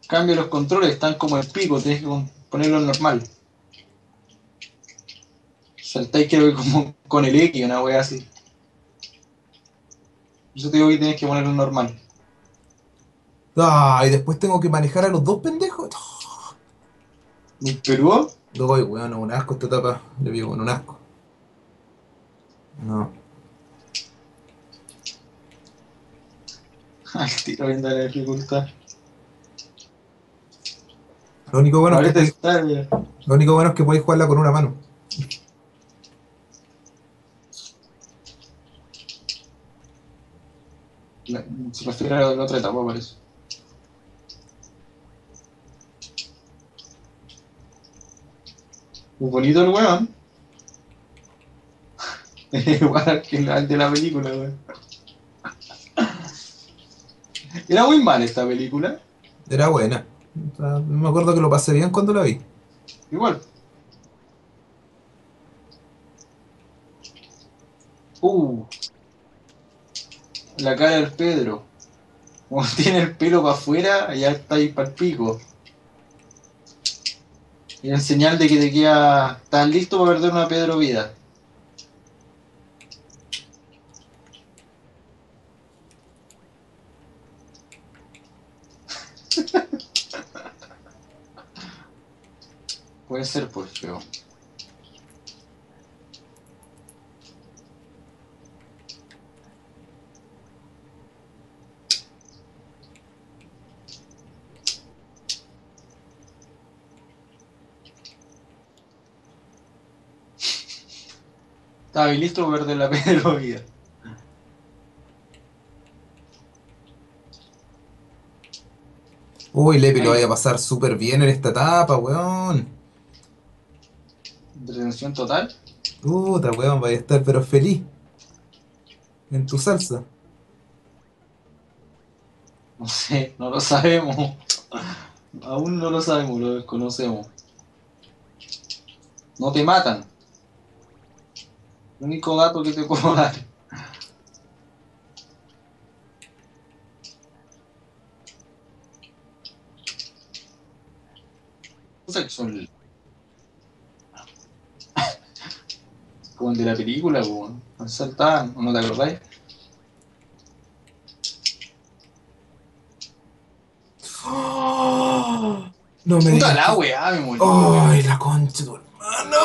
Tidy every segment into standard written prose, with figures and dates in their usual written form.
Cambia los controles, están como el pico, tienes que ponerlo en normal. Saltáis creo que como con el X, una wea así. Por eso te digo que tienes que ponerlo en normal. Ah, y después tengo que manejar a los dos pendejos. ¿El Perú? Uy, weón, un asco esta etapa. Le digo, un asco. No. Al tiro viendo la dificultad. Lo único bueno es que Ahorita podéis, está, mira. lo único bueno es que podéis jugarla con una mano. Se refiere a la otra etapa, parece. Muy bonito el weón. Igual que el de la película, weón. Era muy mal esta película. Era buena. O sea, me acuerdo que lo pasé bien cuando la vi. Igual. Uh, la cara del Pedro. Como tiene el pelo para afuera, ya está ahí para el pico. Y es señal de que te queda. Estás listo para perder una Pedro vida. Puede ser, pues, pero. Estaba listo para perder la Pedro vida. Uy, Lepi lo Ay, vaya a pasar súper bien en esta etapa, weón. retención total. Puta, weón, vaya a estar pero feliz en tu salsa. No sé, no lo sabemos. Aún no lo sabemos, lo desconocemos. No te matan. El único dato que te puedo dar. O sea, que son como el de la película, weón. Saltaban, ¿no te acordáis? ¡Oh! No me Puta digas la que. weá, me morí, ¡Ay, weón. la concha de tu hermano!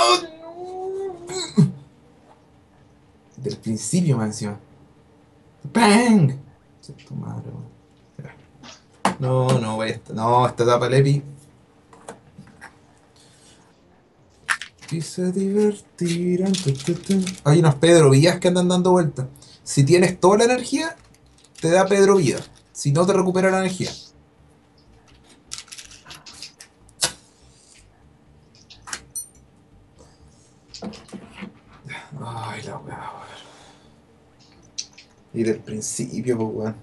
Del principio, más encima. ¡Bang! Che, tu madre, weón. Ya. No, no, vaya no, esta etapa Lepi. Y se divertirán. Hay unos Pedro Vías que andan dando vueltas. Si tienes toda la energía, te da Pedro Vida. Si no, te recupera la energía. Ay, la weá, weón. Y del principio, pues, weón.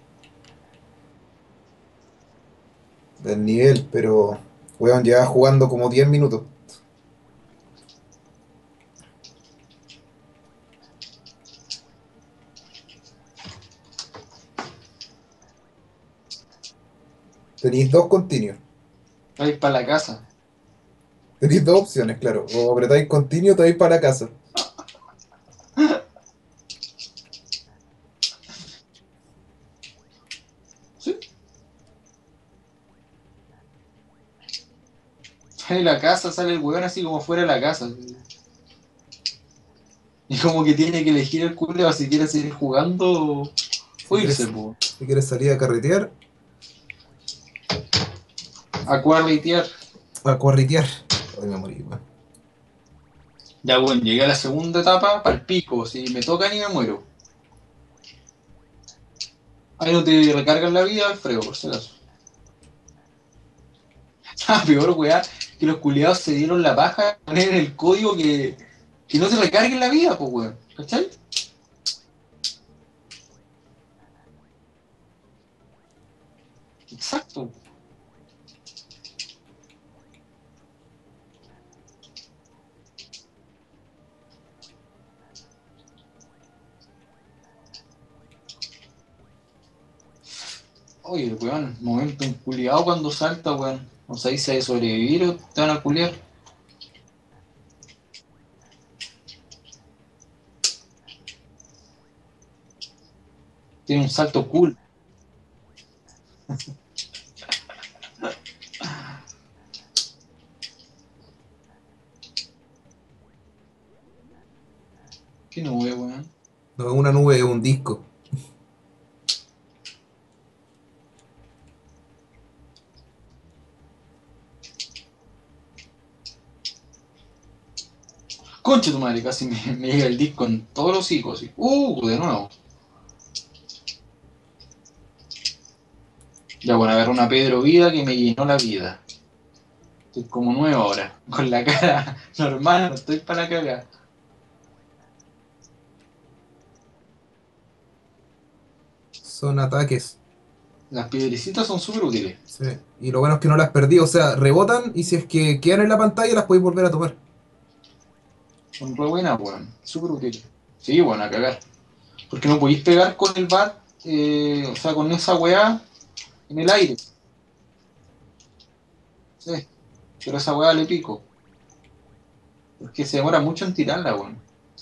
Del nivel, pero. Weón, lleva jugando como 10 minutos. Tenéis dos continuos. Vais para la casa. Tenéis dos opciones, claro. O apretáis continuo o te vais para la casa. ¿Sí? Sale la casa, sale el weón así como fuera de la casa. Y como que tiene que elegir el culeo si quiere seguir jugando Si o irse, quieres, po. si quieres salir a carretear, A cuarritear. a cuarritear. Ay, me morí, weón. Ya bueno, llegué a la segunda etapa, para el pico. Si me tocan y me muero. Ahí no te recargan la vida, Alfredo, por si acaso. Ah, peor, weá, que los culiados se dieron la paja de poner en el código que no te recarguen la vida, pues, weón. ¿Cachai? Exacto. Oye, weón, momento un culiado cuando salta, weón. No sé si hay sobrevivir o te van a culiar. Tiene un salto cool. ¿Qué nube, weón? No es una nube, es un disco. Concha tu madre, casi me llega el disco en todos los hijos. Así. De nuevo. Ya, bueno, agarré una Pedro Vida que me llenó la vida. Estoy como nuevo ahora, con la cara normal, no estoy para la cagada. Son ataques. Las piedrecitas son súper útiles. Sí. Y lo bueno es que no las perdí. O sea, rebotan y si es que quedan en la pantalla las podéis volver a tomar. Son re buenas, weón. Súper útiles. Sí, bueno, a cagar. Porque no podéis pegar con el bat, o sea, con esa weá en el aire. Sí, pero esa weá le pico. Porque se demora mucho en tirarla, weón.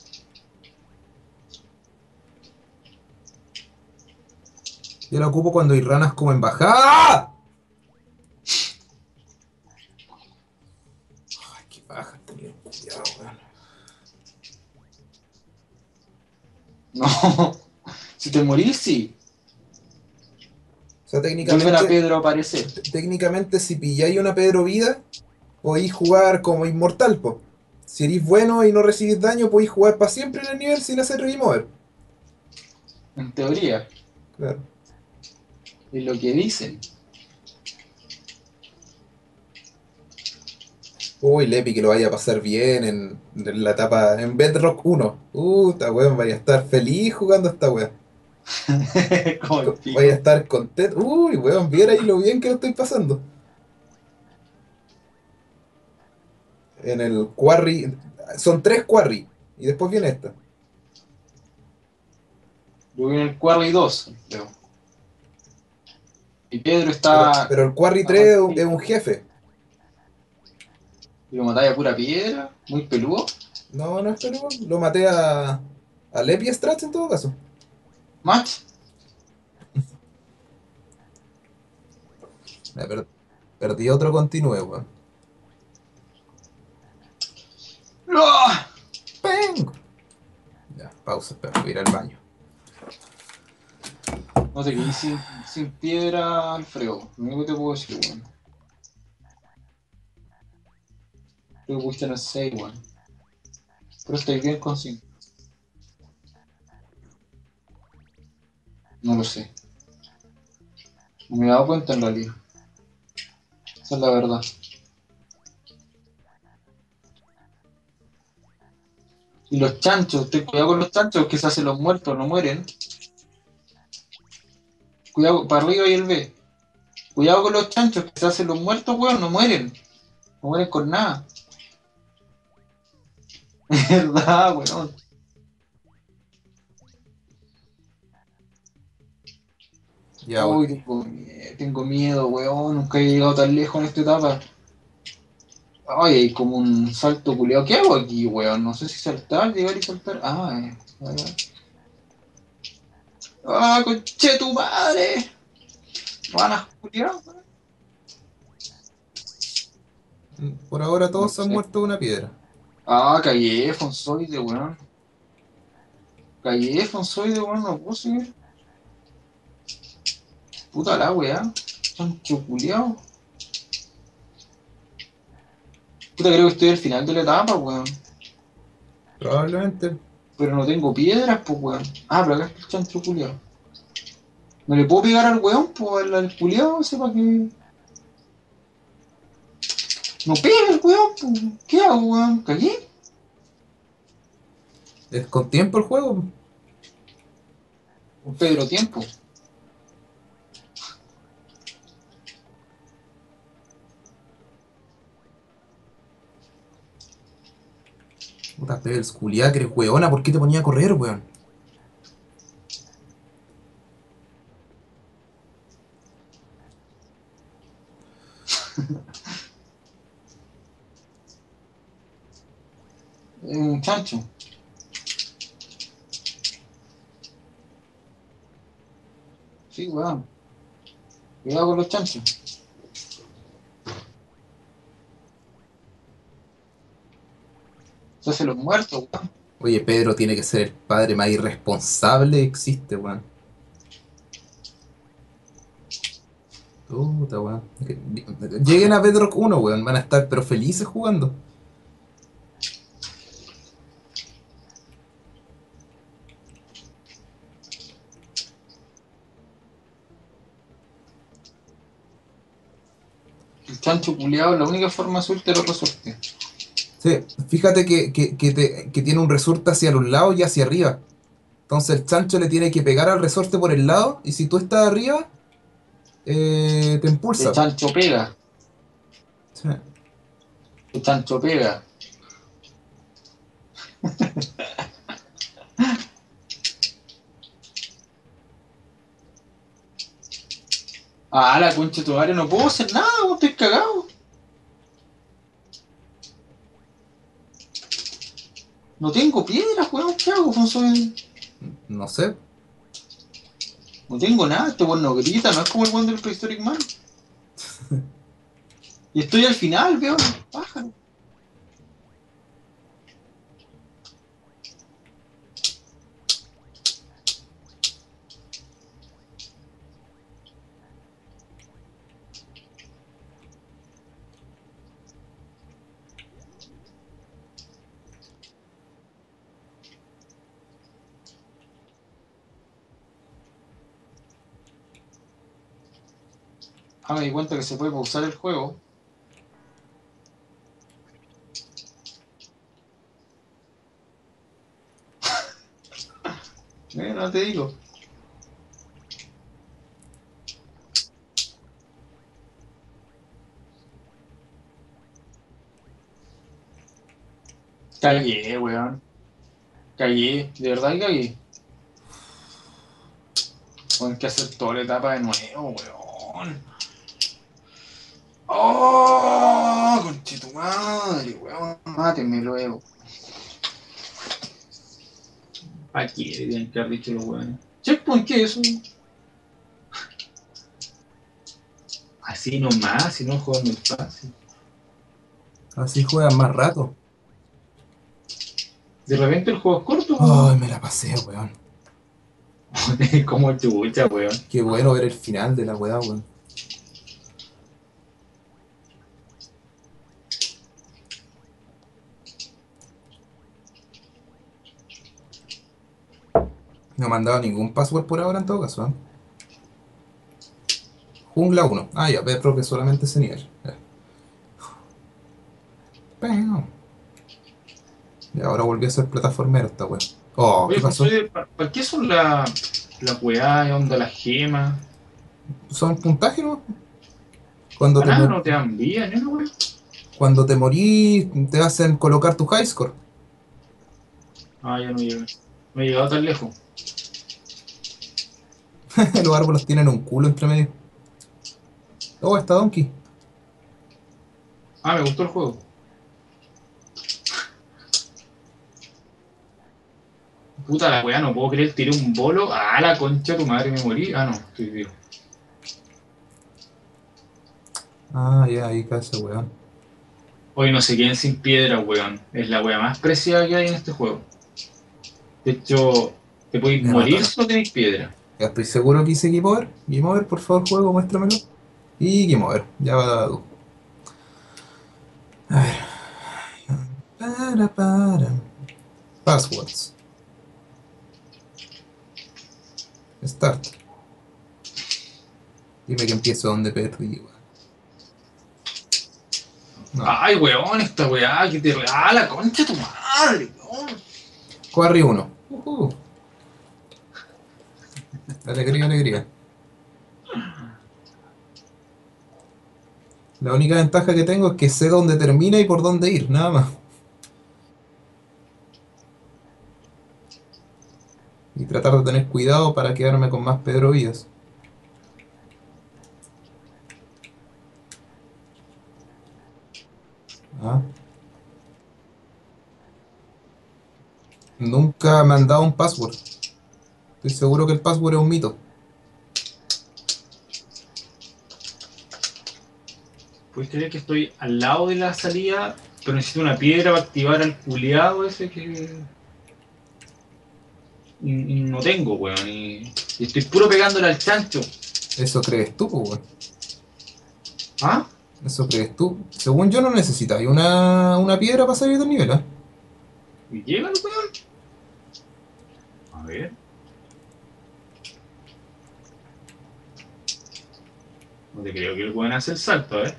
Yo la ocupo cuando hay ranas como en bajada. Ay, qué baja tenía cuidado, weón. No, si te morís, sí. O sea, Vuelven a Pedro a aparecer. técnicamente si pilláis una Pedro Vida, podéis jugar como inmortal, po. Si eres bueno y no recibís daño, podéis jugar para siempre en el nivel sin hacer game over. En teoría. Claro. Es lo que dicen. Uy, Lepi, que lo vaya a pasar bien en la etapa, en Bedrock 1. Esta weón, vaya a estar feliz jugando a esta weón. Como el Vaya a pico. estar contento. Uy, weón, viera ahí lo bien que lo estoy pasando. En el quarry, son tres quarry, y después viene esta. Yo vi en el Quarry 2, creo. Y Pedro Pero el quarry está para 3 el es un pico. jefe. Y lo matáis a pura piedra, muy peludo. No, no es peludo. Lo maté a Lepi Strats en todo caso. Match. Me perdí otro continúe, weón. ¡Ah! ¡Peng! Ya, pausa, espera, voy a ir al baño. No te quedé sin piedra, Alfredo. Lo único que te puedo decir, weón. Creo que pudiste tener 6, weón. Pero estoy bien con 5. No lo sé. No me he dado cuenta en realidad. Esa es la verdad. Y los chanchos, ten cuidado con los chanchos que se hacen los muertos, no mueren. Cuidado, para arriba y el B. Cuidado con los chanchos que se hacen los muertos, weón, no mueren. No mueren con nada. Es verdad, weón. Ya, Uy, volví. tengo miedo, weón. Nunca he llegado tan lejos en esta etapa. Ay, hay como un salto culeado. ¿Qué hago aquí, weón? No sé si saltar, llegar y saltar. Ahí va. ¡Ah, conche tu madre! Van a culiao, weón. Por ahora No todos se han sé. muerto de una piedra. Calle, Fonsoide, weón. Calle, Fonsoide, weón, no puedo seguir. Puta la weá. Chancho culiao. Puta, creo que estoy al final de la etapa, weón. Probablemente. Pero no tengo piedras, pues, weón. Pero acá está el chancho culiao. ¿No le puedo pegar al weón, pues, al culiao, sepa que. No pega el weón, pues. ¿Qué hago, weón? ¿Cagué? Es con tiempo el juego. Un Pedro tiempo. Puta, Pebbles, culiá, que eres weona, ¿por qué te ponía a correr, weón? Es un chancho. Sí, weón. Cuidado con los chanchos. Se hacen los muertos, weón. Oye, Pedro tiene que ser el padre más irresponsable que existe, weón. Puta, weón. Lleguen a Bedrock 1, weón. Van a estar pero felices jugando. El chancho culiado es la única forma suelta de la resorte. Sí, fíjate que tiene un resorte hacia los lados y hacia arriba. Entonces el chancho le tiene que pegar al resorte por el lado y si tú estás arriba, te El impulsa. chancho pega. Sí. El chancho pega. Ah, la concha de tu madre, no puedo hacer nada, weón, estoy cagado. No tengo piedras, weón, ¿qué hago? No sé. No tengo nada, este weón no grita, no es como el weón del Prehistoric Man. Y estoy al final, weón, pájaro. Ah, me di cuenta que se puede pausar el juego. No te digo. Cagué, weón. Cagué, de verdad que cagué. Hay que hacer toda la etapa de nuevo, weón. ¡Oh! Conche tu madre, weón. Máteme luego. ¿Para qué tienen que haber dicho los weones? Checkpoint, ¿qué es eso? Así nomás, si no el juego es muy fácil. Así juegan más rato. De repente el juego es corto, Ay, weón. me la pasé, weón. Como chucha, weón. Qué bueno ver el final de la weá, weón. No me han dado ningún password por ahora en todo caso, ¿eh? Jungla 1. Ah, ya, Bedrock que solamente ese nivel. Ya. Pero... Y ahora volvió a ser plataformero esta weá. Oh, ¿qué Oye, pasó? José, ¿para qué son las weá, onda, las gemas? Son puntaje, ¿no? Cuando Para te, nada, mu- no te dan vida, ni una weá. Cuando te morís, te hacen colocar tu high score. Ah, ya no llegué. No he llegado tan lejos. Los árboles tienen un culo entre medio. Oh, está Donkey. Ah, me gustó el juego. Puta la weá, no puedo creer, tiré un bolo. Ah, la concha de tu madre, me morí. Ah, no, estoy vivo. Ah, ya, ahí cae ese weón. Hoy no se queden sin piedra, weón. Es la weá más preciada que hay en este juego. De hecho, te podéis Me morir mataron. si no tenéis piedra. Ya estoy seguro que hice Game Over. Game Over, por favor, juego, muéstramelo. Y Game Over. Ya va. A ver. Para. Passwords. Start. Dime que empiezo donde perdí, weón. No. Ay, weón, esta weá que te regala, concha de tu madre, weón. Quarry 1. Alegría, alegría. La única ventaja que tengo es que sé dónde termina y por dónde ir, nada más. Y tratar de tener cuidado para quedarme con más pedrovías. Ah, Nunca me han dado un password. Estoy seguro que el password es un mito. ¿Puedes creer que estoy al lado de la salida, pero necesito una piedra para activar al culeado ese que... Y no tengo, weón. Y estoy puro pegándole al chancho. Eso crees tú, pues, weón. ¿Ah? Eso crees tú. Según yo no necesitas. Hay una piedra para salir del nivel, ¿ah? ¿Y llega el weón? A ver. No te creo que el weón hace el salto, ¿eh?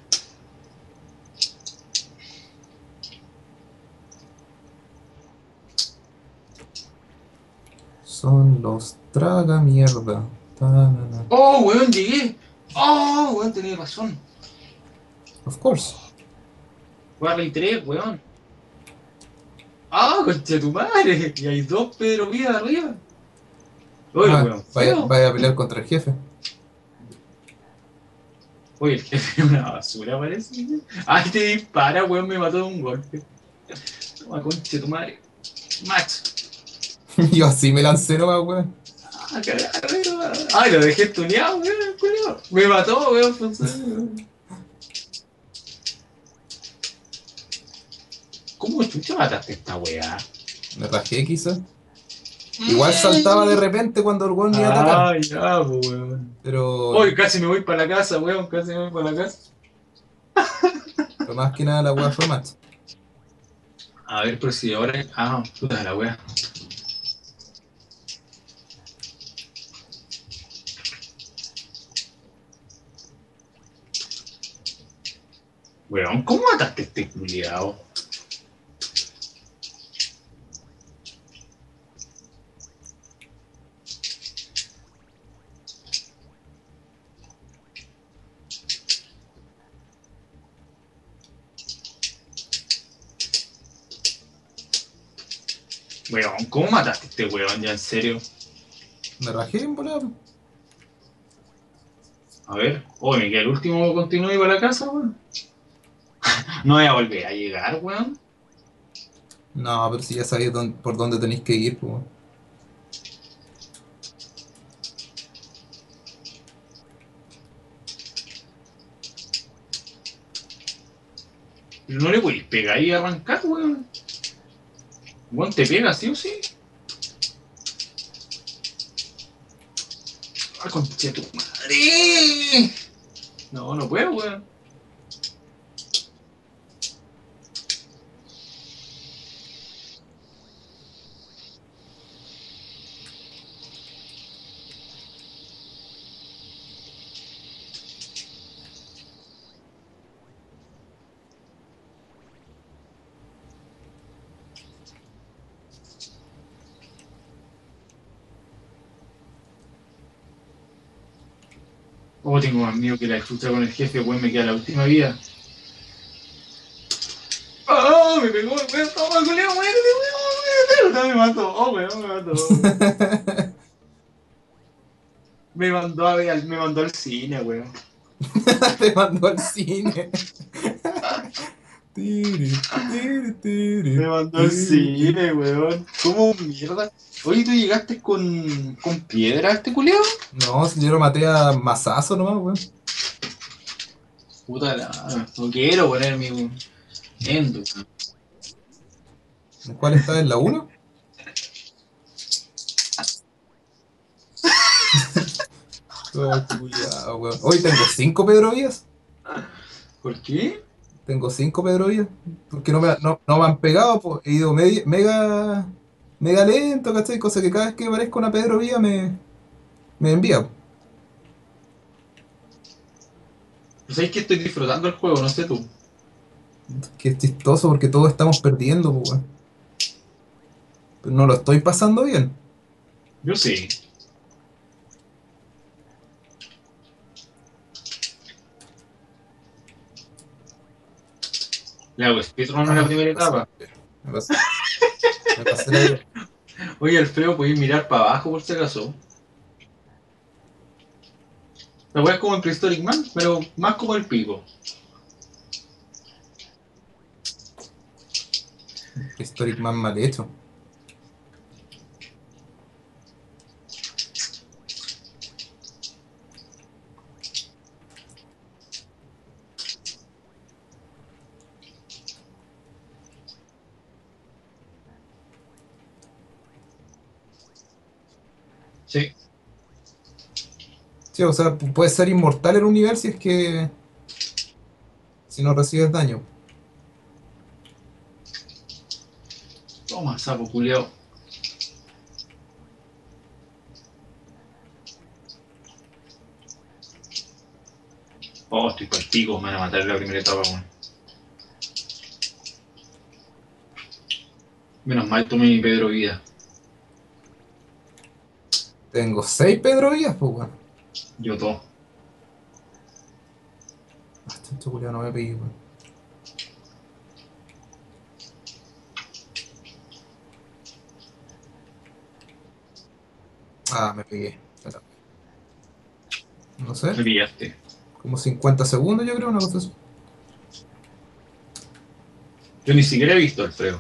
Son los traga mierda. ¡Oh, weón, llegué! ¡Oh, weón, tenía razón! Of course. Barley 3, weón. ¡Ah, concha tu madre! Y hay dos Pedro Vida arriba. Oye, el Ah, weón vaya, feo. vaya a pelear contra el jefe. Oye, el jefe es una basura, parece. ¡Ay, te dispara, weón! Me mató de un golpe. Toma, concha tu madre. Macho. Yo así me lancé nomás, weón. Ah, cagado. Ay, lo dejé tuneado, weón, culiao. Me mató, weón, weón. ¿Cómo chucha mataste a esta weá? Me rajé quizá. Igual saltaba de repente cuando el weón me iba a atacar. Ah, ya, pues, weón. Pero, Hoy casi me voy para la casa, weón, casi me voy para la casa. pero más que nada la weá fue match. A ver, pero si ahora. Ah, puta la weá. Weón, ¿cómo mataste a este culiao? Weón, ¿cómo mataste a este weón ya en serio? Me rajé en volada. A ver, oh, me queda el último continuo y para la casa, weón. No voy a volver a llegar, weón. No, pero si ya sabéis por dónde tenéis que ir, pues. Pero no le podéis pegar y arrancar, weón. Weón, te pega, sí o sí. ¡Ah, concha de tu madre! No, no puedo, weón. Oh, tengo más miedo que la chucha con el jefe, weón, me queda la última vida. ¡Ah! Me pegó, weón, toma, culeo, muérete, weón, muérete. Me mató, oh, weón, me mató. Me mandó al cine, weón. Te mandó al cine. Tiri, tiri, Me tiri, mandó al tiri, tiri. cine, weón. ¿Cómo mierda? Oye, ¿tú llegaste con piedra a este culeo? No, si yo lo maté a mazazo nomás, weón. Puta la. No quiero poner mi endo. ¿En cuál está? ¿En la uno? Oh, culiao, weón. Hoy tengo 5 Pedro Vías. ¿Por qué? Tengo 5 Pedro Vías. Porque no me han pegado, pues. He ido mega lento, ¿cachai? Cosa que cada vez que aparezco una Pedro Vía me envía. Pues es que estoy disfrutando el juego, no sé tú. Que es chistoso porque todos estamos perdiendo, pues, weón. Pero no lo estoy pasando bien. Yo sí. Le hago speedrun en la Ah, primera etapa. me pasé, me pasé la... Oye, Alfredo, podéis mirar para abajo por si acaso. La wea es como en Prehistoric Man, pero más como el pico. Historic más mal hecho. Sí. Sí, o sea, puedes ser inmortal en un nivel si es que... si no recibes daño. Toma, sapo culiao. Oh, estoy para el pico, me van a matar en la primera etapa, weón. Menos mal tomé mi Pedro Vida. Tengo 6 Pedro Vías, pues, weón. Yo todo. Ah, este culiao no me pegué, weón. Ah, me pegué. Espera. No sé, Me pillaste. como 50 segundos yo creo, una cosa así. Yo ni siquiera he visto el freo.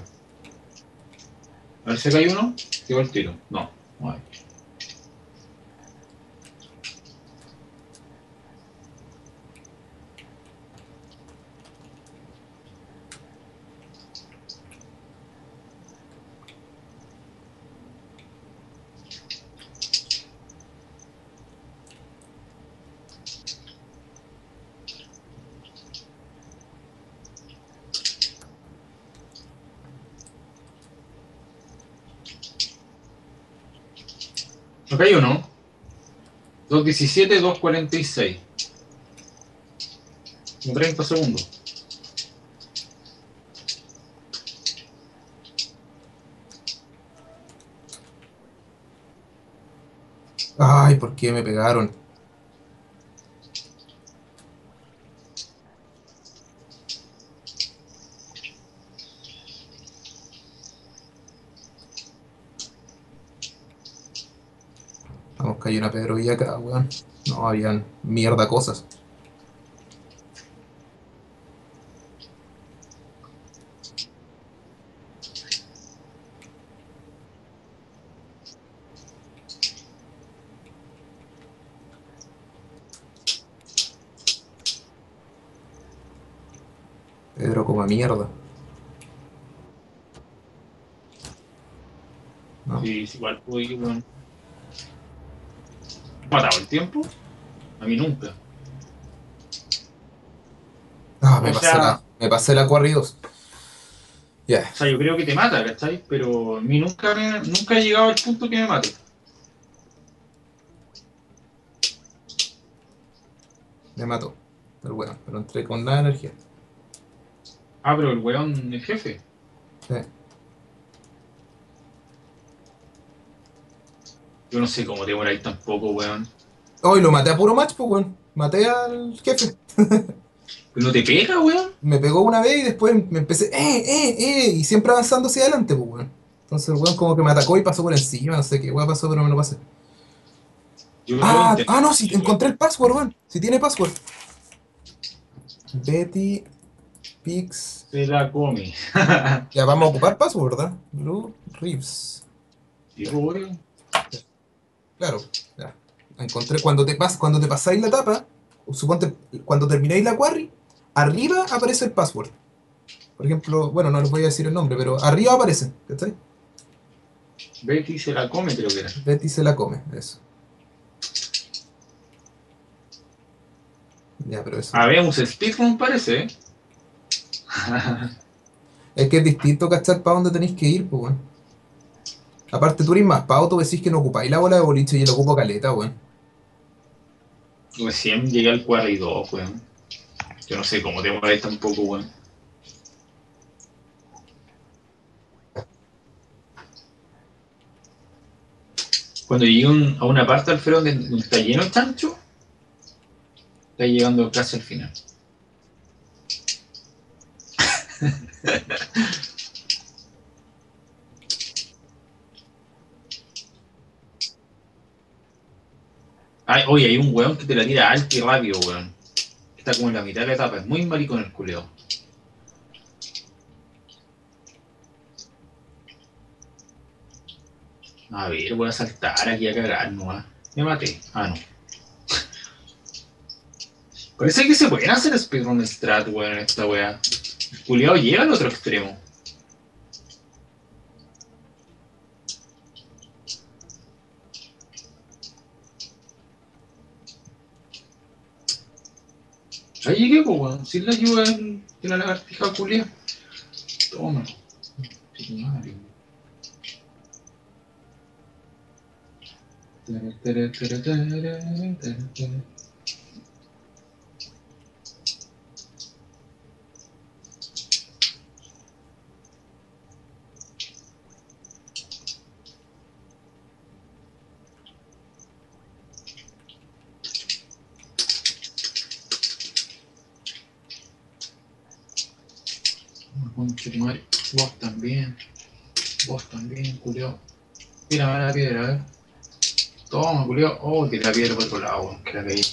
A ver si acá hay uno. Llevo el tiro. No, no hay. Acá hay uno. 2:17, 2:46. Como 30 segundos. Ay, ¿por qué me pegaron? Vamos, que hay una Pedro Villa acá, weón. No, habían mierda cosas. Pedro como mierda. No. Sí, es igual pude ir, weón. ¿Matado el tiempo? A mí nunca. Ah, O sea, me pasé la Quarry 2. Ya, yo creo que te mata, ¿cachai? Pero a mí nunca he llegado al punto que me mate. me mató. Pero bueno, pero entré con nada de energía. Ah, pero el weón, el jefe. Sí. Yo no sé cómo te moráis tampoco, weón. Oh, y lo maté a puro match, pues, weón. Maté al jefe. Pero no te pega, weón. Me pegó una vez y después me empecé, y siempre avanzando hacia adelante, pues, weón. Entonces el weón como que me atacó y pasó por encima, no sé qué weón pasó, pero me lo pasé. Yo lo Ah, intenté, ah, no, sí, weón. encontré el password, weón. Sí tiene password. Betty Pix. Se la come. Ya vamos a ocupar password, ¿verdad? Blue Reeves. Sí, Ya, weón. claro, ya. Encontré cuando te pasáis la etapa, suponte, cuando termináis la quarry, arriba aparece el password. Por ejemplo, bueno, no les voy a decir el nombre, pero arriba aparece, ¿cachai? Betty se la come, creo que era. Betty se la come, eso. Ya, pero eso. Habemos speedrun, parece, ¿eh? Es que es distinto, ¿cachai? Para dónde tenéis que ir, pues, weón. Aparte, tú eres más pauto, decís que no ocupáis la bola de boliche y yo lo ocupo caleta, weón. Recién llegué al 42, weón. Yo no sé cómo te moráis tampoco, weón. Cuando llegué a una parte al fero donde está lleno de chancho, está llegando casi al final. Ay, oye, hay un weón que te la tira alto y rápido, weón. Está como en la mitad de la etapa, es muy maricón el culeo. A ver, voy a saltar aquí a cagar nomás. Me maté. Ah, no. Parece que se pueden hacer speedrun strat, weón, en esta wea. El culeado llega al otro extremo. Ahí llegué, pues, weón. Sin la ayuda de la lagartija culia. Toma. Qué madre. Conche tu madre. Vos también, culiao. Tírame la piedra, a ver. Toma, culiao. Oh, tiré la piedra por otro lado, weón. Que la caí.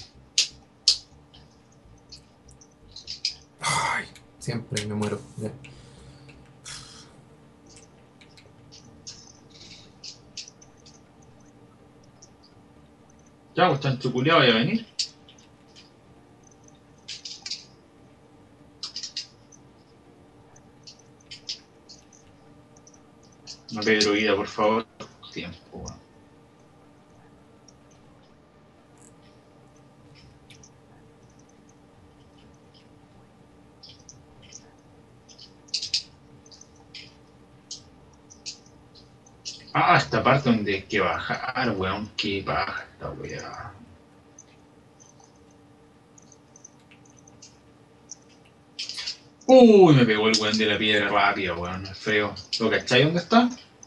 Ay, siempre me muero. Ya. Ya, pues, chancho culiao, vaya a venir. Una Pedro Guida, por favor. Tiempo, weón. Ah, esta parte donde hay que bajar, weón. Qué paja esta weá. Uy, me pegó el weón de la piedra rápida, weón. Es feo. ¿Lo cachai dónde está?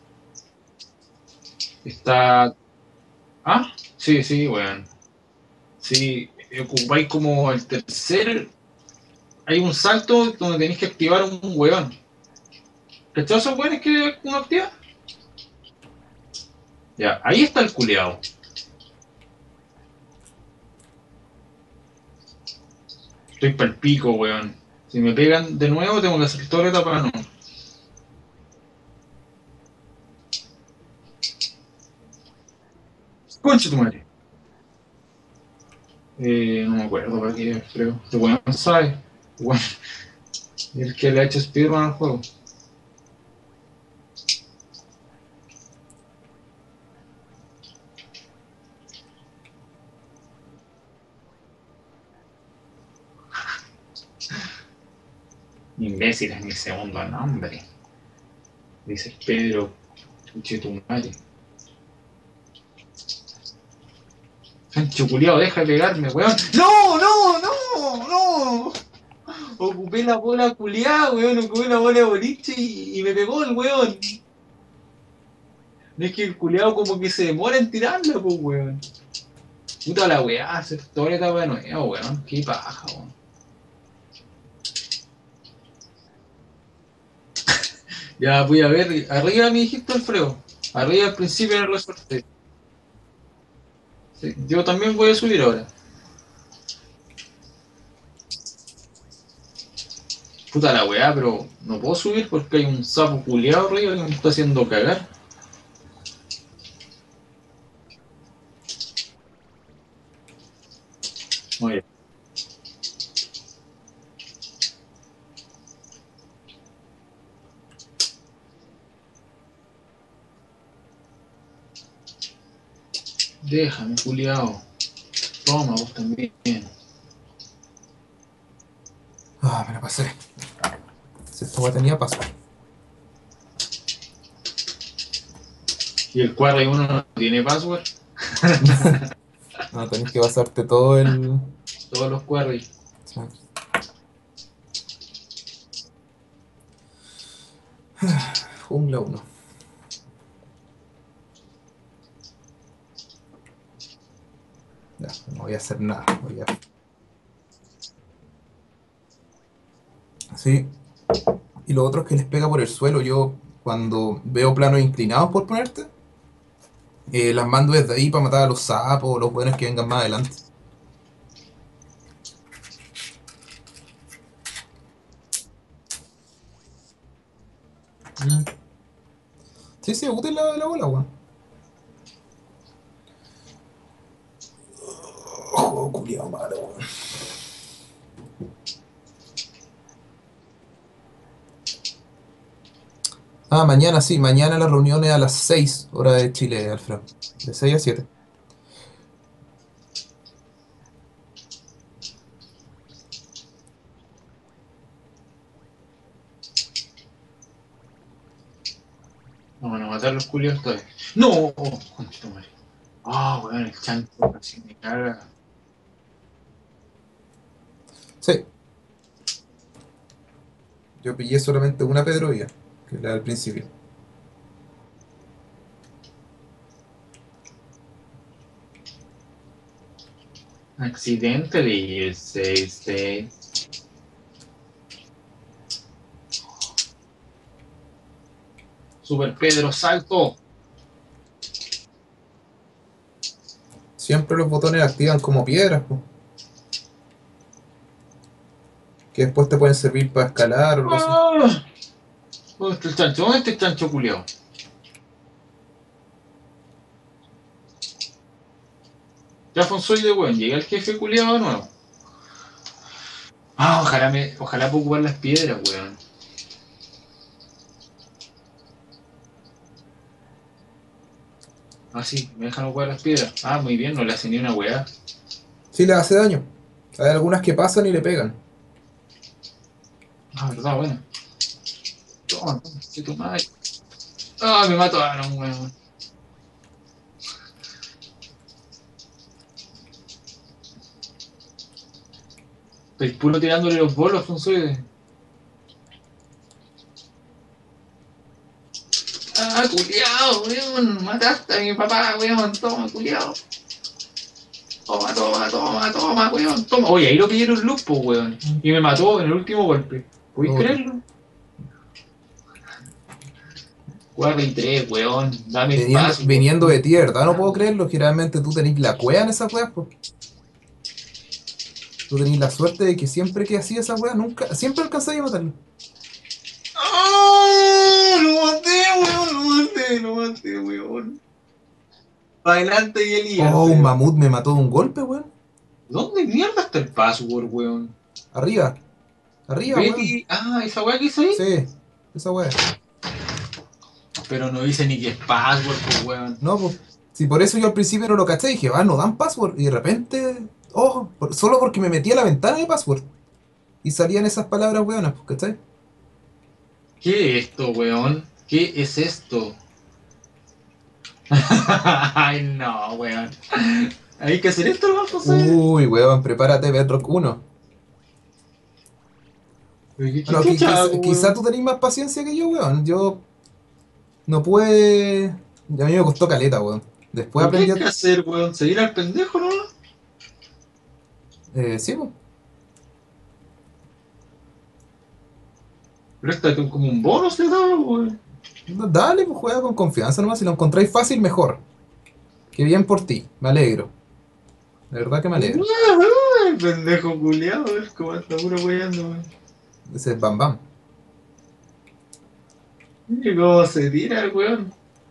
Está. Ah, sí, sí, weón. Sí, ocupáis como el tercer. Hay un salto donde tenéis que activar un weón. ¿Cachai esos weones que uno activa? Ya, ahí está el culeado. Estoy pa'l pico, weón. Si me pegan de nuevo, tengo que hacer toda la etapa no. Concha tu madre. No me acuerdo para qué, creo. Este weón sabe. Weón, el que le ha hecho speedrun al juego. Imbécil es mi segundo nombre. Dice Pedro. Concha tu madre. Sancho culiao, deja de pegarme, weón. ¡No, no, no, no! Ocupé la bola culiada, weón. Ocupé la bola de boliche y me pegó el weón. No es que el culiado como que se demora en tirarla, pues, weón. Puta la weá, hacer toda la etapa de nuevo, weón. Qué paja, weón. Ya voy a ver, arriba me dijiste Alfredo. Arriba al principio era resorte. Sí, yo también voy a subir ahora. Puta la weá, pero no puedo subir porque hay un sapo culiado arriba que me está haciendo cagar. Oye, déjame, culiado. Toma, vos también. Ah, me la pasé. Si esta weá tenía paso. Y el Quarry 1 no tiene password. No, tenés que basarte todo el. Todos los Quarry. Sí. Jungla 1. Ya, no voy a hacer nada. Voy a. Sí. Y lo otro es que les pega por el suelo. Yo, cuando veo planos inclinados por ponerte, las mando desde ahí para matar a los sapos o los buenos que vengan más adelante. Mm. Sí, sí, útil la bola, weón. Oh, culiao malo, weón. Ah, mañana sí, mañana la reunión es a las 6 hora de Chile, Alfredo. De 6 a 7. matar a los culiados todavía. ¡No! Oh, conchito madre. Ah, weón, el chancho casi me caga. Sí, yo pillé solamente una Pedrovia, que era al principio. Accidentally, you say. Super Pedro, salto. Siempre los botones activan como piedras, po, que después te pueden servir para escalar o algo así. ¡Ah! ¿Dónde está el chancho? ¿Dónde está el chancho culiao? Ya Fonsoy de weón, llega el jefe culiao de nuevo. Ah, ojalá pueda ocupar las piedras, weón. Ah, sí, me dejan ocupar las piedras. Ah, muy bien, no le hace ni una weá. Sí, le hace daño. Hay algunas que pasan y le pegan. Ah, verdad, bueno. Toma, si tu madre. Ah, me mato a no, weón. Estoy puro tirándole los bolos, Fonsoy. Ah, culiao, weón. Mataste a mi papá, weón. Toma, culiao. Toma, weón, toma. Oye, ahí lo pidieron luz, pues, weón. Y me mató en el último golpe. ¿Podéis Puta. creerlo? 4 y 3, weón. Dame Viniendo, espacio, por viniendo favor. de ti, de verdad no puedo creerlo. Generalmente tú tenés la cueva en esas weas, pues. Tú tenés la suerte de que siempre que hacías esa wea, nunca, siempre alcanzáis a matarlo. ¡Oh! Lo maté, weón. Para adelante y Elías, Oh, un weón. mamut me mató de un golpe, weón. ¿Dónde mierda está el password, weón? Arriba, arriba, weón. Betty. Ah, esa weá que hizo ahí. Sí, esa wea. Pero no dice ni que es password, pues, weón. No, pues. Si por eso yo al principio no lo caché, dije, ah, no dan password. Y de repente, oh, solo porque me metí a la ventana de password. Y salían esas palabras weonas, pues, ¿cachai? ¿Qué es esto, weón? ¿Qué es esto? Ay, no, weón. Hay que hacer esto, ¿no, José? Uy, weón, prepárate, Bedrock 1. ¿Qué Bueno, chucha hago, quizá weón? tú tenés más paciencia que yo, weón. Yo no pude. A mí me costó caleta, weón. Después ¿Pero qué aprendí hay a. que hacer, weón? ¿Seguir al pendejo, no? Sí, pues. Pero esto es como un bonus le daba, weón. No, dale, pues juega con confianza nomás. Si lo encontráis fácil, mejor. Qué bien por ti, me alegro. De verdad que me alegro. El pendejo culiado, es como está puro weyando, weón. Ese es Bam Bam. ¿Y cómo se tira el weón?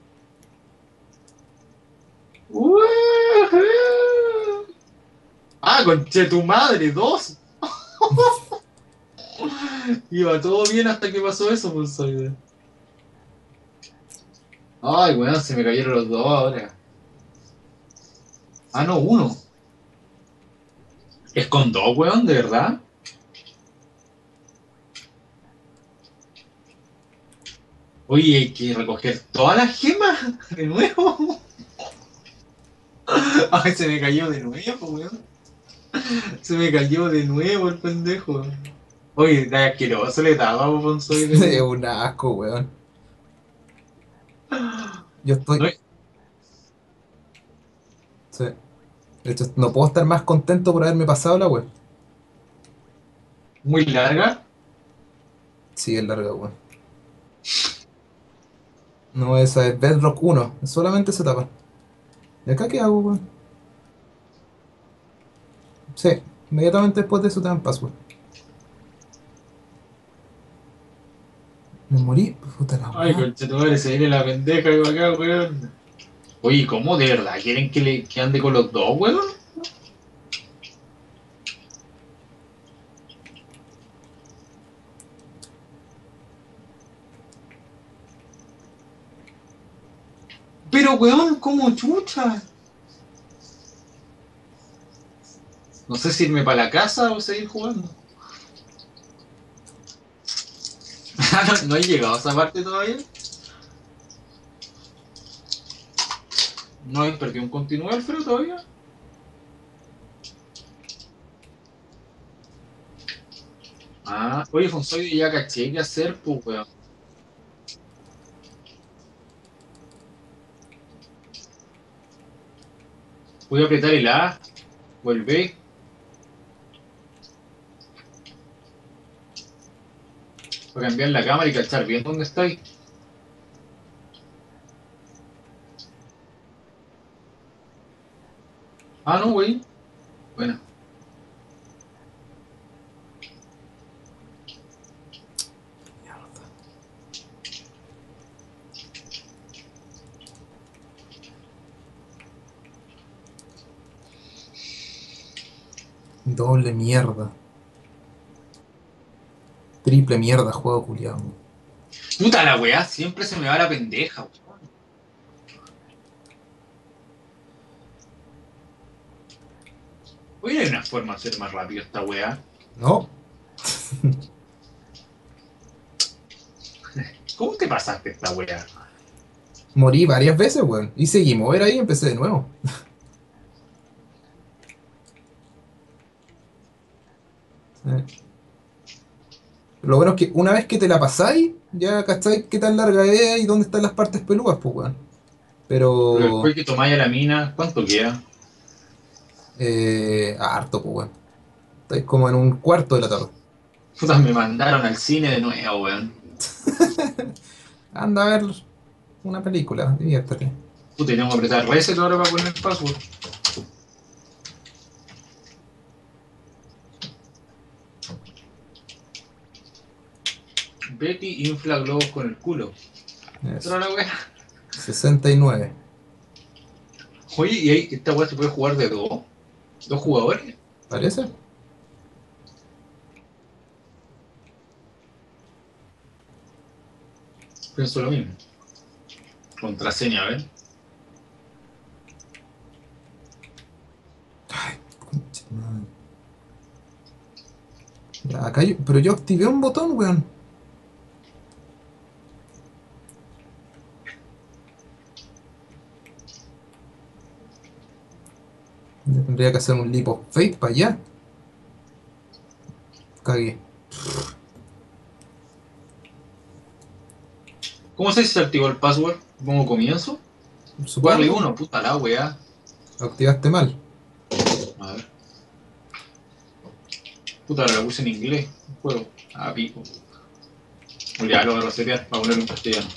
Ujú. Ah, conche tu madre, dos. Iba todo bien hasta que pasó eso, pues, soy. Ay, weón, se me cayeron los dos ahora. Ah, no, uno. ¿Es con dos, weón? ¿De verdad? Oye, hay que recoger todas las gemas de nuevo. Ay, se me cayó de nuevo, weón. Se me cayó de nuevo el pendejo. Oye, está asqueroso le daba, Bonsoy de Es weón. un asco, weón. Yo No estoy. es Sí. De hecho, no puedo estar más contento por haberme pasado la web. muy larga. Sí, es larga, weón. No, esa es Bedrock 1. Solamente esa etapa. ¿Y acá qué hago, weón? Sí, inmediatamente después de eso te dan password. Me morí. Puta la Ay, weá. conchetumare, se viene la pendeja de acá, weón. Oye, ¿cómo de verdad quieren que ande con los dos, weón? Pero, weón, ¿cómo chucha? No sé si irme para la casa o seguir jugando. No he llegado a esa parte todavía. No he perdido un continuo Alfredo todavía. Ah, oye, Fonsoide, ya caché qué hacer, pues, weón. Voy a apretar el A, vuelve, para cambiar la cámara y cachar bien dónde estoy. Ah, no, güey. Bueno, Mierda. Doble mierda. Triple mierda, juego culiado. puta la weá, siempre se me va la pendeja, weón. Oye, hay una forma de hacer más rápido esta weá. No, ¿Cómo te pasaste esta weá? morí varias veces, weón. Y seguí mover ahí y empecé de nuevo. Eh, Lo bueno es que una vez que te la pasáis, ya cacháis qué tan larga es y dónde están las partes peludas, pues, weón. Pero Pero, después que tomáis a la mina, ¿cuánto queda? harto, pues, weón. Estáis como en un cuarto de la tarde. Puta, me mandaron al cine de nuevo, weón. Anda a ver una película, diviértete. Puta, tengo que apretar reset ahora para poner el password. Betty infla globos con el culo. Eso. Pero la weá. 69. Oye, ¿y ahí esta weá se puede jugar de dos? ¿Dos jugadores? ¿Parece? Pienso lo mismo. Contraseña, a ver. Ay, concha de madre. Ya, acá pero yo activé un botón, weón. Yo tendría que hacer un leap of faith para allá. Cagué. ¿Cómo sé si se activó el password? ¿Cómo comienzo? Warley Supongo, uno, puta la weá. lo activaste mal. A ver. Puta, ahora lo puse en inglés. Juego. Ah, pico. Ya lo voy a resetear para ponerlo en castellano.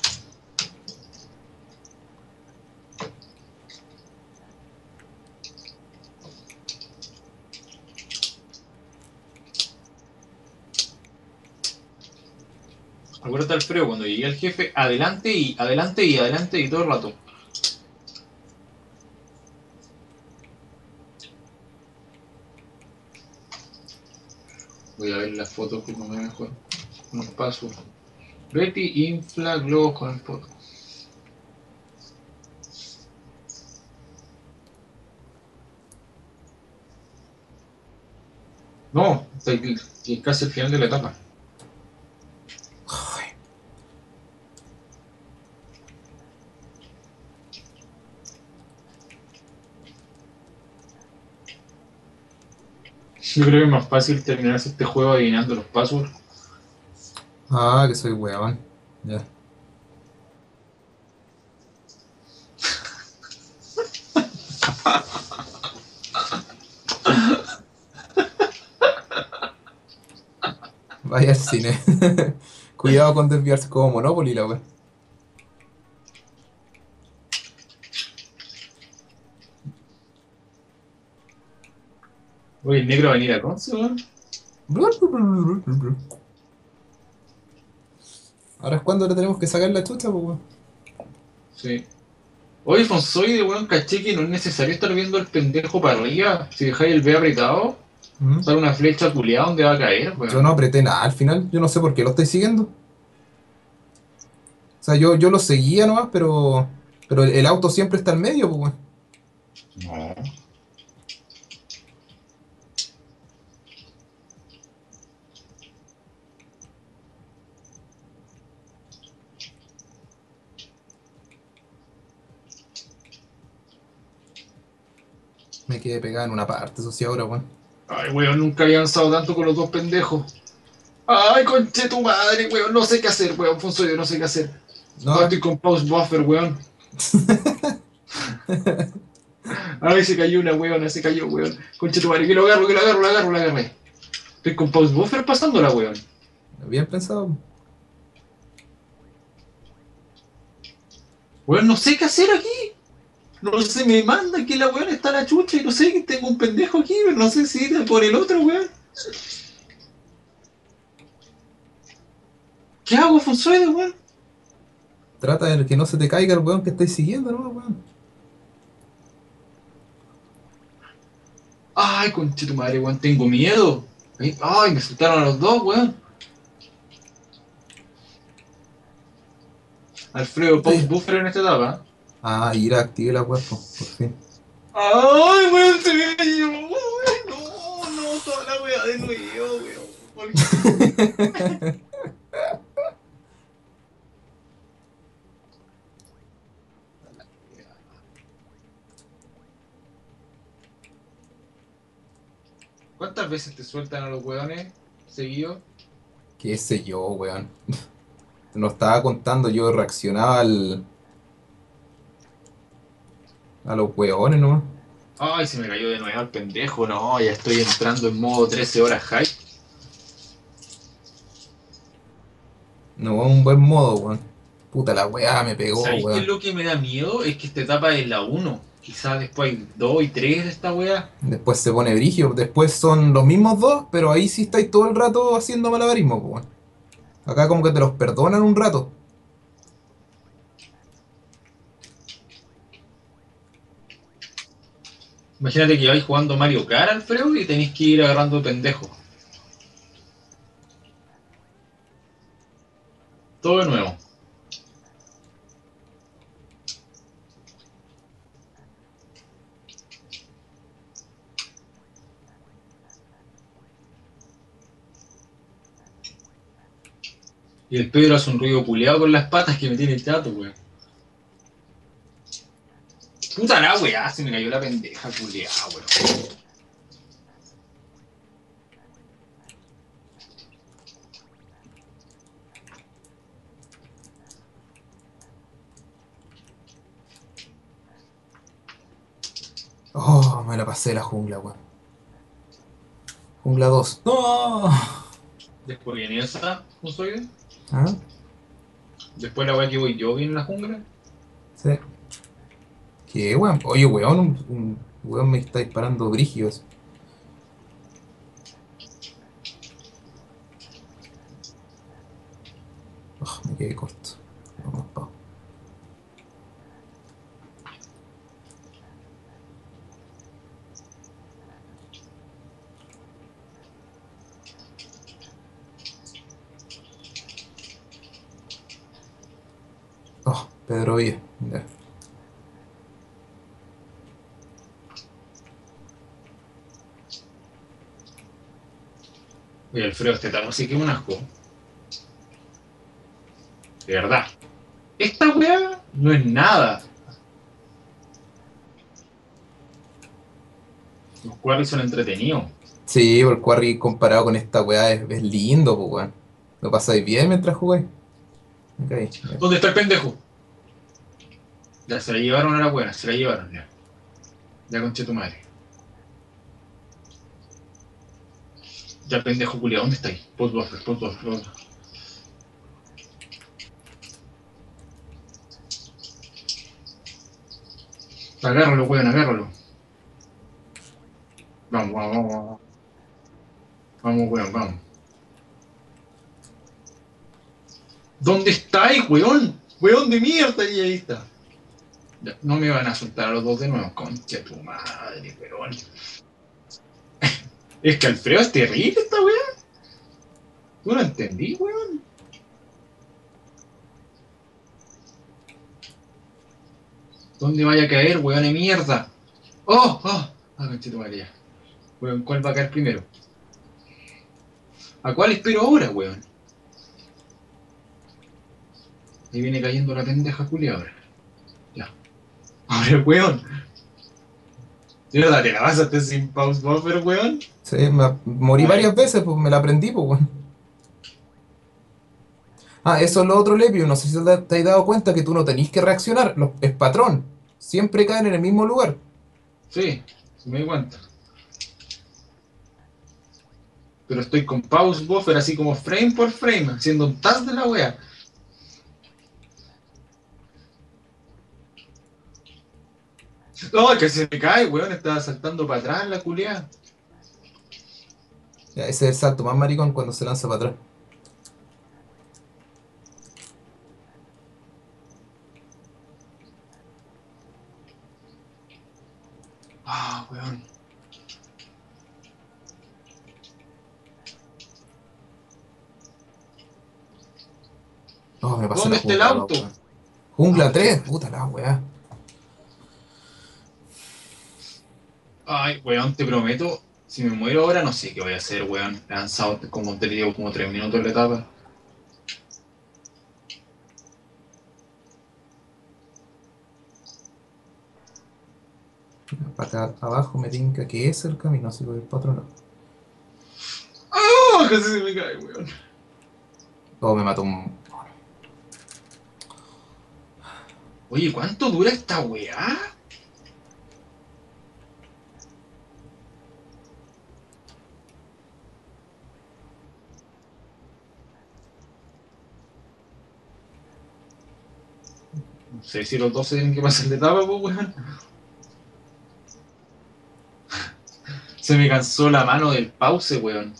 Acuérdate, Alfredo, cuando llegué al jefe, adelante y adelante y adelante y todo el rato. Voy a ver las fotos como me mejor. Unos pasos. Betty infla globos con el foto. No, estoy casi al final de la etapa. Ay, Yo creo que es más fácil terminarse este juego adivinando los passwords. que soy weón. Ya. Vaya al cine. Cuidado con desviarse como Monopoly, la weón. Oye, el negro va a venir a Conce, weón. Ahora es cuando le tenemos que sacar la chucha, pues, weón. Sí. Oye, Fonsoide, weón, caché que no es necesario estar viendo el pendejo para arriba. Si dejáis el B apretado, ¿Mm? sale una flecha culiada donde va a caer, Yo no weón. apreté nada al final. Yo no sé por qué lo estoy siguiendo. O sea, yo lo seguía nomás, pero el auto siempre está al medio, pues, weón. No. Me quedé pegado en una parte, eso sí, ahora, weón. Ay, weón, nunca había avanzado tanto con los dos pendejos. Ay, conche tu madre, weón, no sé qué hacer, weón, Fonso, yo no sé qué hacer. No, Ah, estoy con pause buffer, weón. Ay, se cayó una weona, se cayó, weón. Conche tu madre, que lo agarro, que lo agarro, lo agarro, lo agarré. Estoy con pause buffer pasándola, weón. bien pensado. Weón, no sé qué hacer aquí. No sé, me manda que la weón está a la chucha y no sé que tengo un pendejo aquí, pero no sé si ir por el otro, weón. ¿Qué hago, Fonsoide, weón? Trata de que no se te caiga el weón que estáis siguiendo, ¿no, weón? Ay, conche tu madre, weón, tengo miedo. Ay, me soltaron a los dos, weón. Alfredo, pause Sí. buffer en esta etapa. Ah, ir a activar la weón, po, por fin. Ay, weón, se me cayó. Ay, no, no, toda la weá de nuevo, weón. ¿Por qué? ¿Cuántas veces te sueltan a los weones seguidos? Qué sé yo, weón. No estaba contando, yo reaccionaba a los weones nomás. Ay, se me cayó de nuevo el pendejo. No, ya estoy entrando en modo 13 horas high. No es un buen modo, weón. Puta la weá me pegó, ¿Sabéis qué es weón. lo que me da miedo? Es que esta etapa es la uno. Quizás después hay 2 y 3 de esta weá. Después se pone brigio. Después son los mismos dos, pero ahí sí estáis todo el rato haciendo malabarismo, po, weón. Acá como que te los perdonan un rato. Imagínate que vais jugando Mario Kart, Alfredo, y tenéis que ir agarrando pendejos. Todo de nuevo. Y el Pedro hace un ruido culeado con las patas que me tiene chato, weón. Puta la weá, se me cayó la pendeja culeada, weón. Oh, me la pasé la jungla, weón. Jungla 2. ¡No! Después viene esa, un soy. ¿Ah? Después la weá que voy yo viene en la jungla. Sí. ¿Qué, weón? Oye, weón, un weón me está disparando brígidos. Oh, me quedé corto. Vamos, pa. Oh, Pedro Villa. Ya. Oye, Alfredo, este tamo sí que es un asco. De verdad. Esta weá no es nada. Los cuales son entretenidos. Sí, el Quarry comparado con esta weá es lindo, pues, weón. ¿Lo pasáis bien mientras jugáis? Ok, ya. ¿Dónde está el pendejo? Ya se la llevaron a la buena, se la llevaron ya. Ya conché tu madre. Ya pendejo culiao, ¿dónde está ahí? Post buffer, post buffer, post buffer. Agárralo, weón, agárralo. Vamos, vamos, vamos, vamos. Vamos, weón, vamos. ¿Dónde estáis, weón? Weón de mierda, y ahí está. Ya, no me van a soltar a los dos de nuevo. Concha tu madre, weón. Es que Alfredo es terrible esta weón. ¿Tú no entendí, weón? ¿Dónde vaya a caer, weón de mierda? ¡Oh! ¡Oh! Ah, concha tu madre ya. Weón, ¿cuál va a caer primero? ¿A cuál espero ahora, weón? Ahí viene cayendo la pendeja culia ahora. Ya. Ahora, weón. ¿Sí, verdad? ¿Te la vas a hacer sin pause buffer, weón? Sí, morí Ay, varias veces, pues me la aprendí, pues, weón. Ah, eso es lo otro, Lepio. No sé si te has dado cuenta que tú no tenés que reaccionar. Es patrón. Siempre caen en el mismo lugar. sí, sí me di cuenta. Pero estoy con pause buffer así como frame por frame, haciendo un task de la wea. No, que se me cae, weón, estaba saltando para atrás la culiada. Ya, ese es el salto más maricón cuando se lanza para atrás. Ah, weón. Oh, me pasé la ¿Dónde está el jungla 2, auto? weón. Ah, Jungla por aquí 3, está. puta la weá. Ay, weón, te prometo, si me muero ahora no sé qué voy a hacer, weón. He avanzado como te digo, como 3 minutos la etapa. Para acá abajo me tinca que es el camino, así que voy para otro lado. ¡Ah! Casi se me cae, weón. Oh, me mató un. Oye, ¿cuánto dura esta weá? No sé si los 12 tienen que pasar de etapa, pues, weón. Se me cansó la mano del pause, weón.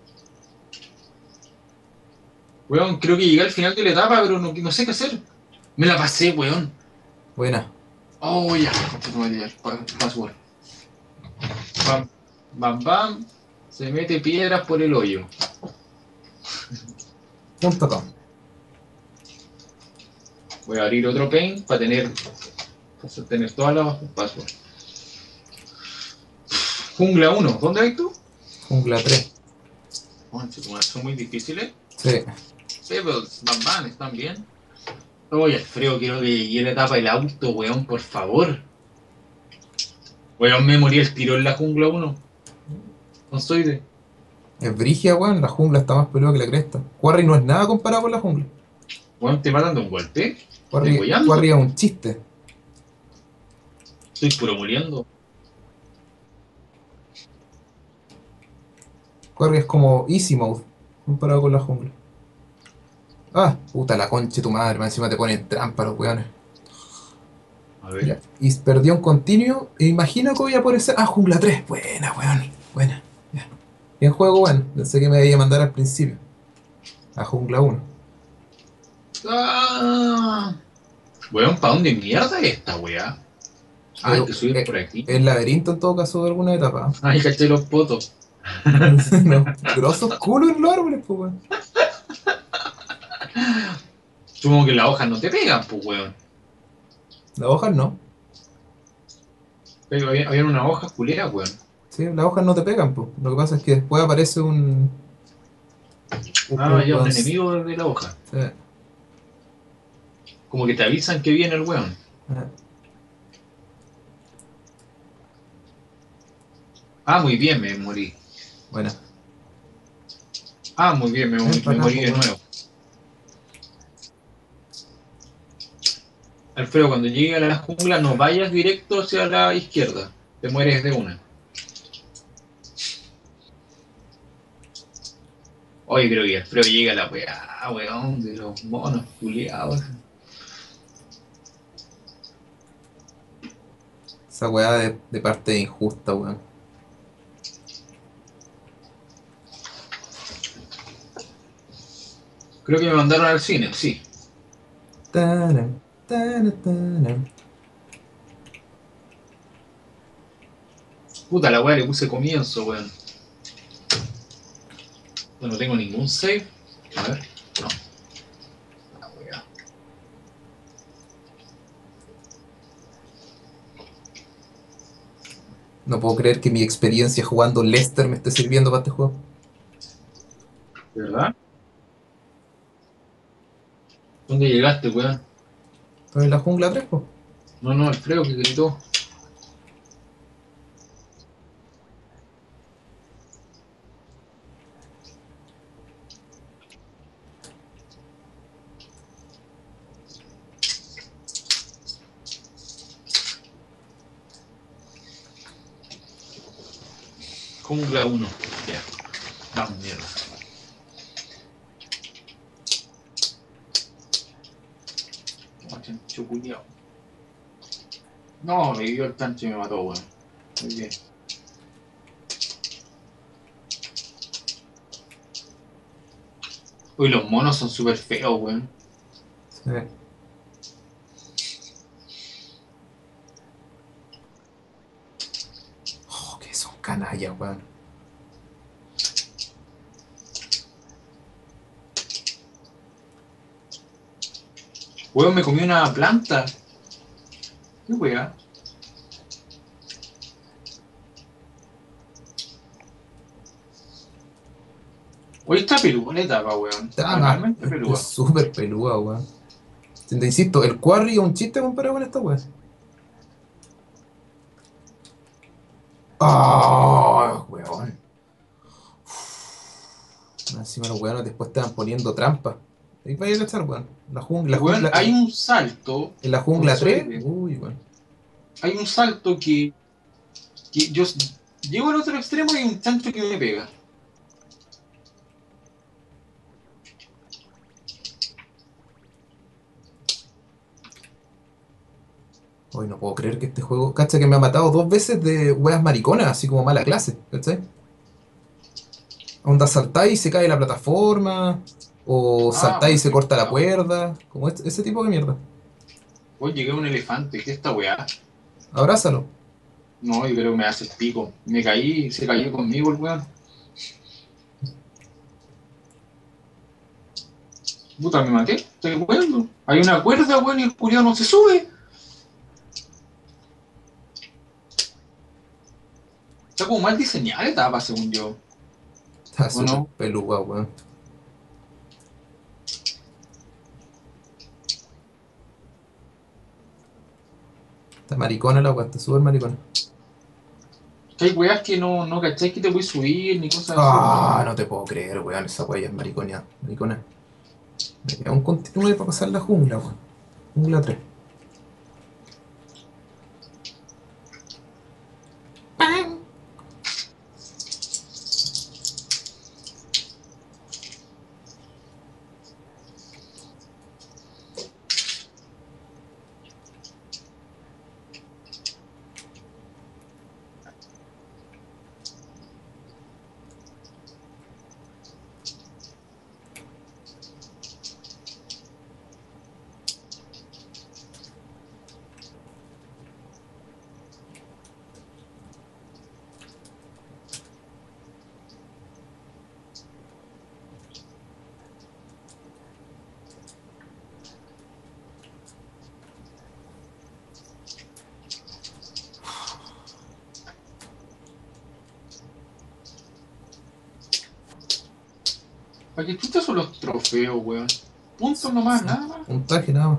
Weón, creo que llegué al final de la etapa, pero no sé qué hacer. Me la pasé, weón. Buena. Oh, ya. Password. Bam, bam, bam. Se mete piedras por el hoyo. Punto com. Voy a abrir otro paint para tener todas las passwords. Jungla 1, ¿dónde hay tú? Jungla 3. Oh, son muy difíciles. Sí. Pebbles, bam, bam, están bien. Oye, Alfredo, quiero que llegue la etapa del auto, weón, por favor. Weón, me morí el tiro en la jungla 1. Con Zoide. Es brigia, weón. La jungla está más peluda que la cresta. Quarry no es nada comparado con la jungla. Weón, te matan de un golpe. ¿Estás Quarry weyando? es un chiste. Estoy puro muriendo. Quarry es como easy mode comparado con la jungla. Ah, puta la concha de tu madre, más encima te ponen trampa los weones. A ver. Ya, y perdió un continuo. E imagino que voy a poder ser. Ah, jungla 3. Buena, weón. Buena. Ya. Bien juego, weón. Pensé que me iba a mandar al principio. A jungla 1. ¡Ah! Weón, ¿para dónde mierda es esta weá? Ah, Es, hay que subir por aquí. el laberinto en todo caso de alguna etapa. Ay, caché los potos. No. Grosos culos en los árboles, pues, weón. Supongo que las hojas no te pegan, pues, weón. Las hojas no. Pero había una hoja culera, weón. Sí, las hojas no te pegan, pues. Lo que pasa es que después aparece Ah, un ya un weón. enemigo de la hoja. Sí, Como que te avisan que viene el weón. Ah, muy bien, me morí. buena. Ah, muy bien, Ven me para acá, morí pues, de weón. nuevo. Alfredo, cuando llegue a la jungla no vayas directo hacia la izquierda. Te mueres de una. Oye, creo que Alfredo llega a la weá, weón, de los monos culiados. Esa weá de parte injusta, weón. Creo que me mandaron al cine, sí. Taran, taran. Puta la weá, le puse comienzo, weón. Yo no tengo ningún save. A ver, no. La weá. No puedo creer que mi experiencia jugando Lester me esté sirviendo para este juego. ¿De verdad? ¿Dónde llegaste, weón? Estoy en la jungla 3, po. No, no, Alfredo que gritó. Jungla 1. Ya. Vamos, mierda. Chancho culiao. No, me dio el chancho y me mató, weón. Muy bien. Uy, los monos son súper feos, weón. Sí. Oh, que son canallas, weón. Weón, me comí una planta. ¿Qué weá? Hoy está peluda la etapa, weón. Está Está más, realmente es peluda. súper peluda, weón. Te insisto, el Quarry es un chiste comparado con esta weón. ¡Ah, weón! Encima los weones después te van poniendo trampas. Ahí vaya a cachar, weón. Y weón, hay un salto, En la con jungla 3, suerte, uy, weón. hay un salto que yo llego al otro extremo y hay un chancho que me pega. Hoy no puedo creer que este juego, cacha que me ha matado 2 veces de weas mariconas, así como mala clase, ¿cachai? Onda saltáis y se cae la plataforma, o Ah, saltáis bueno, y se estoy corta la curado. cuerda, como ese tipo de mierda. Hoy llegué a un elefante, ¿qué es esta weá? Abrázalo. No, yo creo que me hace el pico. Me caí, se cayó conmigo el weón. Puta, me maté, estoy weando. Hay una cuerda, weón, y el culiao no se sube. Está como mal diseñada la etapa, según yo. Está ¿O súper no? peluda, weón. Está maricona la wea, está súper maricona. Que hay weas que no cachai que te puedes subir ni cosas así, ¿o no? Ah, no te puedo creer, weón, esa wea ya es maricona. Maricona. Me queda un continúe para pasar la jungla, weón. Jungla 3. ¿Para qué chuchas son los trofeos, weón? Puntos nomás, nada más. Puntaje nada más.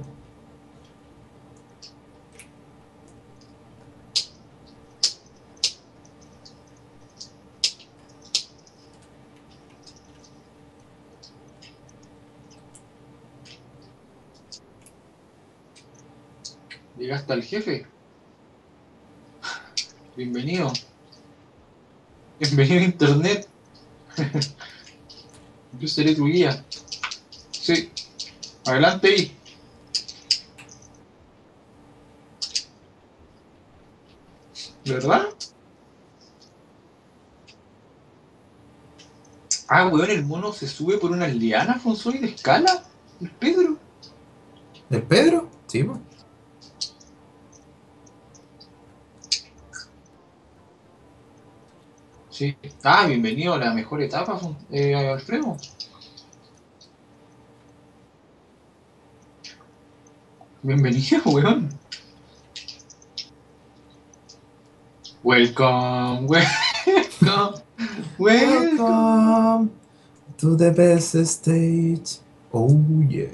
Llegaste al jefe. Bienvenido. Bienvenido a internet. Yo seré tu guía. Sí. Adelante ahí. ¿Verdad? Ah, weón, el mono se sube por unas lianas, Fonsoy, de escala. El Pedro. ¿El Pedro? Sí, pues. Sí. Ah, bienvenido a la mejor etapa, Alfredo. Bienvenido, weón. Welcome, welcome, welcome. Welcome to the best stage. Oh yeah.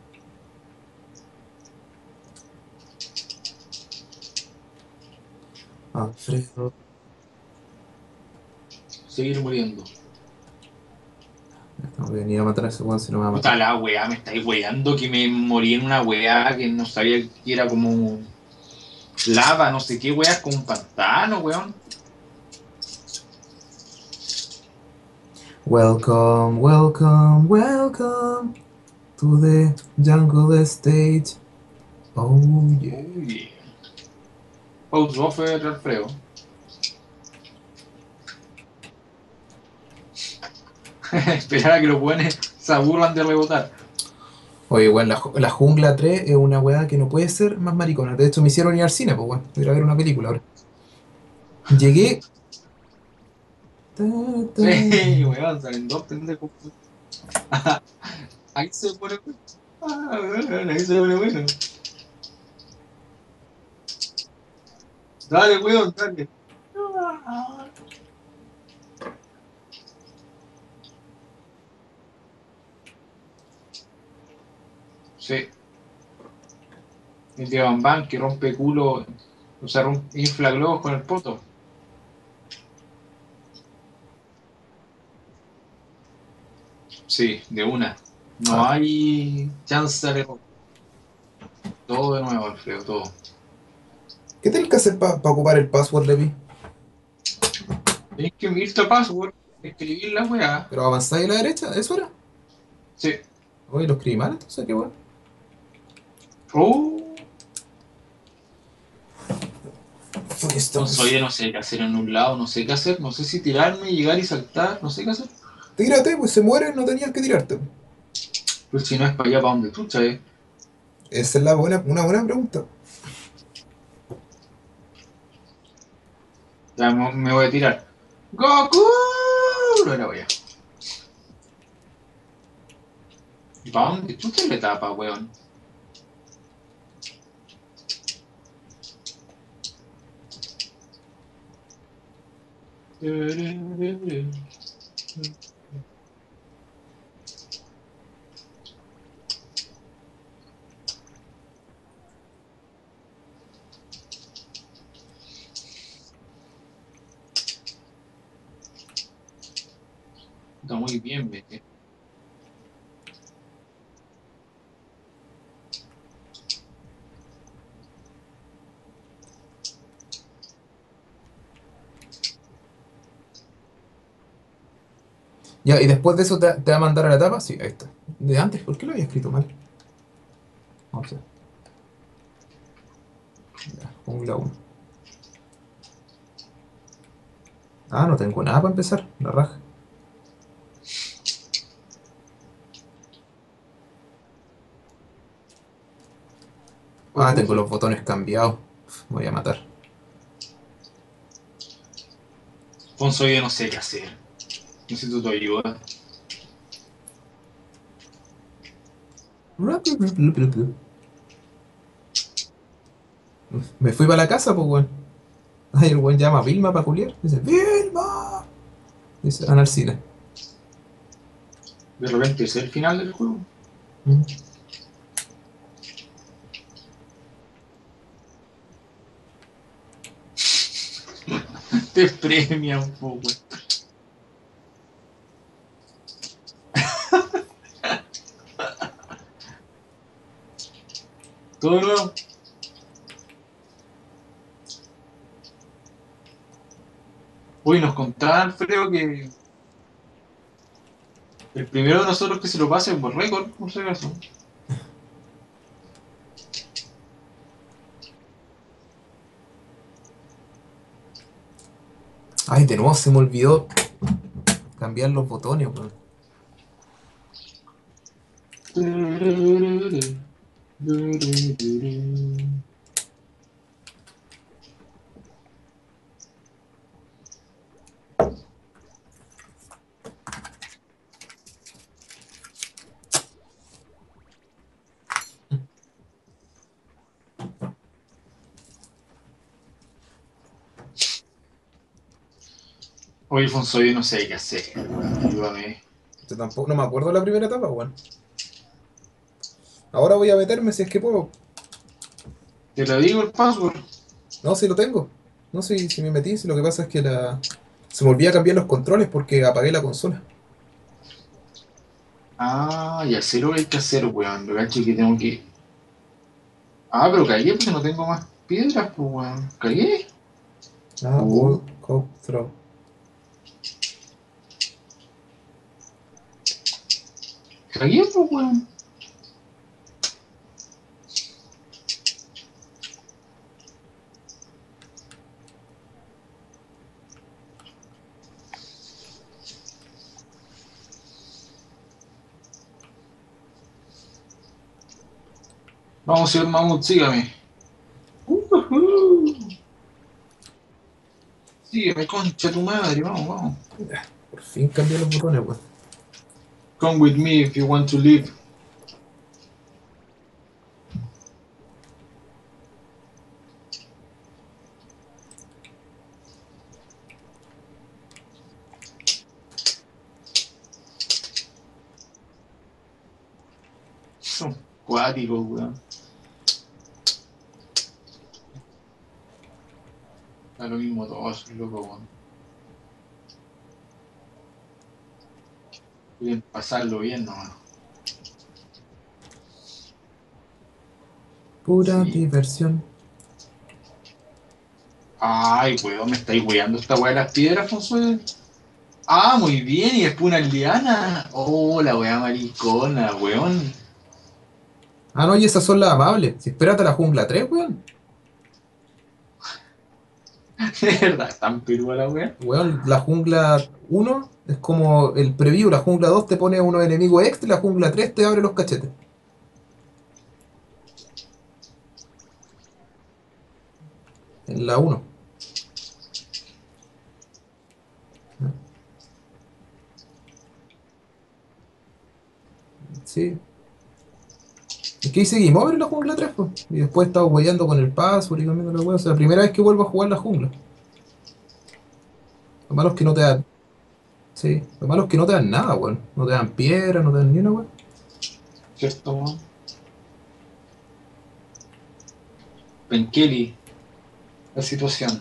Alfredo. Seguir muriendo. Tengo que venir a matar a ese weón si no me va a Puta matar. la weá, me estáis weando que me morí en una weá que no sabía que era como lava, no sé qué weá, como un pantano, weón. Welcome, welcome, welcome to the jungle stage. Oh yeah. Uy. Pause buffer, Alfredo. Esperar a que los buenos se aburran de rebotar. Oye, weón, la Jungla 3 es una weá que no puede ser más maricona. De hecho, me hicieron ir al cine, pues weón. Voy a ir a ver una película ahora. Llegué. Ta, ta, Sí, weón, salen dos pendejos. Ahí se pone bueno. Weón, ahí se pone bueno. Dale, weón, dale. Sí, el de Van Van que rompe culo, o sea, infla globos con el poto. Sí, de una. No Ah, hay chance de error. Todo de nuevo, Alfredo, todo. ¿qué tenés que hacer para ocupar el password, Levi? Tienes que irte a password, escribir la weá. ¿Pero avanzáis a la derecha? ¿Eso era? Sí. Oye, lo escribí mal, entonces, qué weón. Oh. Entonces, Flintstones. oye, no sé qué hacer en un lado, no sé qué hacer, no sé si tirarme, llegar y saltar, no sé qué hacer. Tírate, pues se muere, no tenías que tirarte. Pues si no es para allá, para donde tú, ¿sabes? Esa es una buena pregunta. Ya me voy a tirar. ¡Goku! No era para allá. ¿Y para dónde? ¿Tú te le tapas, weón? Está muy bien, vete. Ya, y después de eso te va a mandar a la etapa. Sí, ahí está. De antes, ¿por qué lo había escrito mal? Vamos a ver. Ya, jungla 1. Ah, no tengo nada para empezar. La raja. Ah, tengo Ocurre. los botones cambiados. Me voy a matar. Alfonso, yo no sé qué hacer. Necesito tu ayuda. Me fui para la casa, pues, weón. Ay, el weón llama a Vilma para culiar. Dice, ¡Vilma! Dice, anda al cine. De repente es el final del juego. Mm. Te premian, po, weón. Todo nuevo. Uy, nos contaba Alfredo que el primero de nosotros que se lo pase por récord, por si acaso. Ay, de nuevo se me olvidó cambiar los botones, weón. Oye, Alfonso, yo no sé qué hacer, weón. Ayúdame. Yo tampoco, no me acuerdo de la primera etapa, weón. Ahora voy a meterme si es que puedo. Te lo digo el password. No, si lo tengo. No sé si me metí, si lo que pasa es que se me olvida cambiar los controles porque apagué la consola. Ah, ya sé lo que hay que hacer, weón. Lo cacho que tengo que. Ah, pero cagué porque no tengo más piedras, pues, weón. ¿Cagué? Ah, Uh, wall, code, throw. Cagué, pues, weón. Vamos, señor Mamut, sígame. Sígueme, concha tu madre, vamos, vamos. Ya, por fin cambié los botones, weón. Come with me if you want to live. Son cuáticos, weón. Da lo mismo todos, loco, weón. Quieren pasarlo bien, nomás. Pura Sí. diversión. Ay, weón, me estáis weando esta weá de las piedras, Fonso. Ah, muy bien, y después una liana. Oh, la weá maricona, weón. Ah, no, y esas son las amables. Si espérate a la jungla 3, weón. De verdad, tan perúa la weá. Weón, la jungla 1 es como el preview, la jungla 2 te pone unos enemigos extra y la jungla 3 te abre los cachetes. En la 1. Sí. Es que ahí seguimos en la jungla 3, pues. Y después he estado weyando con el password y cambiando la wea. O sea, la primera vez que vuelvo a jugar la jungla. Lo malo es que no te dan. Sí. Lo malo es que no te dan nada, weón. No te dan piedra, no te dan ni una weón. ¿Cierto, weón? Penkeli, la situación.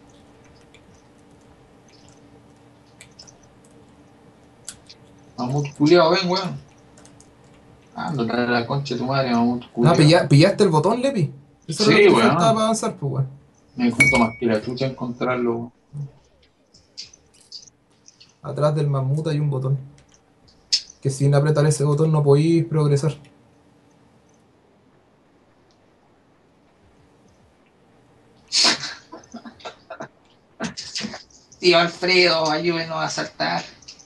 Mamut culiao, ven, weón. Ándate a la concha de tu madre, mamut Ah, culiao. pillaste el botón, Lepi. Eso era lo Sí, que te faltaba weón. para avanzar, pues, weón. Me costó más que la chucha encontrarlo, weón. Atrás del mamut hay un botón. Que sin apretar ese botón no podéis progresar. Tío Alfredo, ayúdenos a saltar.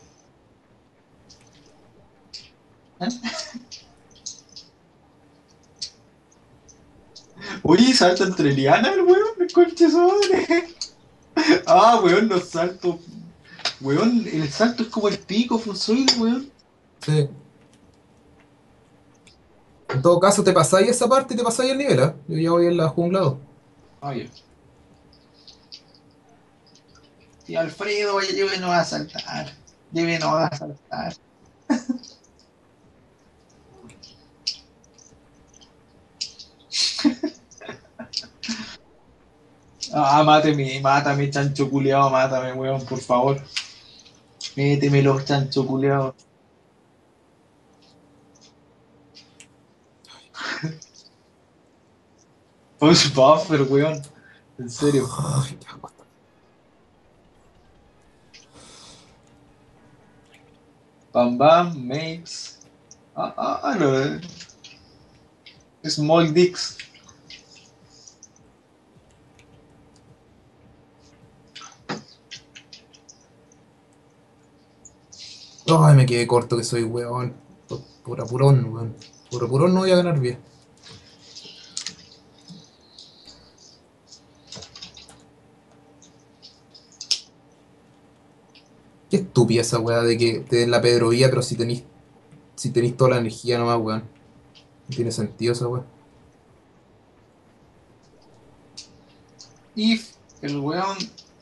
Oye, salta entre lianas el weón, me concha su madre. Ah, weón, los saltos. Weón, el salto es como el pico, Fusoide, weón. Sí. En todo caso, te pasáis esa parte y te pasáis el nivel, ¿ah? Yo ya voy en la jungla 2. Oye. Tío Alfredo, ayúdenos a saltar. Ayúdenos a saltar. Ah, mátame, chancho culeado, mátame, weón, por favor. Métemelo, chancho culeado. Push buffer, weón. En serio. Ay, ya, Bam Bam makes. No. Small dicks. ay, me quedé corto que soy, weón. Por apurón, weón. Por apurón no voy a ganar bien. Qué estúpida esa weá de que te den la pedrovía, pero si tenéis toda la energía nomás, weón. No tiene sentido esa weá. If el weón.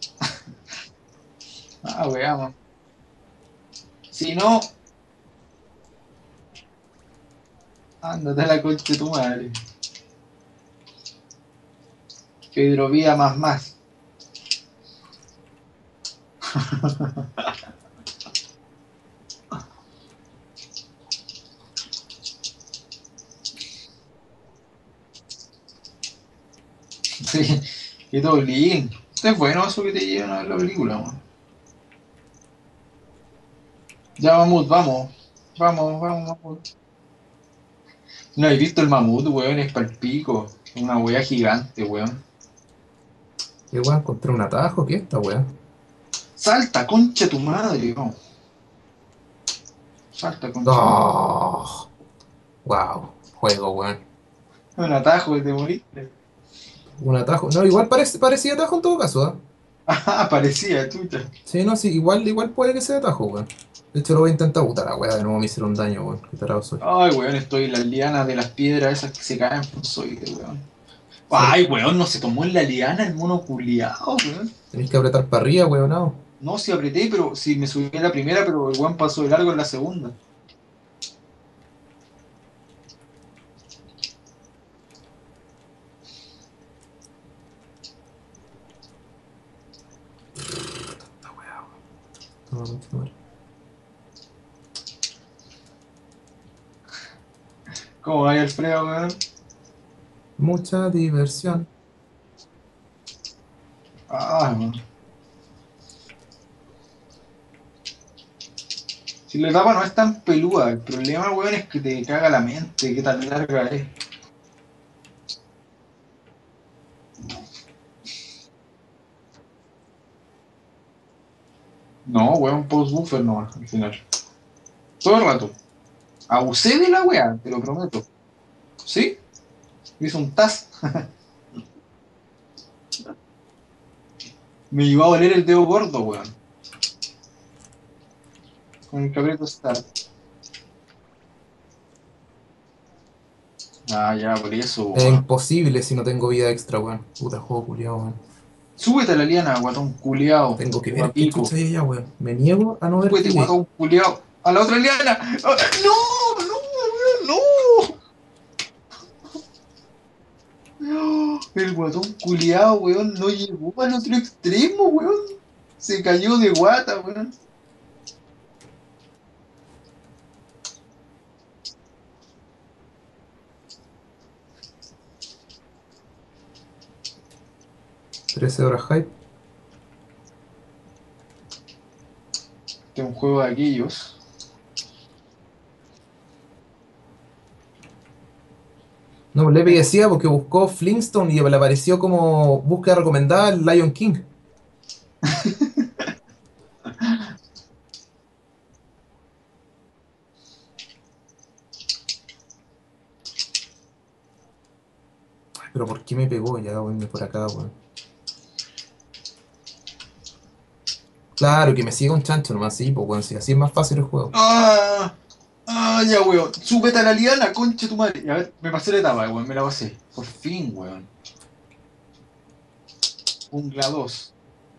Ah, weón. Si no, ándate a la concha de tu madre. Que hidrovía más más. Sí, que todo bien. Es bueno eso que te llevan a ver la película, weón. Ya, Mamut, vamos. Vamos, vamos, vamos. No he visto el mamut, weón, es palpico. Una wea gigante, weón. ¿Qué weón? ¿Encontré un atajo? ¿Qué es esta weón? Salta, concha tu madre, no. Salta, concha tu madre. ¡Oh! ¡Wow! Juego, weón. Un atajo y te moriste. Un atajo. No, igual parecía atajo en todo caso, ¿ah? Ah, parecía, chucha. Sí, no, sí, igual puede que sea atajo, weón. De hecho, lo voy a intentar. Puta la weá, de nuevo me hicieron daño, weón. Qué tarado soy. Ay, weón, estoy en las lianas de las piedras esas que se caen por soy weón. Sorry. Ay, weón, no se tomó en la liana el mono culiao, weón. Tenéis que apretar para arriba, weón, no. No, sí apreté, pero sí me subí en la primera, pero el weón pasó de largo en la segunda. Esta weá, weón. No, no, no. ¿Cómo va Alfredo, weón? Mucha diversión. Ah, weón. Si la etapa no es tan peluda, el problema, weón, es que te caga la mente, qué tan larga es. No, weón, post buffer nomás, al final. Todo el rato. Abusé de la weá, te lo prometo. ¿Sí? Hice un task. Me iba a doler el dedo gordo, weón. Con el cabrito start. Ah, ya, por eso, Es weón. imposible si no tengo vida extra, weón. Puta juego culiao, weón. Súbete a la liana, guatón culiao. Tengo que ver qué Guapico. chucha hay allá, weón. Me niego a no ver qué Súbete, hay. guatón culiao. A la otra liana. ¡Ah! ¡No! ¡No, weón! ¡No! ¡No! El guatón culiao, weón, no llegó al otro extremo, weón. Se cayó de guata, weón. Trece horas hype. Este es un juego de aquellos. No, Lepe decía porque buscó Flintstone y le apareció como búsqueda recomendada el Lion King. Ay, pero ¿por qué me pegó? Ya, weón, por acá, weón. Claro, que me siga un chancho nomás, sí, pues, weón, sí, así es más fácil el juego. ¡Ah! ¡Ah, ya, weón! ¡Súbete a la liana, concha tu madre! A ver, me pasé la etapa, weón, me la pasé. Por fin, weón. Jungla 2.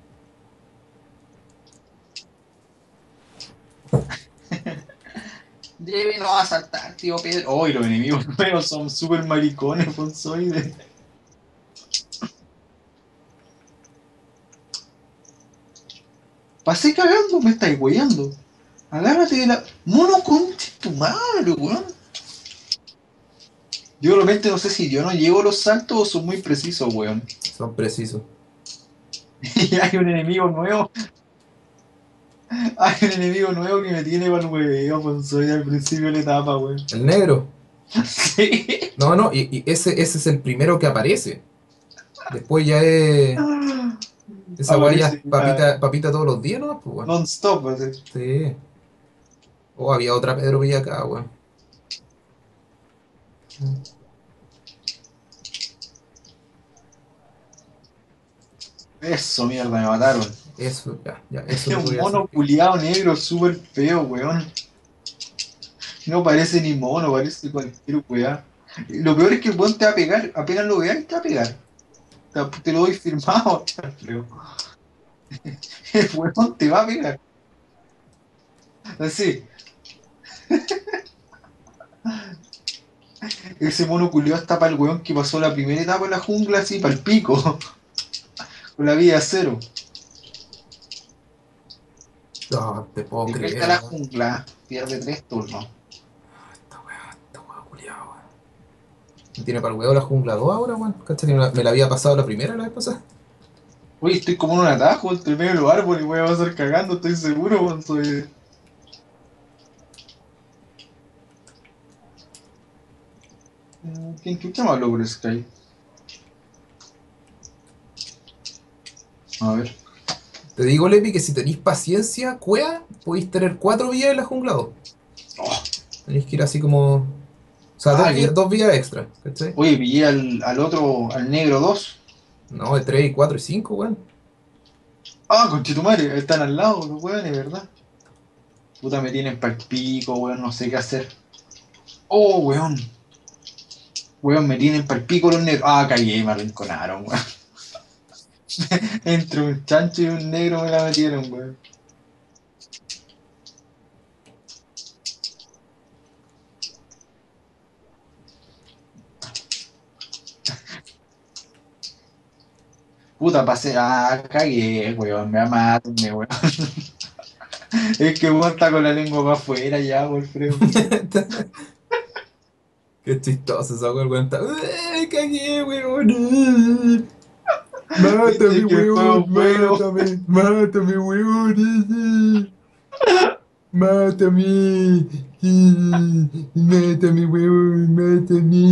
Debe no asaltar, tío Pedro. Oh, y los enemigos nuevos son súper maricones, Fonsoide. Pasé cagando, me estáis weyando. Agárrate de la. Mono concha tu madre, weón. Yo realmente no sé si yo no llevo los saltos o son muy precisos, weón. Son precisos. Y hay un enemigo nuevo. Hay un enemigo nuevo que me tiene para el hueveo, Fonsoide al principio de la etapa, weón. El negro. Sí. No, no, y ese es el primero que aparece. Después ya es. Esa weá ya es Aparece ya papita todos los días, ¿no? Pues, weón. non-stop, así. Sí. Oh, había otra Pedro Villa acá, weón. Eso, mierda, me mataron. Eso, ya, eso Es es lo que un voy a hacer. mono culiado negro súper feo, weón. No parece ni mono, parece cualquier weá. Lo peor es que el weón te va a pegar, apenas lo veas, te va a pegar. Te lo doy firmado, creo. El weón te va a pegar. Así, ese mono culiado está para el weón que pasó la primera etapa en la jungla, así, para el pico. Con la vida a cero. No, te puedo De vuelta creer, a la weón. jungla, pierde 3 turnos. Esta weá culiao, weón. ¿Me tiene para el weón la jungla 2 ahora, weón? ¿Cachai? Que me la había pasado la primera la vez pasada. Oye, estoy como en un atajo entre medio de los árboles y voy a pasar cagando, estoy seguro, weón. Soy. ¿Quién chucha me habló por Skype? A ver. Te digo, Lepi, que si tenéis paciencia, cuea, podéis tener 4 vías en la jungla 2. Oh, Tenéis que ir así como. O sea, ah, dos vías extra, ¿cachai? oye, pillé al otro, al negro 2. No, de 3 y 4 y 5, weón. Ah, conchetumare, están al lado, los weones, ¿verdad? Puta, me tienen pa'l pico, weón, no sé qué hacer. Oh, weón. Weón, me tienen pa'l pico los negros. Ah, cagué, me arrinconaron, weón. Entre un chancho y un negro me la metieron, weón. Puta, pasé. Ah, cagué, weón. Me amatonme, weón. Es que weón está con la lengua para afuera ya, Wolfredo. Qué chistoso esa weón, weón. ¡Me cagué, weón! Mátame, Viste que el juego weón, es bueno. mátame, weón. Mátame, sí, mátame, weón, mátame.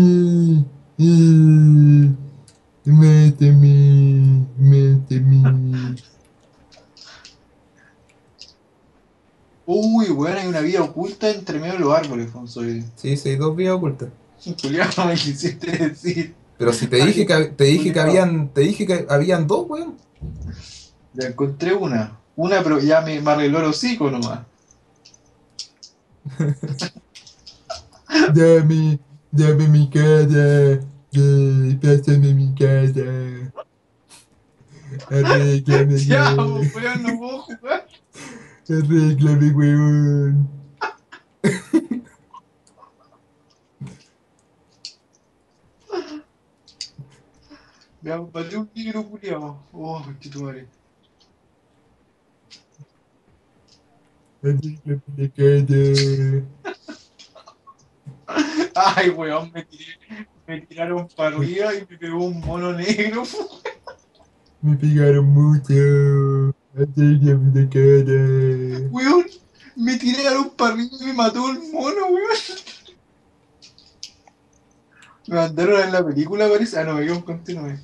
Mátame, mátame. Uy, weón, hay una vida oculta entre medio de los árboles, Fonso. Sí, sí, hay 2 vías ocultas. Julián, me quisiste decir. Pero si Ay, culiao. te dije que habían 2, weón. Ya encontré una. Una, pero ya me arregló el hocico nomás. Dame, dame mi cara, pásame mi cara, arréglame, Ya, pues, weón, no puedo jugar. arréglame, weón. Me maté un negro culiao. Oh, conchetumare. Arréglame la cara. Ay, weón, me tiraron para arriba y me pegó un mono negro. Me pegaron mucho. Arréglame la cara. Weón, me tiraron para arriba y me mató el mono, weón. Me mandaron en la película, parece. Ah, no, yo continúe.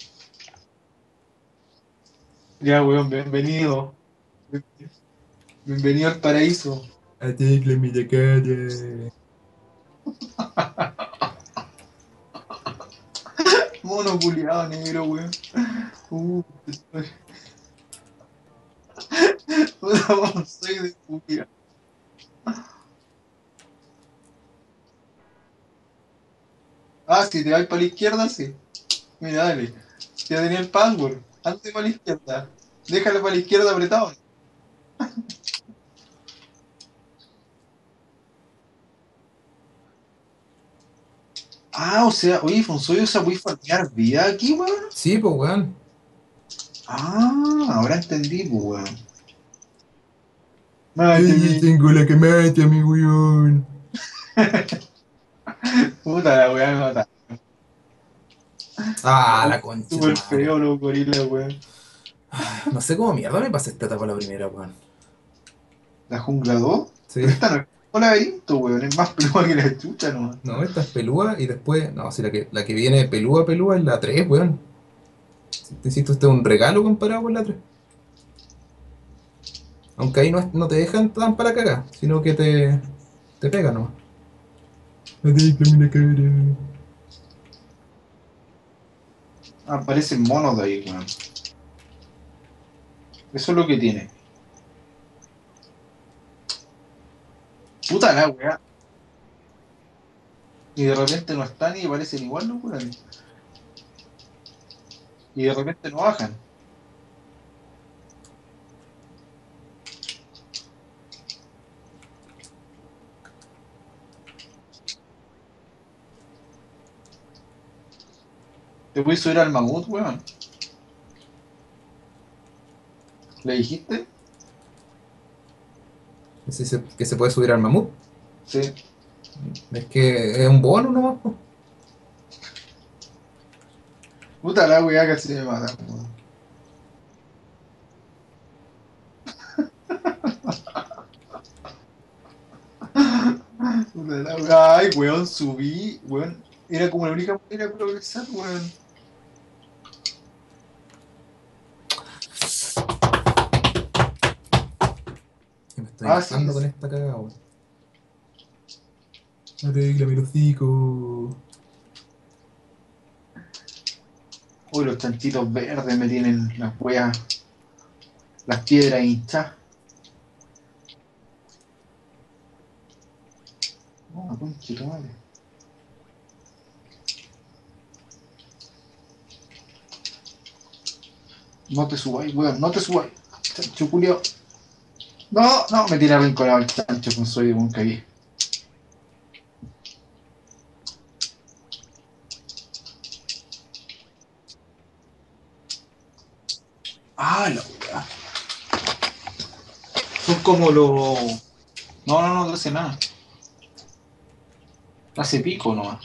Ya, weón, bienvenido. Bienvenido al paraíso. Arréglame la cara. Mono culiado negro, weón. Uh, puta, soy de culiao. Ah, si te vas para la izquierda, sí. Mira, dale. Ya tenía el password. Antes para la izquierda. Déjalo para la izquierda apretado. Ah, o sea, oye, Fonsoyo, ¿se puede farmear vida aquí, weón? Sí, pues, weón. Ah, ahora entendí, pues, weón. Ay, Máteme. tengo la que mata, mi weón. Puta la weá me mata. Ah, Oh, la concha de tu súper madre. feo los gorilas, weón. No sé cómo mierda me pasé esta etapa la primera, weón. La jungla 2. Pero Sí. esta no es un laberinto, weón. Es más peluda que la chucha nomás. No, esta es pelúa y después. No, si la que viene pelúa, pelúa es la 3, weón. Si te insisto, este es un regalo comparado con la 3. Aunque ahí no te dejan tan para cagar, sino que te pegan nomás. Arréglame la cara. Aparecen monos de ahí, weón. Eso es lo que tiene. Puta la weá. Y de repente no están y parecen igual los weones. Y de repente no bajan. ¿Te puedes subir al mamut, weón? ¿Le dijiste? Que se puede subir al mamut. Sí. Es que es un bono nomás, po. Puta la weá, casi me matan, weón. Puta la weá. Ay, weón, subí, weón. Era como la única manera de progresar, weón. Que me estoy Ah, sí, matando con sí. esta cagada, weón. Arréglame el hocico. Uy, los chanchitos verdes me tienen las weas, las piedras hinchas. No, conchito, madre. No te subáis, weón, no te subáis. Chancho culiao. No, no, me tiene arrinconado el chancho con soy de un cagué. Ah, la wea. Son como los. No, no, no, no hace nada. Hace pico nomás.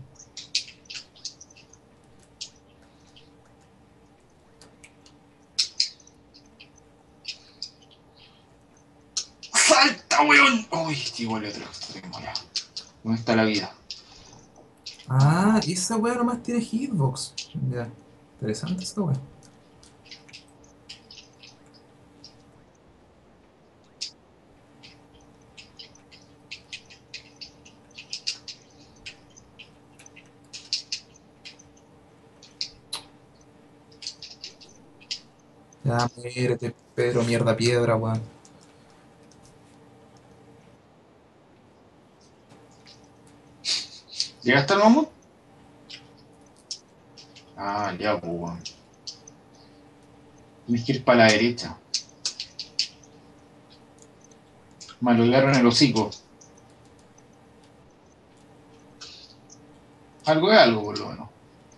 ¡Salta, weón! Uy, igual otro extremo ya. ¿Dónde está la vida? Ah, esa weá nomás tiene hitbox. Ya. Interesante esa weá. Ya, muérete, Pedro, mierda, piedra, weón. ¿Llegaste al mamut? Ah, ya, pues, weón. Tienes que ir para la derecha. Malograron el hocico. Algo es algo, por lo menos.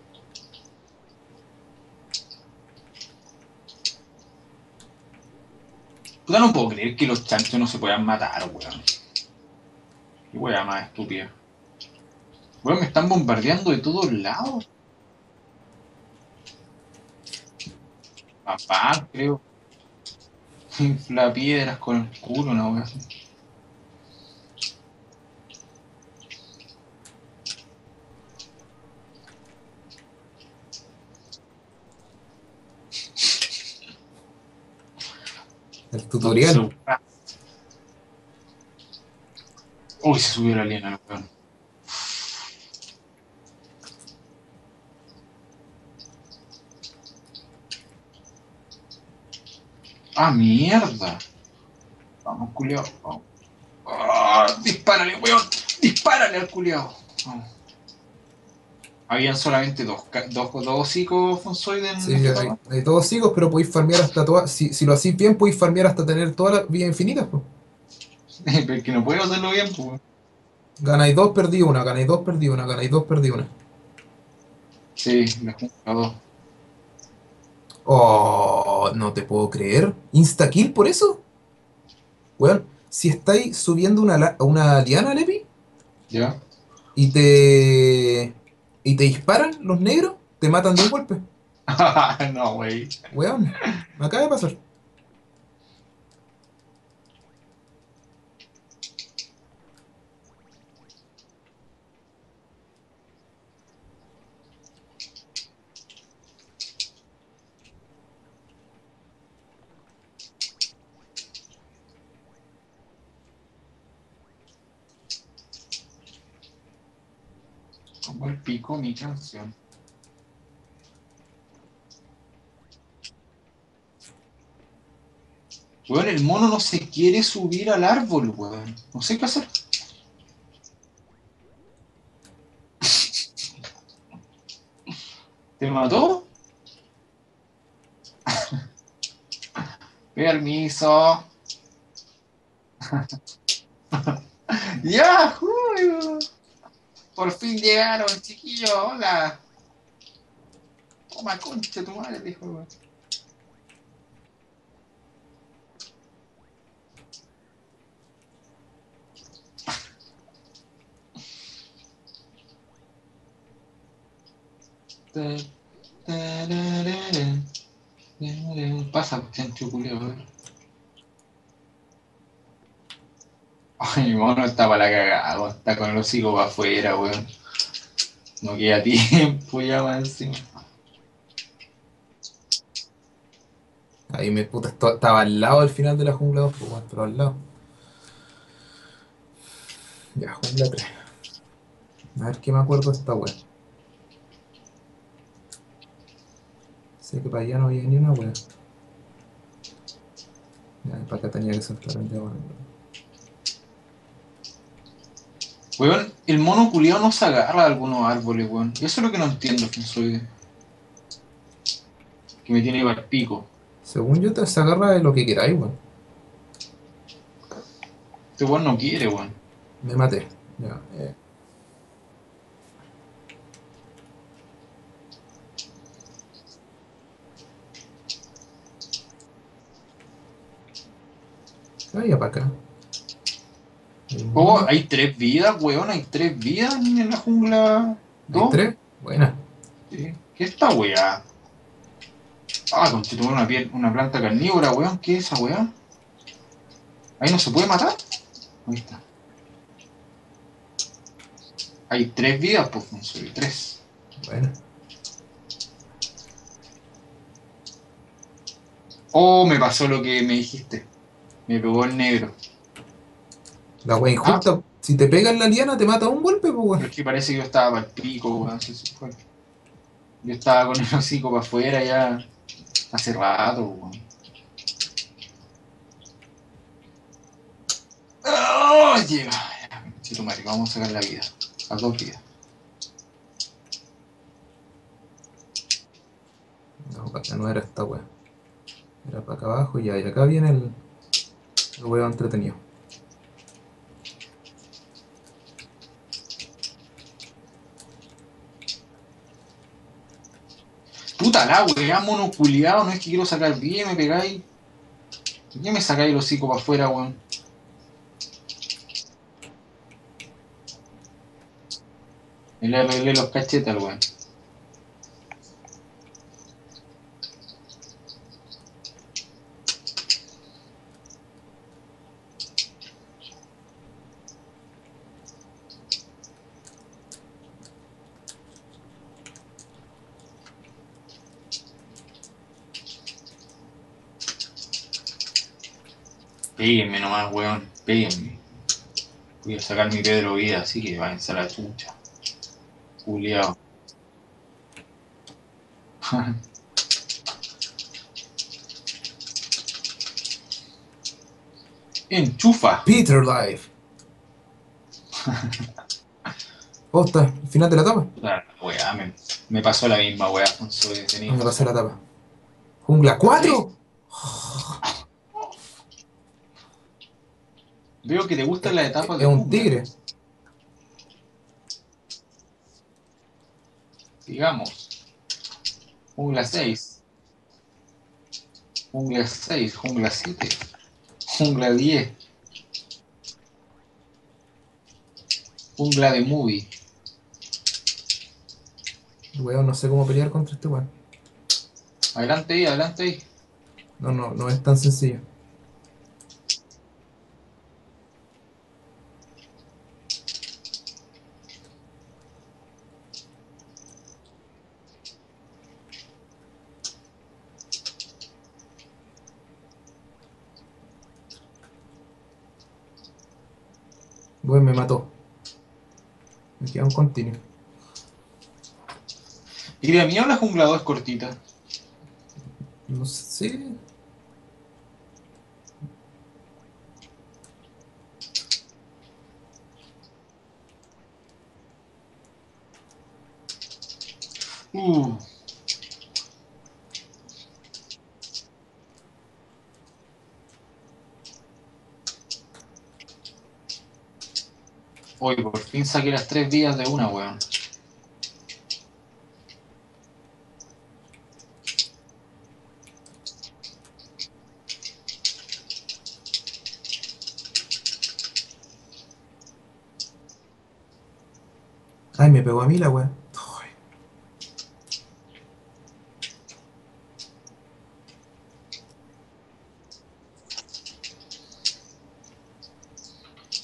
Puta, no puedo creer que los chanchos no se puedan matar, weón. Qué weá más estúpida. Weón, me están bombardeando de todos lados. Papá, creo. Infla piedras con el culo, una weá así. El Not tutorial. so fast. Uy, se subió la liana, weón. Ah, mierda. Vamos, culiao. Vamos. Ah, dispárale, weón. Dispárale al culiao. Vamos. Habían solamente dos hocicos Fonsoide en Sí, esta etapa. hay todos sigos, pero podéis farmear hasta todas. Si lo hacéis bien, podéis farmear hasta tener todas las vidas infinitas, pues. Pero es que no puedo hacerlo bien, pues. Ganáis dos, perdí una, ganáis dos, perdí una, ganáis dos, perdí una. Sí, me junto a dos. Oh, no te puedo creer. ¿Insta-kill por eso? Weón, si estáis subiendo una liana, Lepi, ¿Ya? y te disparan los negros, te matan de un golpe. No, wey. Weón, me acaba de pasar. Como el pico mi canción. Weón, el mono no se quiere subir al árbol, weón. No sé qué hacer. ¿Te mató? Permiso. ¡Ya! Por fin llegaron, chiquillos. Hola. Toma, concha tu madre, dijo, weón. Pasa, chancho culeo, weón. Ay, mi mono está para la cagada, weón. Está con el hocico para afuera, weón. No queda tiempo ya más encima. Ahí me puta, estaba al lado del final de la jungla 2, pues, weón, pero al lado. Ya, jungla 3. A ver qué me acuerdo de esta weá. Sé que para allá no había ni una weá. Ya, para acá tenía que saltar el diablo. Weón, el mono culiao no se agarra a algunos árboles, weón. Eso es lo que no entiendo, Fonsoide. Que me tiene para el pico. Según yo, te se agarra de lo que queráis, weón. Este weón no quiere, weón. Me maté. Ya, vaya para acá. El Oh, mono. hay 3 vidas, weón. Hay 3 vidas en la jungla ¿Hay 2. tres? Buena. ¿Sí? ¿Qué es esta weá? Ah, constituye una planta carnívora, weón. ¿Qué es esa weá? Ahí no se puede matar. Ahí está. Hay 3 vidas, pues, Fonsoide. 3. Buena. Oh, me pasó lo que me dijiste. Me pegó el negro. La wea Ah, injusta. Si te pega en la liana, te mata un golpe, pues, weón. pero es que parece que yo estaba para el pico, weón. Sí, sí, fue. Yo estaba con el hocico para afuera ya hace rato, weón. ¡Oh! Llega. Chito Mario, vamos a sacar la vida. Las 2 vidas. No, para acá no era esta wea. Era para acá abajo y ya. Y acá viene el wea entretenido. Puta la weá, mono culiao, no es que quiero sacar vida, me pegáis. ¿Por qué me sacáis el hocico para afuera, weón? Le arreglé los cachetes al weón. Péguenme nomás, weón. Péguenme. Voy a sacar mi Pedro vida, así que váyanse a la chucha. Culiao. Enchufa. Peter Life. Posta, el final de la etapa. La weá, me pasó la misma weá, Alfonso, No tenéis me pasé razón. la etapa. Jungla ¿Sí? 4. Veo que te gustan las etapas Es de un jungla, tigre. digamos. Jungla 6, jungla 6, jungla 7, jungla 10, jungla de movie. Weón, no sé cómo pelear contra este weón. Adelante ahí, adelante ahí. No, no, no es tan sencillo. Weón, me mató. Me queda un continuo. Y de mí la jungla 2 es cortita. No sé. Uh. Hoy por fin saqué las 3 vidas de una, weón. Ay, me pegó a mí la weón. Ay,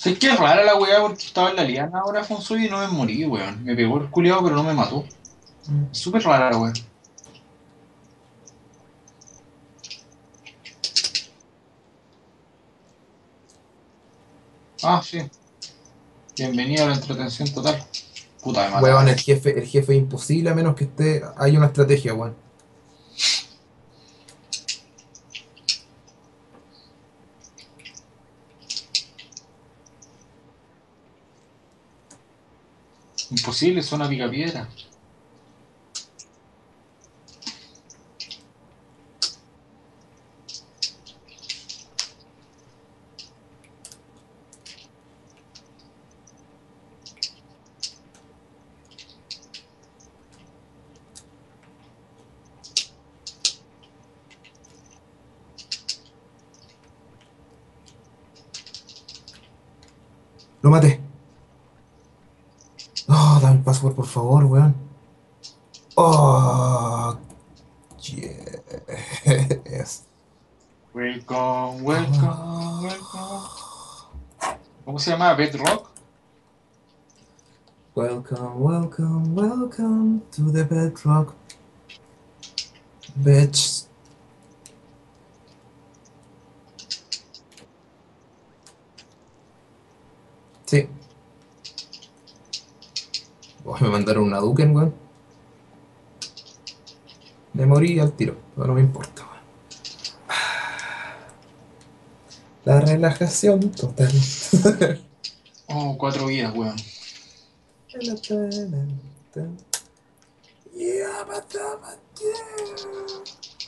Es que es rara la weá porque estaba en la liana ahora Fonsoy y no me morí, weón. Me pegó el culiado pero no me mató. Es súper rara la weá. Ah, sí. Bienvenido a la entretención total. Puta, me Weón, mataron. el jefe es imposible a menos que hay una estrategia, weón. Imposible, zona picapiedra. Lo maté. Oh, dame el password, por favor, weón. Oh, yes. Welcome, welcome, welcome. Oh. ¿Cómo se llama? ¿Bedrock? Welcome, welcome, welcome to the bedrock, bitch. Sí. Oh, me mandaron una Duken, weón. Me morí al tiro, pero no me importa, weón. La relajación total. Oh, 4 vidas, weón. Yeah, but yeah.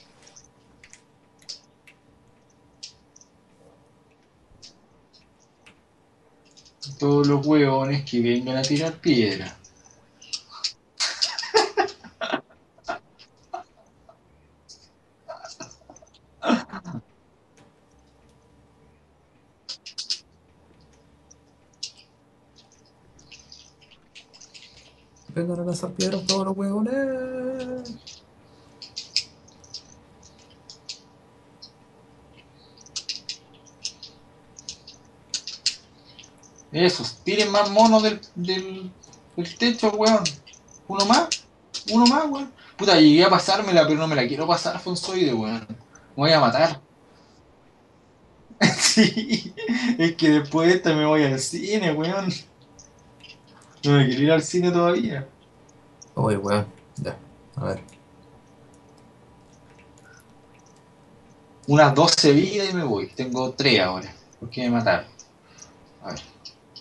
Todos los huevones que vengan a tirar piedra. Vengan a lanzar piedras todos los huevones. Esos, tiren más monos del techo, weón. Uno más, uno más, weón. Puta, llegué a pasármela, pero no me la quiero pasar, Fonsoide, weón. Me voy a matar. Sí, es que después de esta me voy al cine, weón. No me quiero ir al cine todavía. Oye, weón. Ya, a ver. Unas 12 vidas y me voy. Tengo 3 ahora. ¿Por qué me mataron? A ver.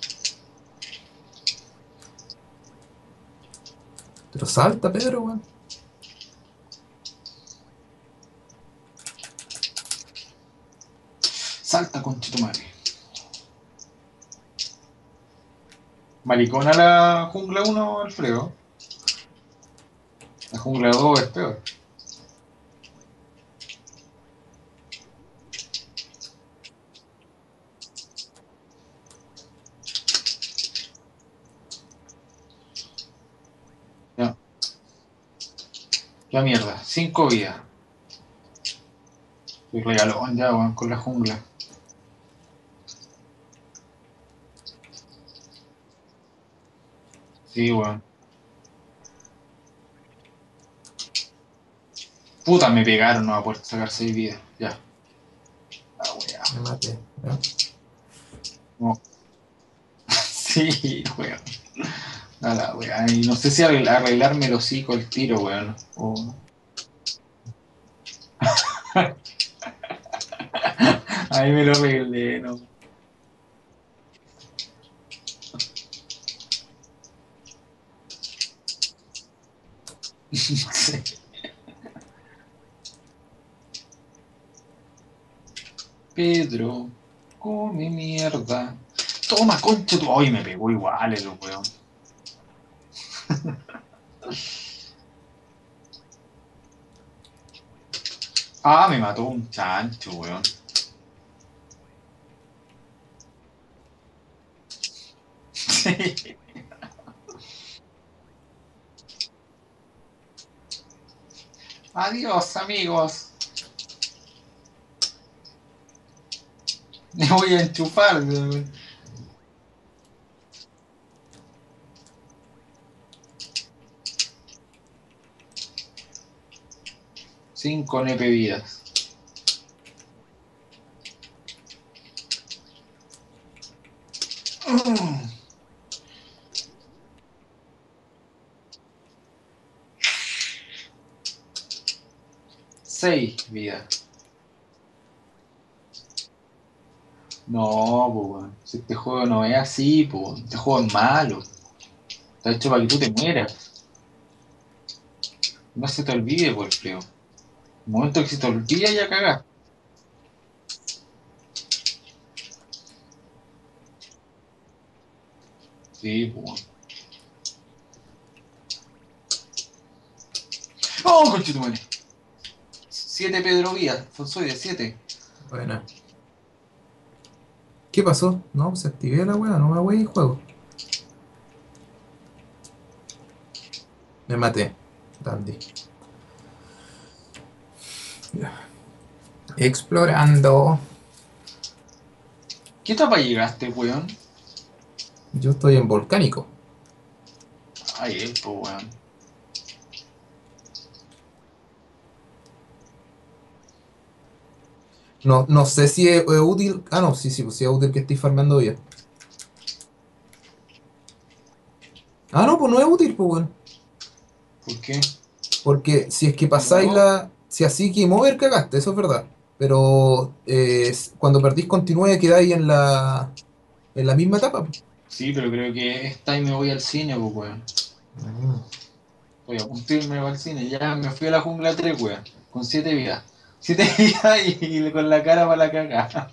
Pero salta, Pedro, weón. Salta, conchetumare. Maricona la jungla 1, Alfredo. La jungla 2 es peor. Ya, ya mierda. 5 vidas. Estoy regalón ya, weón, con la jungla. Sí, weón. Puta, me pegaron, no va a poder sacar 6 vidas. Ya. La weá. Me maté, ¿ya? No. Sí, weón. A la weá. Y no sé si arreglarme el hocico el tiro, weón. Ahí me lo arreglé, no. Sí. Pedro, come mierda. Toma, concha tu. Ay, me pegó igual el weón. Ah, me mató un chancho, weón. Sí. Adiós, amigos. Me voy a enchufar, weón. 5 nepe vidas. Seis vidas. No, pues, weón. Si este juego no es así, pues. Este juego es malo. Está hecho para que tú te mueras. No se te olvide, pues, creo. El momento que se te olvida, ya cagaste. Sí, pues. ¡Oh, conchetumare! 7 Pedro Vías. Soy de 7. Bueno. ¿Qué pasó? No, se activé la weá, no me voy y juego. Me maté. Dandy. Ya. Explorando. ¿Qué etapa llegaste, weón? Yo estoy en volcánico. Ay, pues, weón. No, no sé si es útil. Ah, no, sí, sí, pues sí es útil que estéis farmando ya. Ah, no, pues no es útil, pues bueno. ¿Por qué? Porque si es que ¿No pasáis no? la. Si así que mover cagaste, eso es verdad. Pero cuando perdís continúe quedáis en la misma etapa, pues. Sí, pero creo que esta y me voy al cine, pues, weón. Mm. Voy a cumplirme al cine. Ya me fui a la jungla 3, weón. Con 7 vidas. 7 vidas y con la cara para la caga.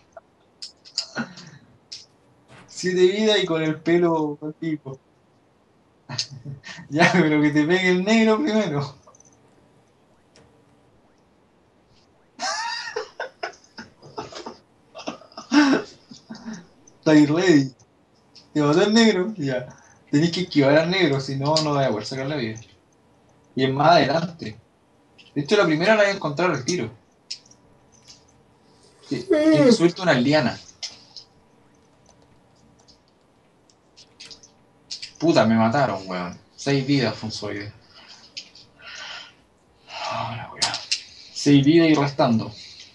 7 vidas y con el pelo tipo. Ya, pero que te pegue el negro primero. Estáis ready. Te mató el negro. Ya. Tenéis que esquivar al negro, si no, no vais a poder sacar la vida. Y es más adelante. De hecho, la primera la voy a encontrar al tiro. Tiene que subirte una liana. Puta, me mataron, weón. 6 vidas, Fonsoide. Ahora, weón. 6 vidas y restando.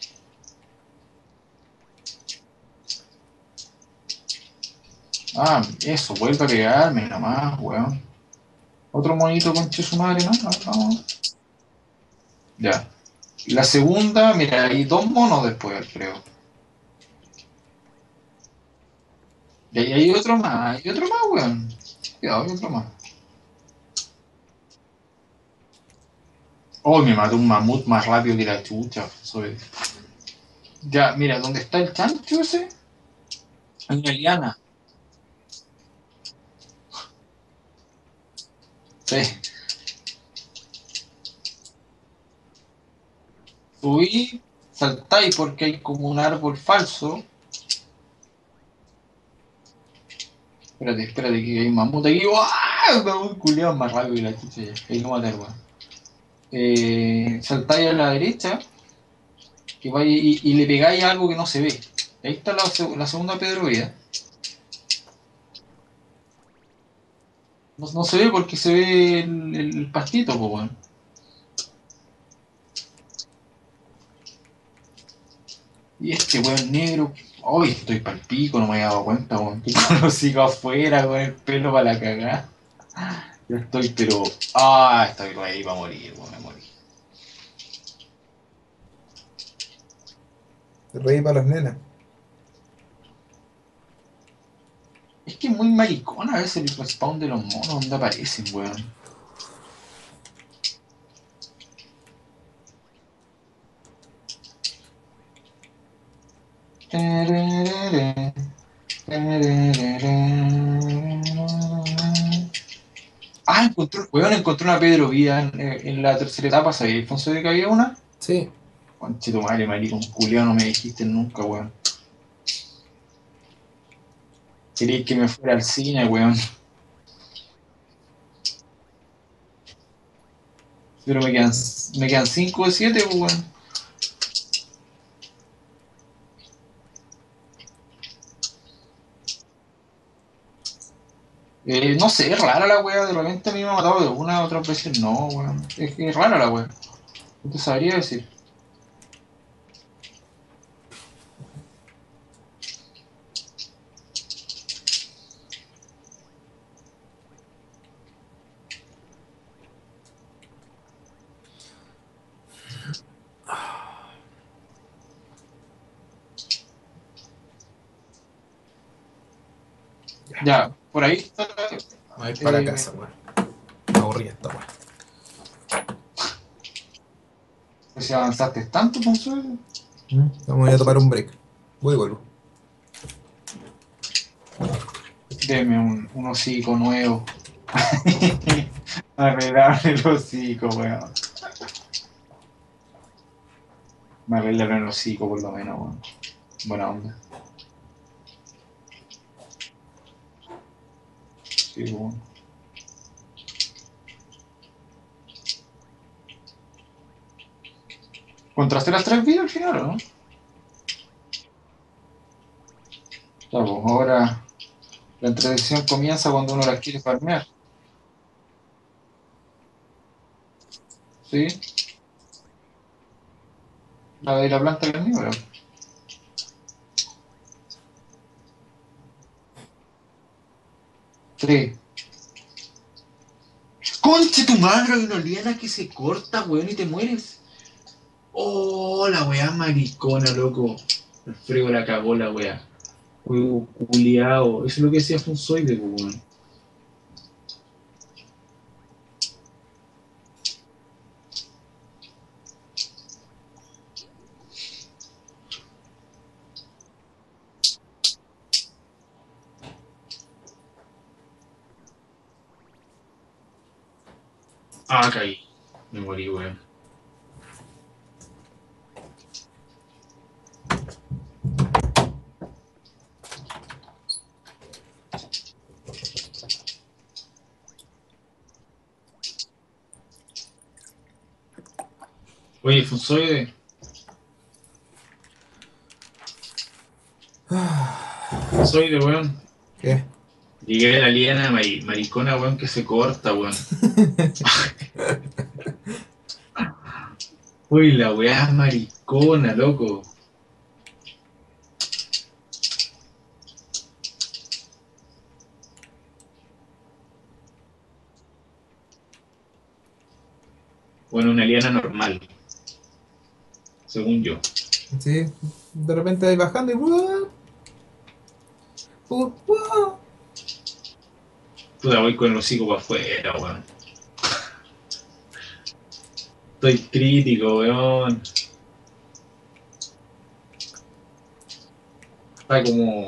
Ah, eso, vuelve a pegarme nomás, weón. Otro monito conche su madre, ¿no? No. Ya. La segunda, mira, hay dos monos después, creo. Y ahí hay otro más, weón. Cuidado, hay otro más. Oh, me mató un mamut más rápido que la chucha. Ya, mira, ¿dónde está el chancho ese? Hay una liana. Sí. Subí, saltáis porque hay como un árbol falso. Espérate, que hay un mamut aquí. ¡Uah! Un mamut culiado más rápido que la chucha ya. Ahí lo matar, weón. Saltáis a la derecha que vaya y le pegáis a algo que no se ve. Ahí está la segunda pedrovía. No se ve porque se ve el pastito, pues, weón. Y este weón negro. Hoy estoy pa'l pico, no me había dado cuenta, weón. Que con los hijos afuera, con el pelo para la cagada. Yo estoy, pero. Ah, estoy ahí para morir, weón, me morí. Rey para las nenas. Es que es muy maricón a veces el respawn de los monos donde aparecen, weón. Ah, encontré una Pedro Vida en la tercera etapa, ¿sabías, Alfonso, de que había una? Sí. Conchito madre, maricón, culiao, no me dijiste nunca, weón. Querías que me fuera al cine, weón. Pero me quedan 5 o 7, weón. No sé, es rara la weá, de repente a mí me ha matado de una, otras veces no, weón. Es rara la weá. No te sabría decir. Ya, por ahí está. Vamos a ir para la Eh, casa, weón. Me aburrí esta, weón. pues si avanzaste tanto, Consuelo. Vamos a ir a tomar un break. Voy y vuelvo. Deme un hocico nuevo. Arreglarme el hocico, weón. Me arreglaron el hocico por lo menos, weón. Buena onda. Sí, weón. ¿Contraste las 3 vidas al final o no? Ya, pues ahora la entretención comienza cuando uno las quiere farmear. ¿Sí? La de la planta carnívora. Sí. Conche tu madre, hay una liana que se corta, weón, y te mueres. Oh, la weá maricona, loco. El frío la cagó la weá. Juego culiao. Eso es lo que decía Fonsoide, weón. Ah, caí. Me morí, weón. Oye, Fonsoide. Fonsoide, weón. ¿Qué? Llegué a la liana maricona, weón, que se corta, weón. Uy, la weá maricona, loco. Bueno, una liana normal, según yo. Sí, de repente ahí bajando y Puta, voy con el hocico para afuera, weón. Estoy crítico, weón. Está como.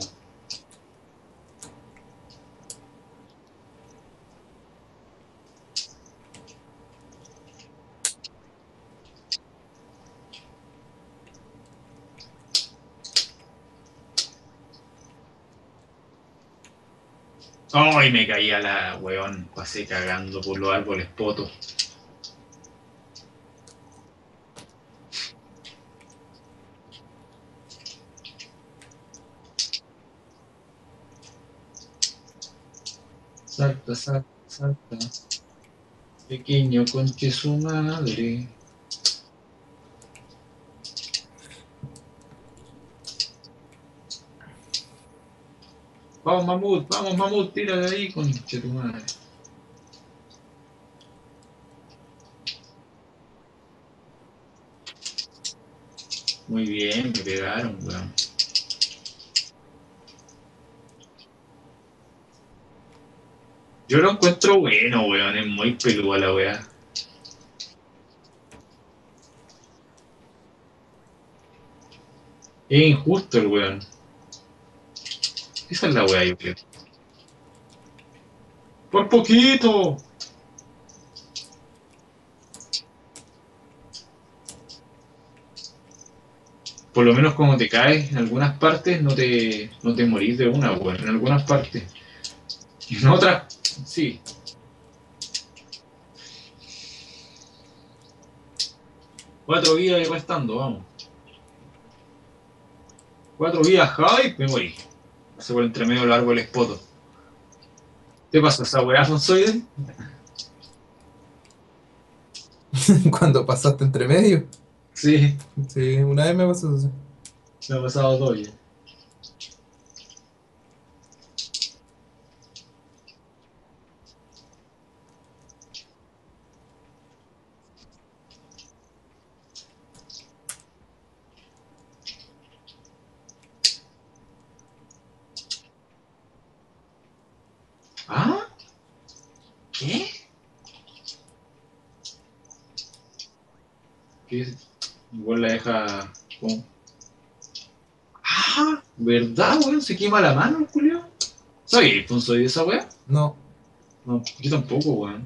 ¡Ay! Me caí a la weón. Pasé cagando por los árboles poto. Salta, salta, salta. Pequeño conche su madre. Vamos mamut, tira de ahí, conche tu madre. Muy bien, me pegaron, weón. Yo lo encuentro bueno, weón. Es muy peluda la weá. Es injusto el weón. Esa es la weá, yo creo. ¡Por poquito! Por lo menos cuando te caes en algunas partes no te morís de una, weón. En algunas partes. Y en otras, sí. 4 vidas y restando, vamos. 4 vidas, Javi, me morí. Pasé por entre medio del árbol espoto. ¿Qué pasa esa weá, Fonsoide? Cuando pasaste entre medio. Sí, Sí, una vez me pasó eso. me ha pasado todo ya. ¿Ah? ¿Qué? ¿Qué? Igual la deja. ¿Cómo? Ah, ¿verdad, weón? Se quema la mano, Julio. ¿Sabes quién soy de esa weá? No, No, yo tampoco, weón.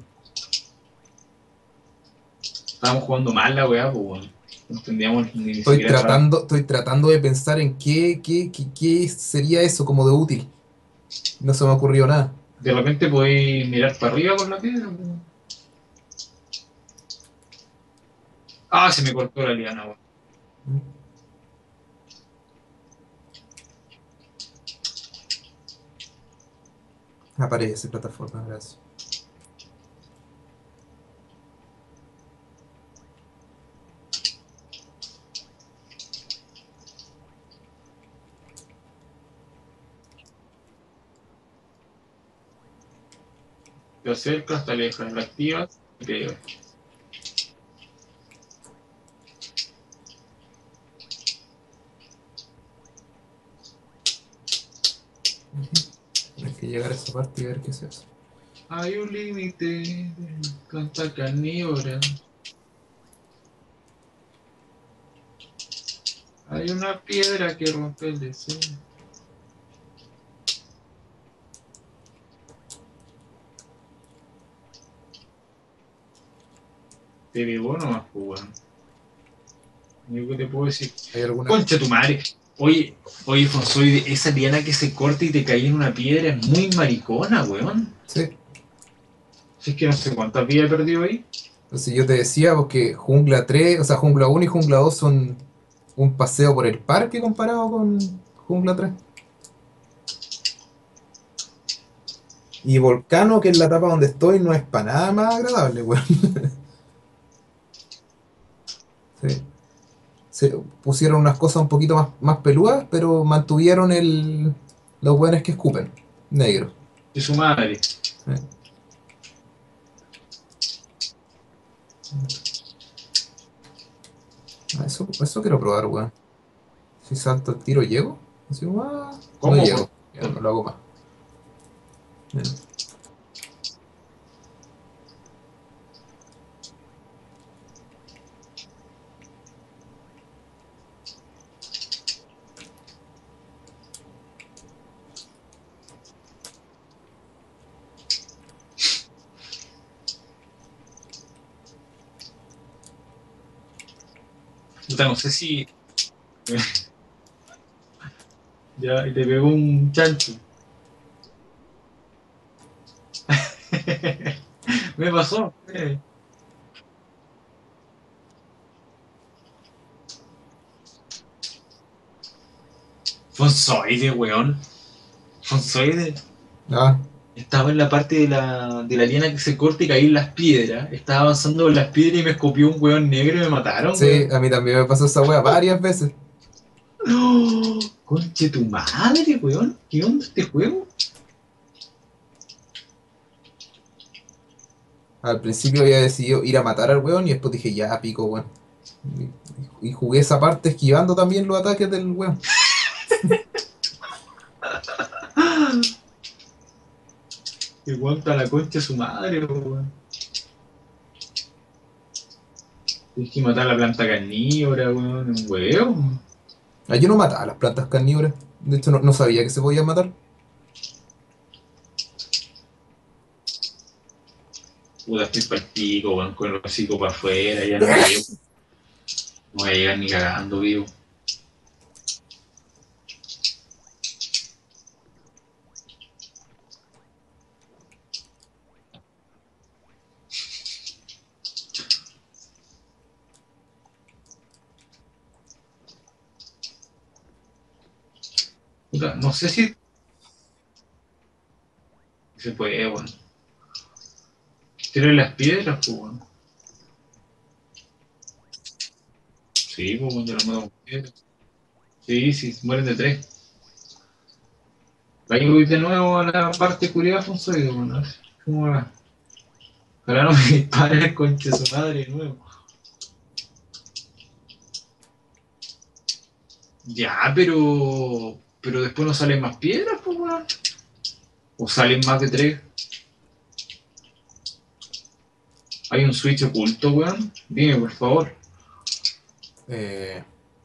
Estábamos jugando mal la weá, pues, weón. No entendíamos ni siquiera entrar. estoy tratando de pensar en qué sería eso como de útil. No se me ocurrió nada. De repente podéis mirar para arriba con la piedra, weón. Ah, se me cortó la liana, weón. Aparece plataforma, gracias. Te acercas, te alejas, la activas y pegas. Hay que llegar a esa parte y ver qué es eso. Hay un límite, canta carnívora. Hay una piedra que rompe el deseo. Te pegó nomás, pues, weón. Lo único que te puedo decir. ¿Hay alguna? Concha tu madre. Oye, oye, Fonsoide, esa liana que se corta y te cae en una piedra es muy maricona, weón. Sí. Si es que no sé cuántas vidas he perdido ahí. Entonces yo te decía porque Jungla 3, o sea, Jungla 1 y Jungla 2 son un paseo por el parque comparado con Jungla 3. Y Volcano, que es la etapa donde estoy, no es para nada más agradable, weón. Sí. Se pusieron unas cosas un poquito más peludas, pero mantuvieron los weones que escupen, negro. De su madre. Sí. Eso quiero probar, weón. Si salto el tiro, ¿llego? Así como, no ¿Cómo? llego. Ya no lo hago más. Bien. Puta, no sé si. Ya, y te pegó un chancho. Me pasó. Fonsoide, weón. Fonsoide. Ah, Estaba en la parte de la liana que se corta y caí en las piedras. Estaba avanzando en las piedras y me escopió un weón negro y me mataron, sí, weón. a mí también me pasó esa wea varias veces. ¡No! Conche tu madre, weón. ¿Qué onda este juego? Al principio había decidido ir a matar al weón y después dije, ya, pico, weón. Y jugué esa parte esquivando también los ataques del weón. Que aguanta la concha de su madre, weón. Tienes que matar a la planta carnívora, weón. Un weón. Ah, yo no mataba a las plantas carnívoras. De hecho, no sabía que se podían matar. Puta, estoy para el pico, weón. Con el hocico para afuera, ya no llego. No voy a llegar ni cagando, vivo. Puta, no sé si se puede, weón. Tirar las piedras, pues, weón. Sí, pues yo lo mato con piedra. Sí, sí, mueren de tres. Ahí voy de nuevo a la parte culiada Fonsoide, bueno, ¿cómo va? Ojalá no me dispare conche su madre de nuevo. Ya, pero después no salen más piedras, pues, weón. O salen más de tres. Hay un switch oculto, weón. Dime, por favor. Eh,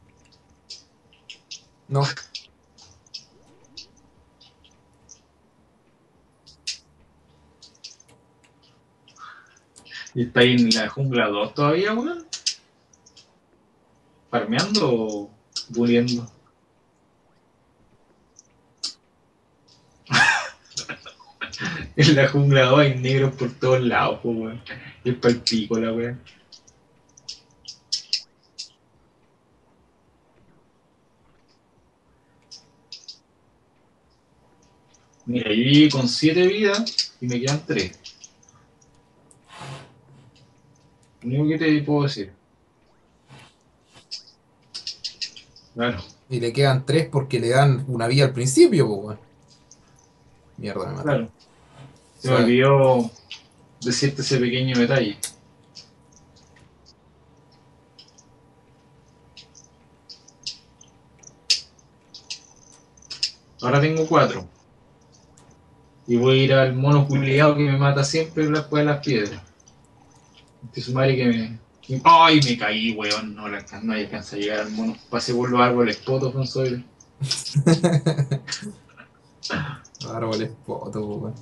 no, ¿Y está ahí en la jungla 2 todavía, weón? ¿Farmeando o muriendo? En la jungla 2 hay negros por todos lados, pues, weón. Es palpico la weón. Mira, yo llegué con 7 vidas y me quedan 3. Lo único que te puedo decir. Claro, y le quedan tres porque le dan una vida al principio, pues, weón. Mierda, me mata. O claro. Se me sea, olvidó decirte ese pequeño detalle. Ahora tengo 4. Y voy a ir al mono culiado que me mata siempre después de las piedras. Este su madre que me. ¡Ay! Me caí, weón. No alcanza a llegar al mono. Pasé por los árboles potos con soy. árboles foto, pues, weón.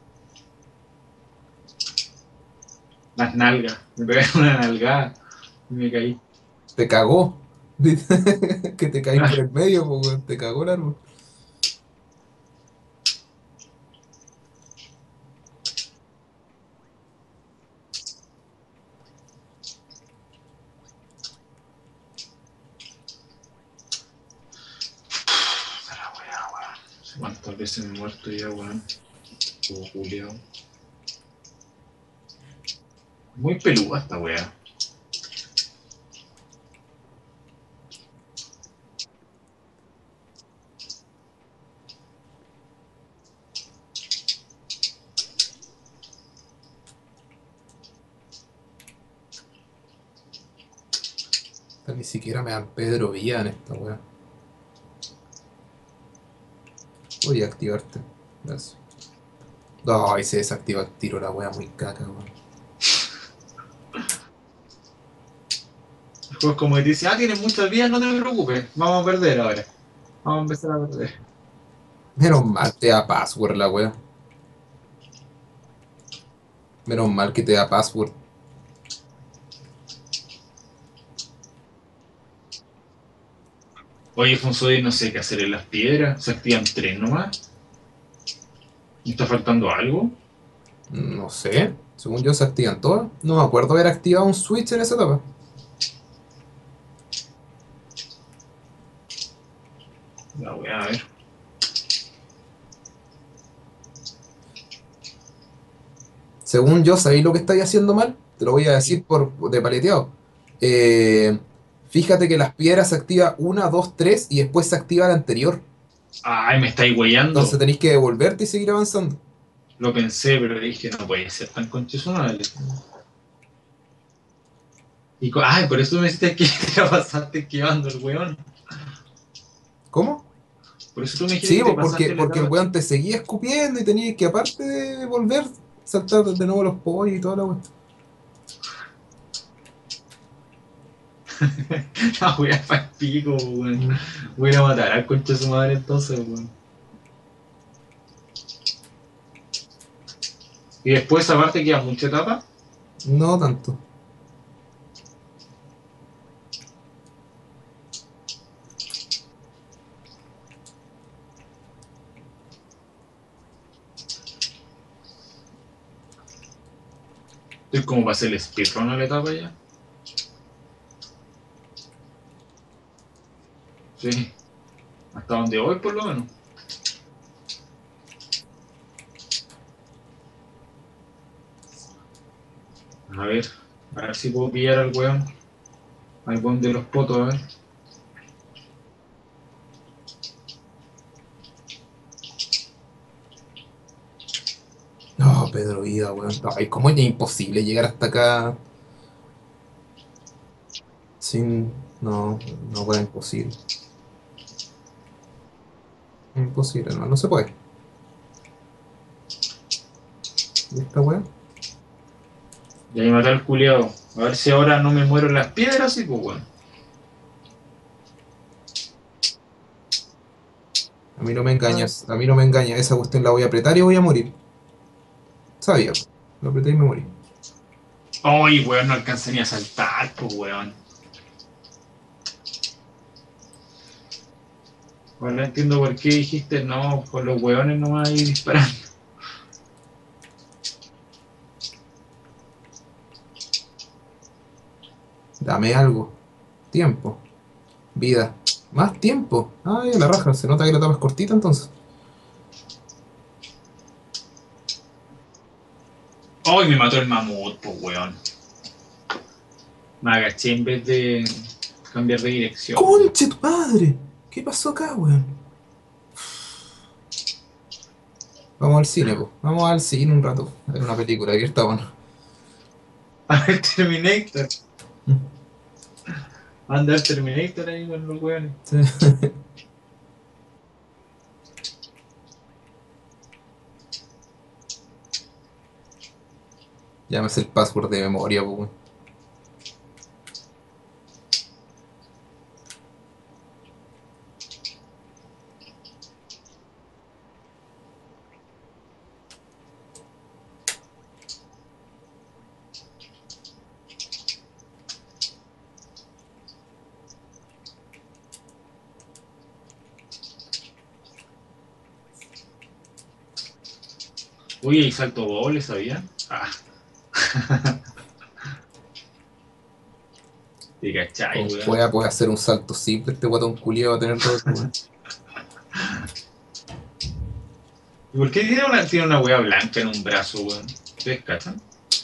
Las nalgas. Me pegaron una nalgada y me caí. Te cagó. Que te caís por el medio, pues, weón. Te cagó el árbol. La weá, weón. No sé cuántas veces me he muerto ya, weón. Como culiado. Muy peluda esta weá. Ni siquiera me dan Pedro Villa en esta weá. Voy a activarte. Gracias. No, y se desactiva el tiro la weá muy caca, weón. El juego es como que te dice, tienes muchas vidas, no te preocupes. Vamos a perder ahora. Vamos a empezar a perder. Menos mal te da password la weá. Menos mal que te da password. Oye, Fonsoy, no sé qué hacer en las piedras. Se activan 3 nomás. ¿Me está faltando algo? No sé. Según yo se activan todas. No me acuerdo haber activado un switch en esa etapa. La voy a ver. Según yo, ¿sabéis lo que estáis haciendo mal? Te lo voy a decir de paleteado. Eh, Fíjate que las piedras se activa una, dos, tres y después se activa la anterior. Ay, me estáis Entonces huellando. tenéis que devolverte y seguir avanzando. Lo pensé, pero dije, no puede ser tan conchesunable. Ay, por eso me dijiste que te la pasaste esquivando el weón. ¿Cómo? Por eso tú me dijiste Sí, que te pues porque, pasaste la porque el etapa. weón te seguía escupiendo y tenías que, aparte de volver, saltar de nuevo los pollos y toda la weón. La wea pa' el pico, weón. Mm. Voy a ir a matar al concha de su madre entonces, weón. Y después, aparte, queda mucha etapa. No tanto. Estoy como para hacer el speedrun a la etapa ya. Sí, hasta donde voy por lo menos. A ver si puedo pillar al weón Al buen de los potos, a ver. No, Pedro Vida, weón. Ay, ¿cómo es imposible llegar hasta acá sin... No, no, weón, imposible. Imposible, no, no se puede. ¿Y esta weón? Y ahí maté al culiao. A ver si ahora no me muero en las piedras y pues bueno. A mí no me engañas, a mí no me engañas. Esa cuestión la voy a apretar y voy a morir. Sabía, po. Lo apreté y me morí. Ay, weón, no alcancé ni a saltar, pues weón. Ahora entiendo por qué dijiste no, con los weones no vas a ir disparando. Dame algo. Tiempo. Vida. Más tiempo. Ay, a la raja. Se nota que la etapa es cortita entonces. Ay, me mató el mamut, pues weón. Me agaché en vez de cambiar de dirección, weón. ¡Conche tu madre! ¿Qué pasó acá, weón? Vamos al cine, po. Vamos al cine un rato. A ver una película. Aquí está, bueno. A ver, Terminator. Anda el Terminator ahí con los weones. Sí. Ya me sé el password de memoria, po, weón. Uy, hay salto doble, ¿sabía? Ah, te cachai, Con weón. cueva puede hacer un salto simple. Este guatón culiado va a tener todo eso, weón. ¿Y por qué tiene una wea blanca en un brazo, weón? ¿Ustedes cachan?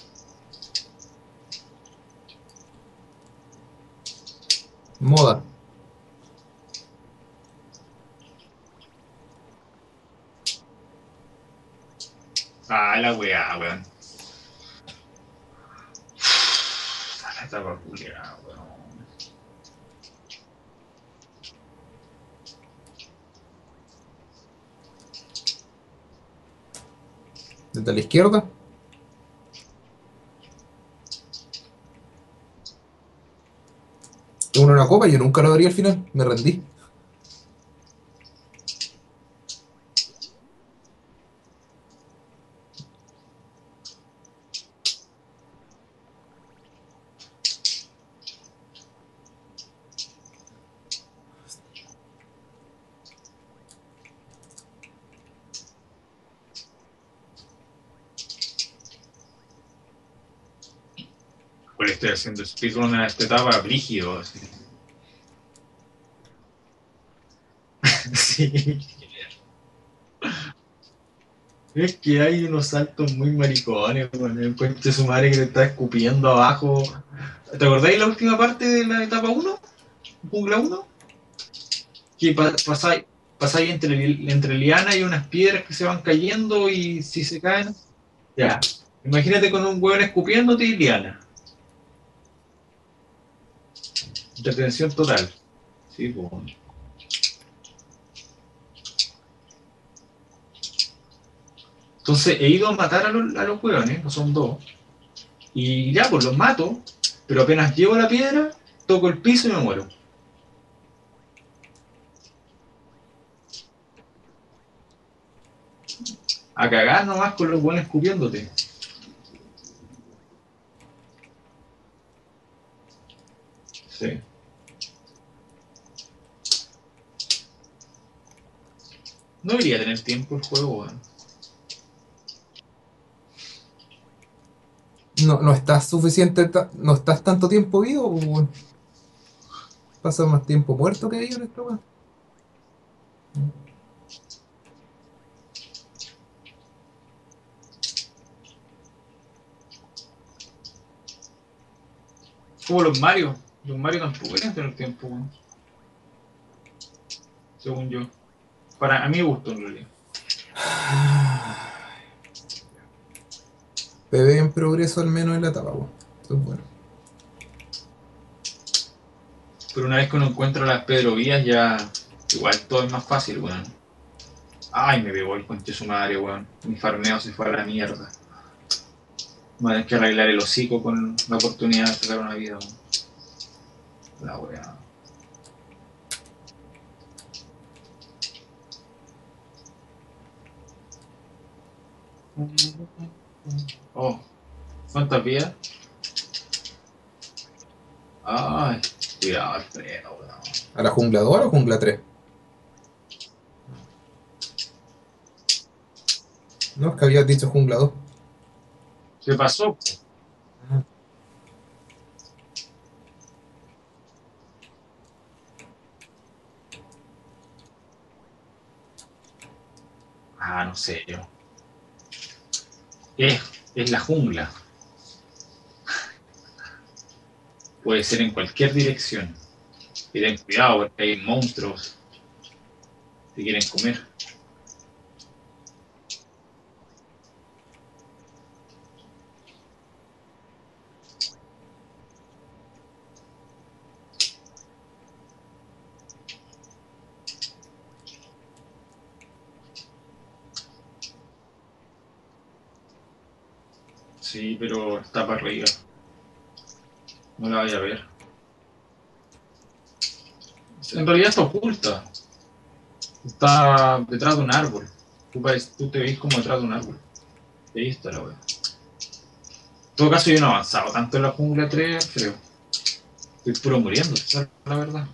Moda. Ah, la wea, weón. La tapa culiada, weón. Desde la izquierda. Tengo una copa y yo nunca lo daría al final. Me rendí. Pues estoy haciendo speedrun en esta etapa brígido, así. Sí. Es que hay unos saltos muy maricones, weón. El conche de su madre que te está escupiendo abajo. ¿Te acordáis la última parte de la etapa uno? Jungla uno, que pasáis entre lianas y unas piedras que se van cayendo y si se caen. Ya. Imagínate con un hueón escupiéndote y liana. Intervención total. Sí, pues. Entonces he ido a matar a los hueones, no son dos. Y ya, pues los mato. Pero apenas llego a la piedra, toco el piso y me muero. A cagar nomás con los hueones escupiéndote. Sí. No debería tener tiempo el juego, weón. No, no estás suficiente, no estás tanto tiempo vivo, po, weón. Pasas más tiempo muerto que vivo en esta weón. Como los Mario. Los Mario tampoco deberían tener tiempo, weón. Según yo. Para a mí me gustó en realidad. PB en progreso al menos en la etapa, weón. Eso es bueno. Pero una vez que uno encuentra las Pedrovías ya. Igual todo es más fácil, weón. Ay, me pegó el conche su madre, weón. Mi farmeo se fue a la mierda. Voy a tener que arreglar el hocico con la oportunidad de sacar una vida, weón. La weá. Oh, ¿cuántas vidas? Ay, cuidado, Alfredo, weón. ¿A la jungla 2 o a la jungla 3? No, es que habías dicho jungla 2. ¿Qué pasó? Ah, Ah, no sé yo. Es, es la jungla. Puede ser en cualquier dirección. Y ten cuidado porque hay monstruos que quieren comer. Sí, pero está para arriba. No la vaya a ver. En realidad está oculta. Está detrás de un árbol. Tú te ves como detrás de un árbol. Ahí está la wea. En todo caso, yo no he avanzado tanto en la jungla 3, creo. Estoy puro muriendo, esa es la verdad.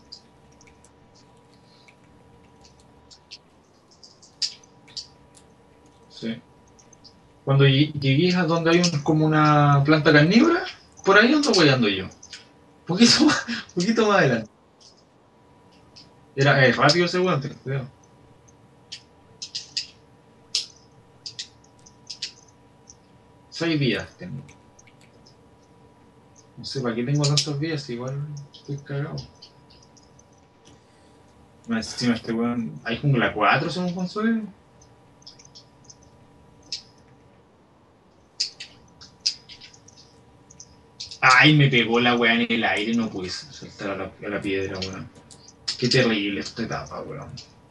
Sí. Cuando llegué a donde hay como una planta carnívora, por ahí ando weyando yo. Poquito más adelante. Era rápido ese weón, creo. 6 días tengo. No sé para qué tengo tantos días, igual estoy cagado. Más encima este weón. ¿Hay jungla 4 según consuelo? Ay, me pegó la weá en el aire, no pude saltar a la piedra, weón. Qué terrible esta etapa, weón.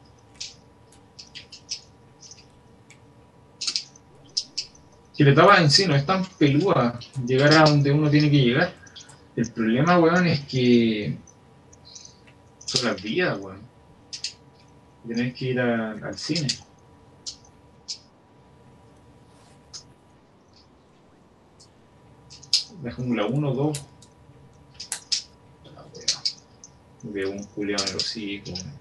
Si la etapa en sí no es tan peluda, llegar a donde uno tiene que llegar. El problema, weón, es que son las vidas, weón. Tenés que ir al cine. La jungla 1, 2. La weá. Me pegó un culiao en el hocico, weón.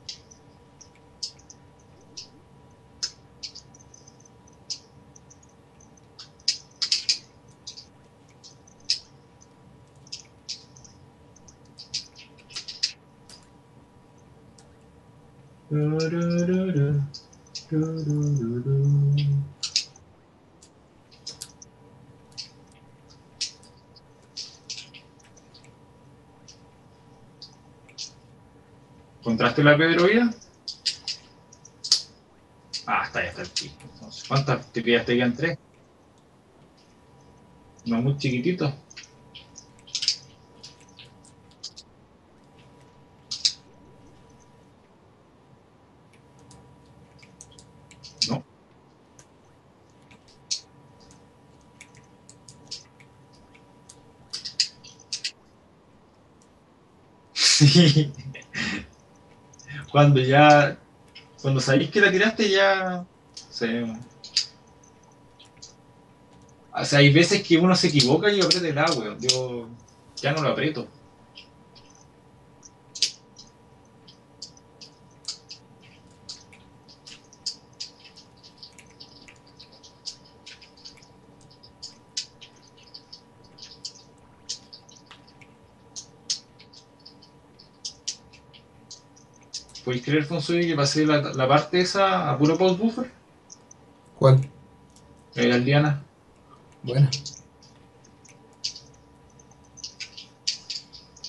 ¿Encontraste la pedrovía? Ah, está, ya está el pico. Entonces, ¿cuántas te pillaste? ¿Quedan 3? No muy chiquitito. No. Sí. Cuando ya. Cuando sabéis que la tiraste ya. Sí. O sea, hay veces que uno se equivoca y aprieta el agua. Yo ya no lo aprieto. ¿Podéis creer, Fonsoy, que pasé la parte esa a puro post buffer? ¿cuál? Aldeana. Buena.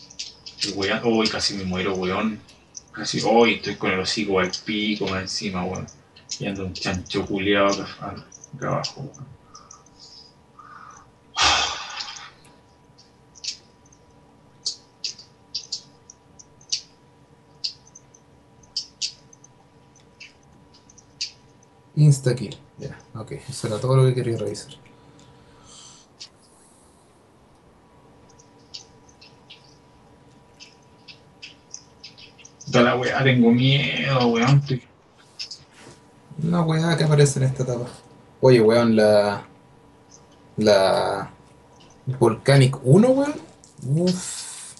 El weón, uy, casi me muero, weón. Casi, hoy estoy con el hocico al pico más encima, weón. Y ando un chancho culiado acá abajo, weón. Insta-kill. Ya, ok. Eso era todo lo que quería revisar. Da la weá, tengo miedo, weón. Una weá que aparece en esta etapa. Oye, weón, la Volcanic 1, weón. Uff,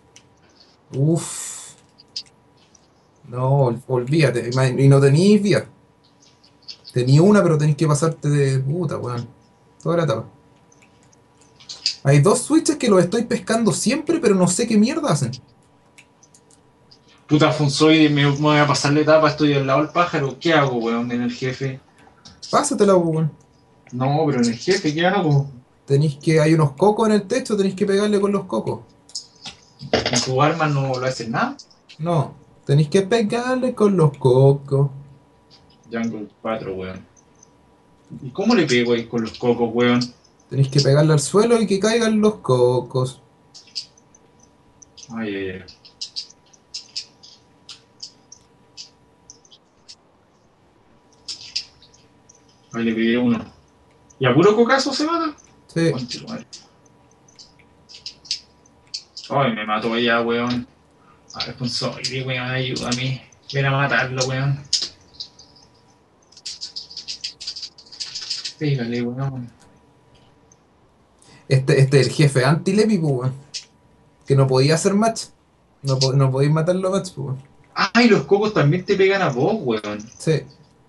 uff. No, olvídate. Y no tenéis vía. Tenía una, pero tenéis que pasarte de puta, weón. Toda la etapa. Hay dos switches que los estoy pescando siempre, pero no sé qué mierda hacen. Puta Fonsoide, me voy a pasar la etapa, estoy al lado del pájaro. ¿Qué hago, weón, en el jefe? Pásatela, weón. No, pero en el jefe, ¿qué hago? Hay unos cocos en el techo, tenéis que pegarle con los cocos. ¿Con tu arma no lo haces nada? No, tenéis que pegarle con los cocos. Jungle 4, weón. ¿Y cómo le pego ahí con los cocos, weón? Tenéis que pegarle al suelo y que caigan los cocos. Ay, ay, ay. Ahí le pegué uno. ¿Y a puro cocazo se mata? Sí. Conche tu madre. Ay, me mató ya, weón. A ver, Fonsoide, weón, ayúdame. Ven a matarlo, weón. Pégale, weón. Este es el jefe anti-Levi, pues, weón. Que no podía hacer match. No podéis matarlo a match, pues, weón. Ay, los cocos también te pegan a vos, weón. Sí.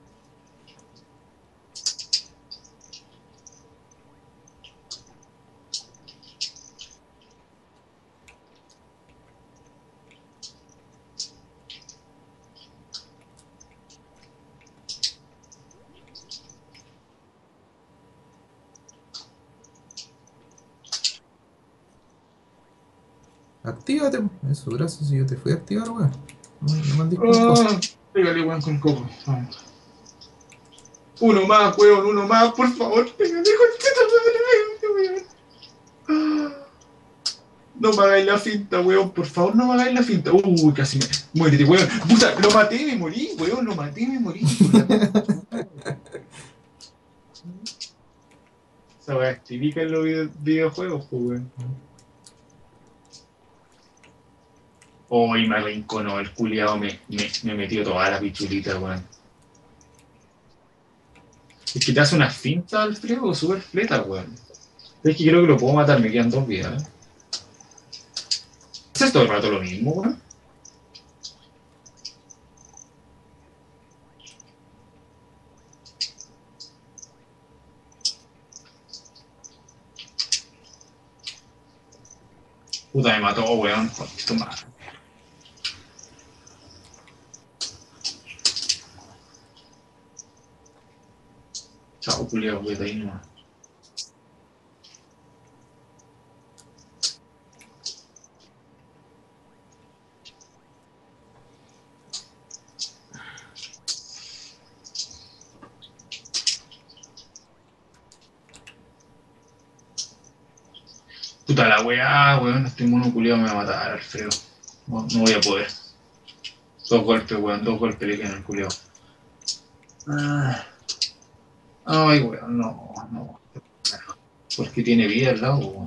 Actívate, pues. Eso, gracias. Si yo te fui a activar, weón. No me andís con cosas. Ah, pégale, weón, con coco. Vamos. Uno más, weón, uno más, por favor. Pégale, con weón. Ah, no me hagáis la finta, weón. Por favor, no me hagáis la finta. Uy, casi me. Muérete, weón. Puta, lo maté, me morí, weón. Lo maté, me morí. Por la concha de tu madre. Esa weá es típica en los videojuegos, pues, weón. Hoy me arrinconó el culiado, me metió toda la pichulita, weón. Es que te hace una finta al friego súper fleta, weón. Es que creo que lo puedo matar, me quedan dos vidas, ¿eh? ¿Es todo el rato lo mismo, weón? Puta, me mató, weón. Joder, tu madre. Chao, culiado, weón, ahí nomás. Puta la weá, weón. Este mono culiado me va a matar, Alfredo. No, no voy a poder. Dos golpes, weón. Dos golpes le quedan al culiado. Ah, ay, weón, no, no. Porque tiene vida al lado, weón.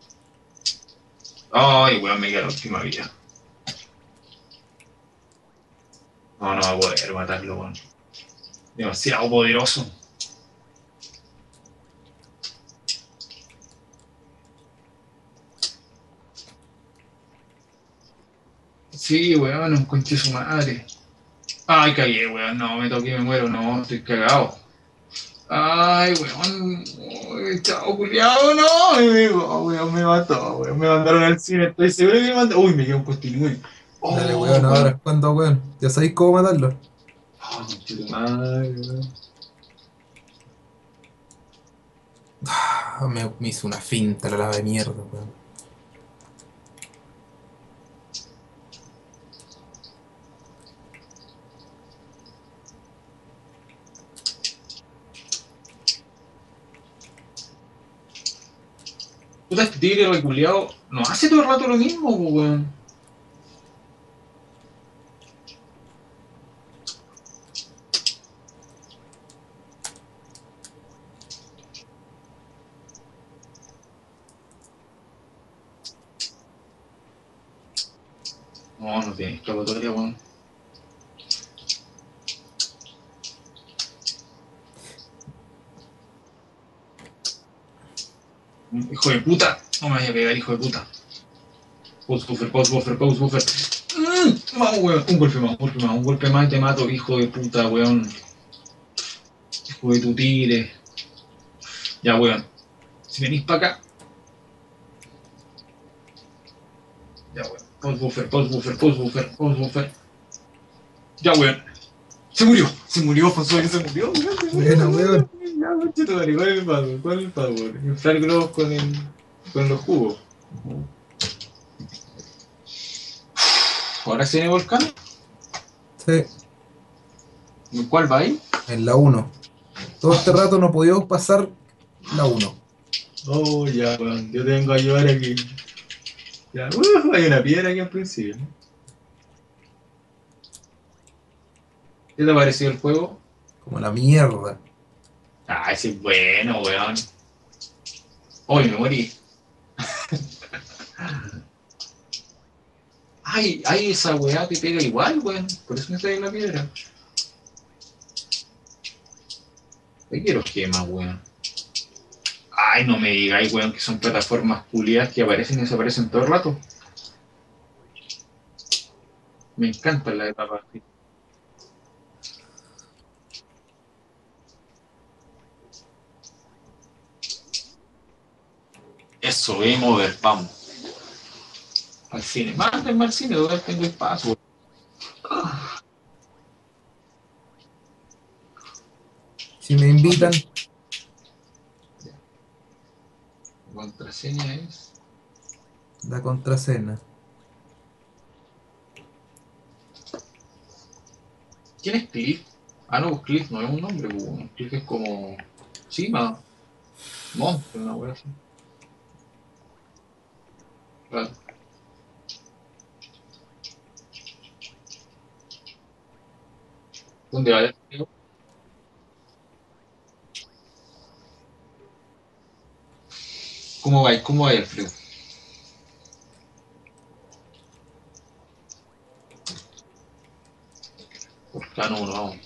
Ay, weón, me queda la última vida. No, no va a poder matarlo, weón. Demasiado poderoso. Sí, weón, un conche su madre. Ay, cagué, weón. No, me toqué, me muero. No, estoy cagado. Ay, weón. Uy, chao, culiao, no. Weón, me mató, weón. Me mandaron al cine. Estoy seguro que me mandaron. Uy, me quedó un costilín. Dale, Oh, weón, ahora weón. es cuando, weón. Ya sabéis cómo matarlo. Oh, conche tu madre, weón. Ah, me hizo una finta la lava de mierda, weón. Puta, este tigre reculeado no hace todo el rato lo mismo, weón. No, no tiene escapatoria, weón. Hijo de puta. No me vaya a pegar, hijo de puta. Pause buffer, pause buffer, pause buffer. Vamos, weón. Un golpe más, un golpe más, un golpe más y te mato, hijo de puta, weón. Hijo de tu tigre. Ya, weón. Si venís para acá. Ya, weón. Pause buffer, pause buffer, pause buffer, pause buffer. Ya, weón. Se murió, Fonsoy, se murió, weón. Se murió, Buena, weón. ya, conchito, ¿cuál es el pago? ¿Cuál es el pago? Inflar globos con los jugos. Ahora se viene volcán. Sí, ¿En cuál va ahí? en la 1. Todo este rato no podíamos pasar la 1. Oh, ya, weón. Yo te vengo a ayudar aquí. Ya, hay una piedra aquí al principio. ¿Qué te ha parecido el juego? Como la mierda. Ah, ese es bueno, weón. Hoy me morí. Ay, esa weá te pega igual, weón. Por eso me trae la piedra. ¿Qué quiero gemas, weón? Ay, no me digáis, weón, que son plataformas culiadas que aparecen y desaparecen todo el rato. Me encanta la etapa así. Eso, game over, vamos. Al cine. Mándenme al cine, donde tengo el paso. Si me invitan, La contraseña es. la contraseña. ¿Quién es Cliff? Ah, no, Cliff no es un nombre, pues. Cliff es como. Cima, monte, una wea así. Claro. ¿Dónde va el frío? ¿Cómo va? ¿Cómo va el frío? Por plano uno, vamos.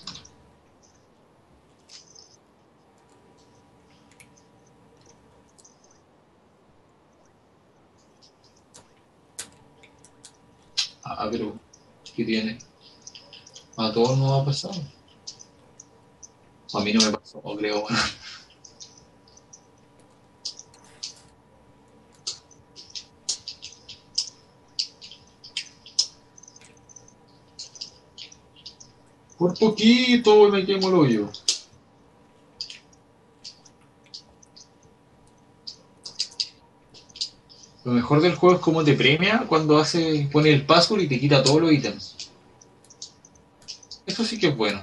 Ah, pero. ¿Qué tiene? A todos nos ha pasado. A mí no me pasó, creo, bueno. Por poquito me quemo el hoyo. Lo mejor del juego es cómo te premia cuando pone el password y te quita todos los ítems. Eso sí que es bueno.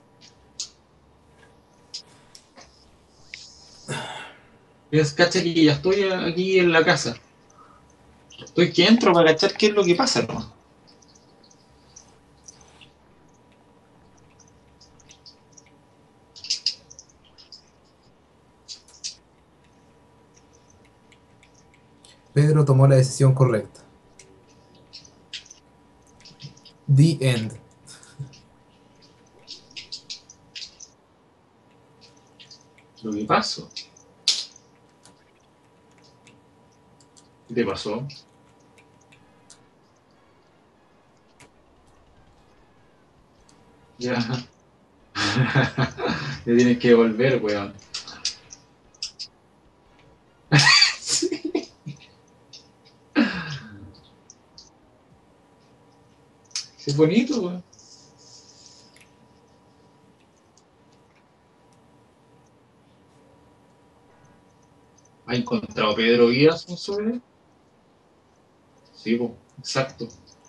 Es, cacha que ya estoy aquí en la casa. Estoy que entro para cachar qué es lo que pasa, ¿no? Pedro tomó la decisión correcta. The end. Lo que pasó. ¿Qué te pasó? Ya. Ya tienes que volver, weón. Sí. Es bonito, weón. ¿Ha encontrado Pedro Guías un sobre? Sí, pues, exacto.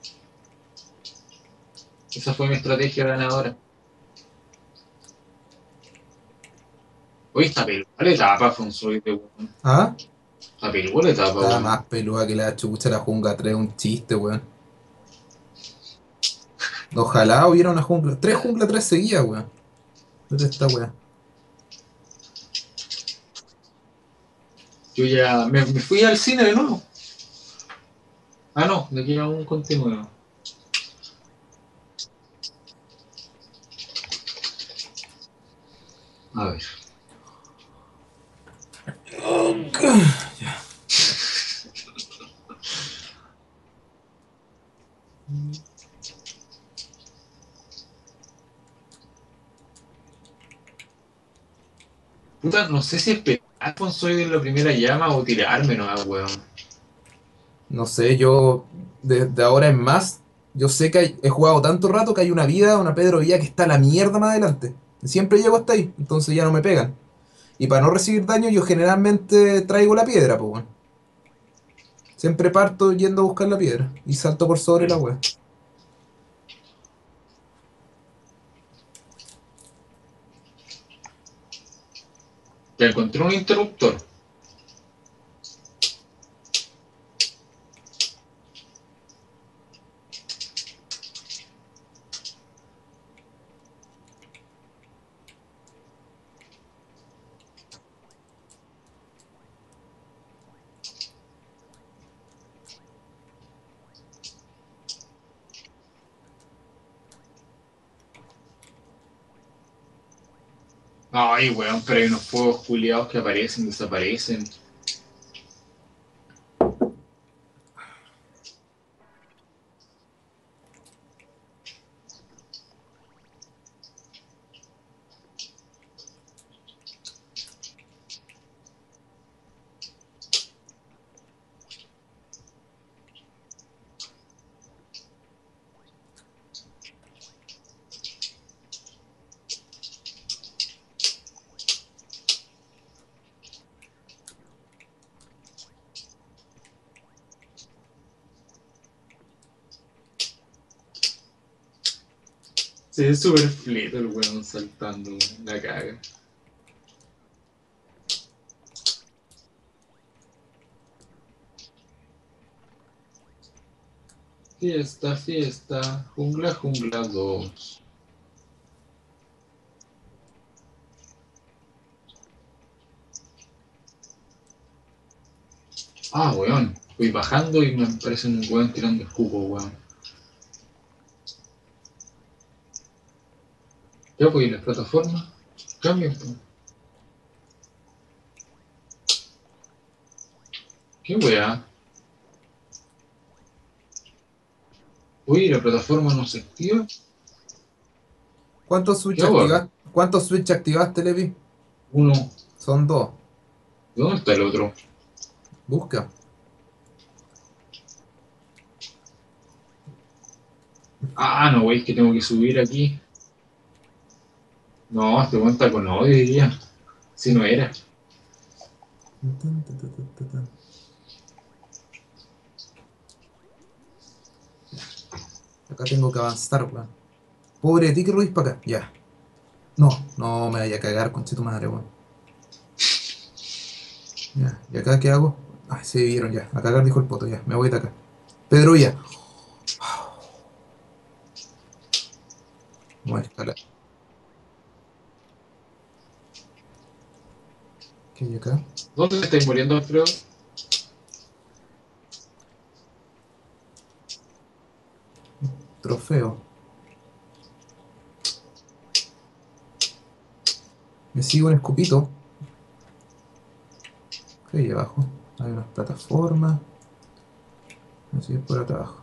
Esa fue mi estrategia ganadora. Hoy está peluda la etapa, fue un sobre de weón. ¿Ah? A peluda la etapa, Estaba weón. más peluda que la chucha la jungla 3, un chiste, weón. Ojalá hubiera una jungla. Tres jungla 3 seguidas, weón. Mira esta weá. Yo ya me fui al cine de nuevo. Ah, no, de aquí a un continuo. A ver. Puta, no sé si esperar con soy de la primera llama o tirarme, no, weón. No sé, yo de ahora en más, yo sé que he jugado tanto rato que hay una vida, una Pedro Villa que está a la mierda más adelante. Siempre llego hasta ahí, entonces ya no me pegan. Y para no recibir daño, yo generalmente traigo la piedra, pues, weón. Siempre parto yendo a buscar la piedra y salto por sobre la wea. Ya encontré un interruptor. Ay, weón, pero hay unos fuegos culiados que aparecen, desaparecen. Sí, es súper fleto el weón saltando, la caga. Fiesta, fiesta, jungla, jungla 2. Ah, weón, voy bajando y me aparece un weón tirando escupo, weón. Ya voy a la plataforma, cambio, pues. ¿Qué weá? Uy, la plataforma no se activa. ¿Qué hago ahora? ¿Cuántos switch activaste, Levi? Uno. Son dos. ¿Dónde está el otro? Busca. Ah, no, wey, es que tengo que subir aquí. No, este weón está con odio, diría. Si no era. Acá tengo que avanzar, weón. Pobre de ti que Ruiz para acá. Ya. No, no me vaya a cagar, conche tu madre, weón. Ya. ¿Y acá qué hago? Ay, se vieron ya. A cagar dijo el poto, ya. Me voy de acá. Pedro ya. Voy a escalar. ¿Qué hay acá? ¿Dónde te estáis muriendo, Alfredo? Trofeo. Me sigo un escupito. ¿Qué hay ahí abajo? Hay unas plataformas. Así es por acá abajo.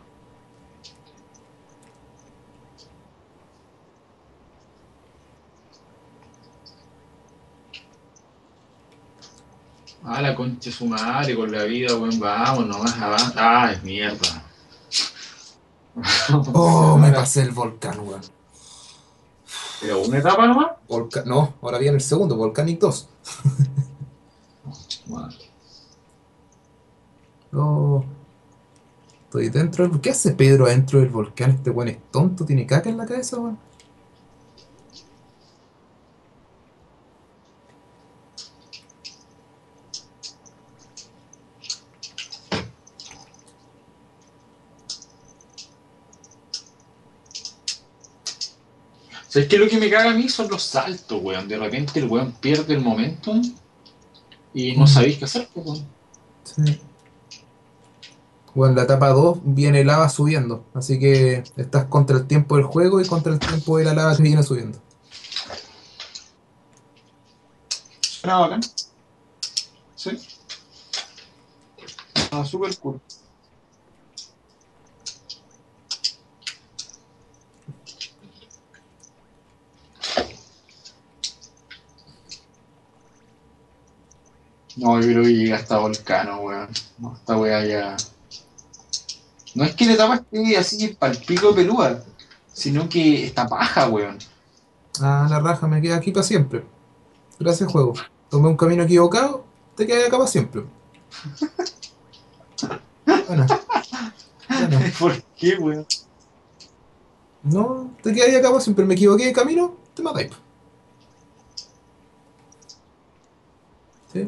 Ah, la concha de su madre con la vida, weón, vamos, nomás avanza. Ah, es mierda. Oh, me Ahora, pasé el volcán, weón. pero una etapa nomás. No, ahora viene el segundo, Volcanic 2. Bueno, Oh, estoy dentro del... ¿Qué hace Pedro adentro del volcán? Este weón es tonto, tiene caca en la cabeza, weón. ¿Sabes qué? Lo que me caga a mí son los saltos, weón. De repente el weón pierde el momentum y no Mm, sabéis qué hacer, pues, weón. sí. Bueno, en la etapa 2 viene lava subiendo, así que estás contra el tiempo del juego y contra el tiempo de la lava que viene subiendo. Suena bacán. Sí. Ah, súper cool. No, yo creo que llega hasta Volcano, weón. No, esta weá ya. No es que la etapa esté así pal pico de pelúa, sino que está paja, weón. Ah, la raja me queda aquí para siempre. Gracias, juego. Tomé un camino equivocado, te quedas acá para siempre. Bueno, bueno. ¿Por qué, weón? No, te quedas acá para siempre. Me equivoqué de camino, te matáis. ¿Sí?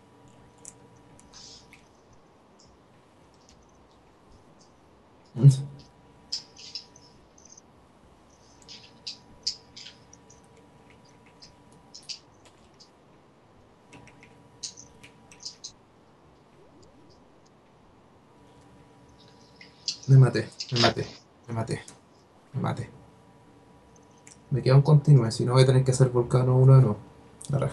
Me maté, me maté, me maté, me maté. Me queda un continúe, si no voy a tener que hacer volcano uno de nuevo. La raja.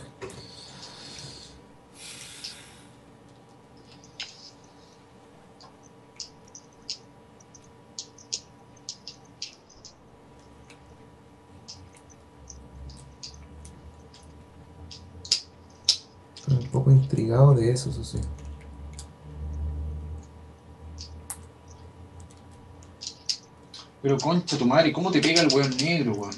Estoy un poco intrigado de eso sí. Pero concha tu madre, ¿cómo te pega el weón negro, weón?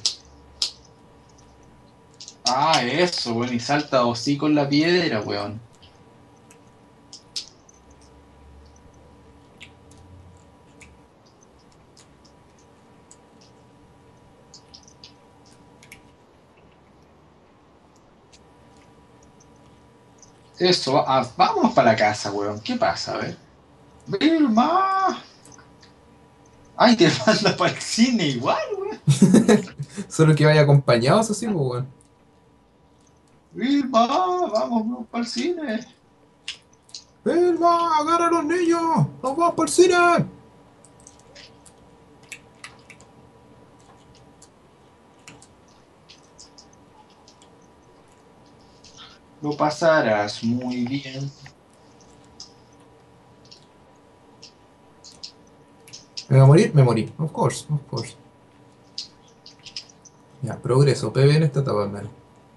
Ah, eso, weón, y salta así con la piedra, weón. Eso, vamos para la casa, weón. ¿Qué pasa? A ver. Vilma. Ay, te manda para el cine igual, weón. Solo que vaya acompañado, eso sí, pues, weón. Vilma, vamos para el cine. ¡Vilma! ¡Agarra a los niños! ¡Nos vamos por el cine! Lo pasarás muy bien. ¿Me voy a morir? Me morí. Of course, of course. Ya, progreso. PB en esta etapa, al menos.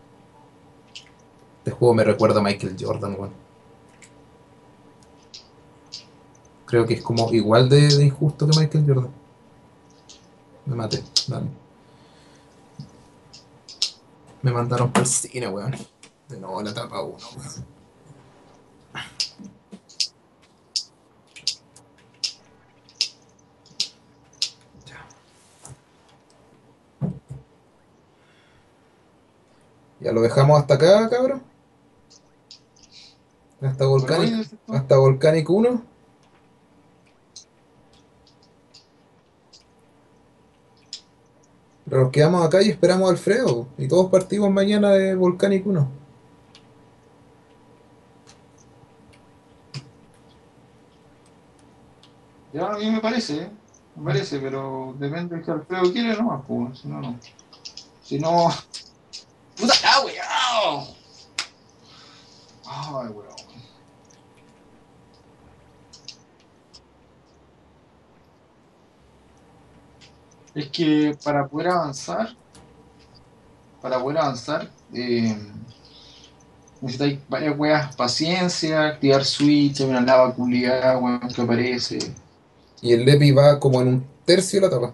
Este juego me recuerda a Michael Jordan, weón. Creo que es como igual de injusto que Michael Jordan. Me maté. Dale. Me mandaron por el cine, weón. De nuevo la etapa uno, weón. Ya. Ya lo dejamos hasta acá, cabrón. Hasta Por hoy, Volcanic. ¿no es cierto? Hasta Volcanic uno. Pero nos quedamos acá y esperamos a Alfredo. Y todos partimos mañana de Volcanic uno. Ya a mí me parece, ¿eh? Me parece, pero depende de que Alfredo quiere nomás, pues, si no, no. Si no. ¡Puta la weón! Ay, weón. Es que para poder avanzar, necesitáis varias weas, paciencia, activar switch, hay una lava culiada, weón, que aparece. Y el Lepi va como en un tercio de la etapa.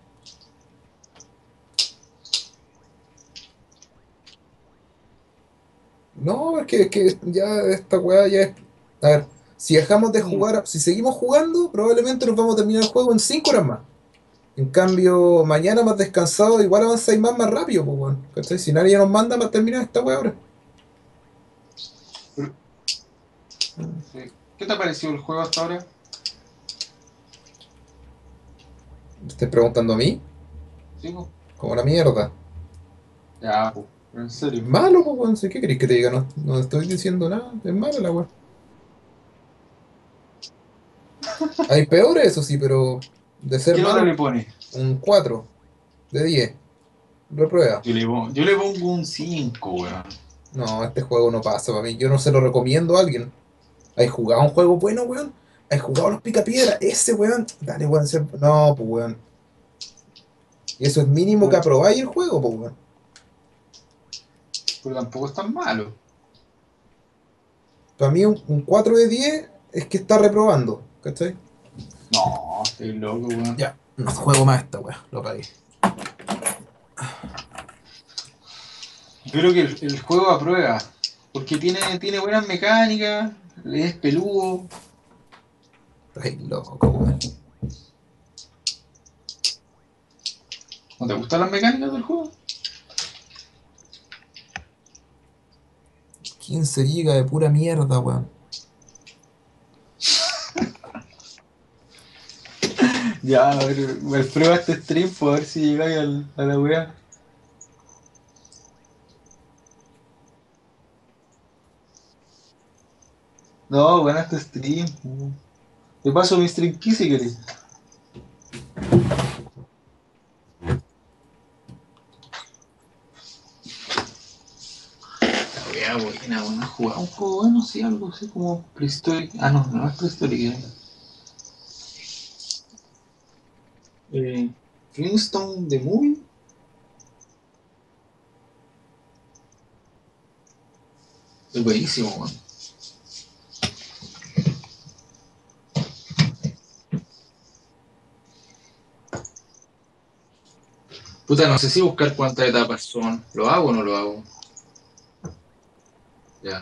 No, es que ya esta weá ya es. A ver, si dejamos de Mm. jugar, si seguimos jugando, probablemente nos vamos a terminar el juego en 5 horas más. En cambio, mañana más descansado, igual avanzáis más rápido, pues, weón. ¿Cachai? Si nadie nos manda para terminar esta weá ahora. Pero, sí. ¿Qué te ha parecido el juego hasta ahora? ¿Me estás preguntando a mí? ¿Sí, po? Como la mierda. Ya, pues, en serio. Malo, pues, weón. ¿Qué querés que te diga? No, no estoy diciendo nada. Es mala la weá. Hay peores, eso sí, pero de ser ¿Qué nota malo, le pone? un 4 de 10. Reprueba. Yo le pongo un 5, weón. No, este juego no pasa para mí. Yo no se lo recomiendo a alguien. ¿Has jugado un juego bueno, weón? ¿Has jugado los picapiedra? Ese, weón. Dale, weón. No, pues, weón. Y eso es mínimo que Pero, aprobáis el juego, pues, weón. pero tampoco es tan malo. Para mí, un 4 de 10 es que está reprobando. ¿Cachai? No, estoy loco, weón. Ya, no juego más esta, weón. Lo pagué. Yo creo que el juego aprueba. Porque tiene buenas mecánicas, es peludo. Ay, loco, weón. ¿No te gustan las mecánicas del juego? 15 GB de pura mierda, weón. Ya, a ver, prueba este stream, pues, a ver si llegáis a la weá. No, bueno, este stream. Te paso mi stream key si querés. La weá buena, buena. Jugar un juego bueno, sí, algo así como Prehistoric. Ah, no, no es Prehistoric. Eh, Flintstone The Movie. Es buenísimo, weón. Puta, no sé si buscar cuántas etapas son. ¿Lo hago o no lo hago? Ya.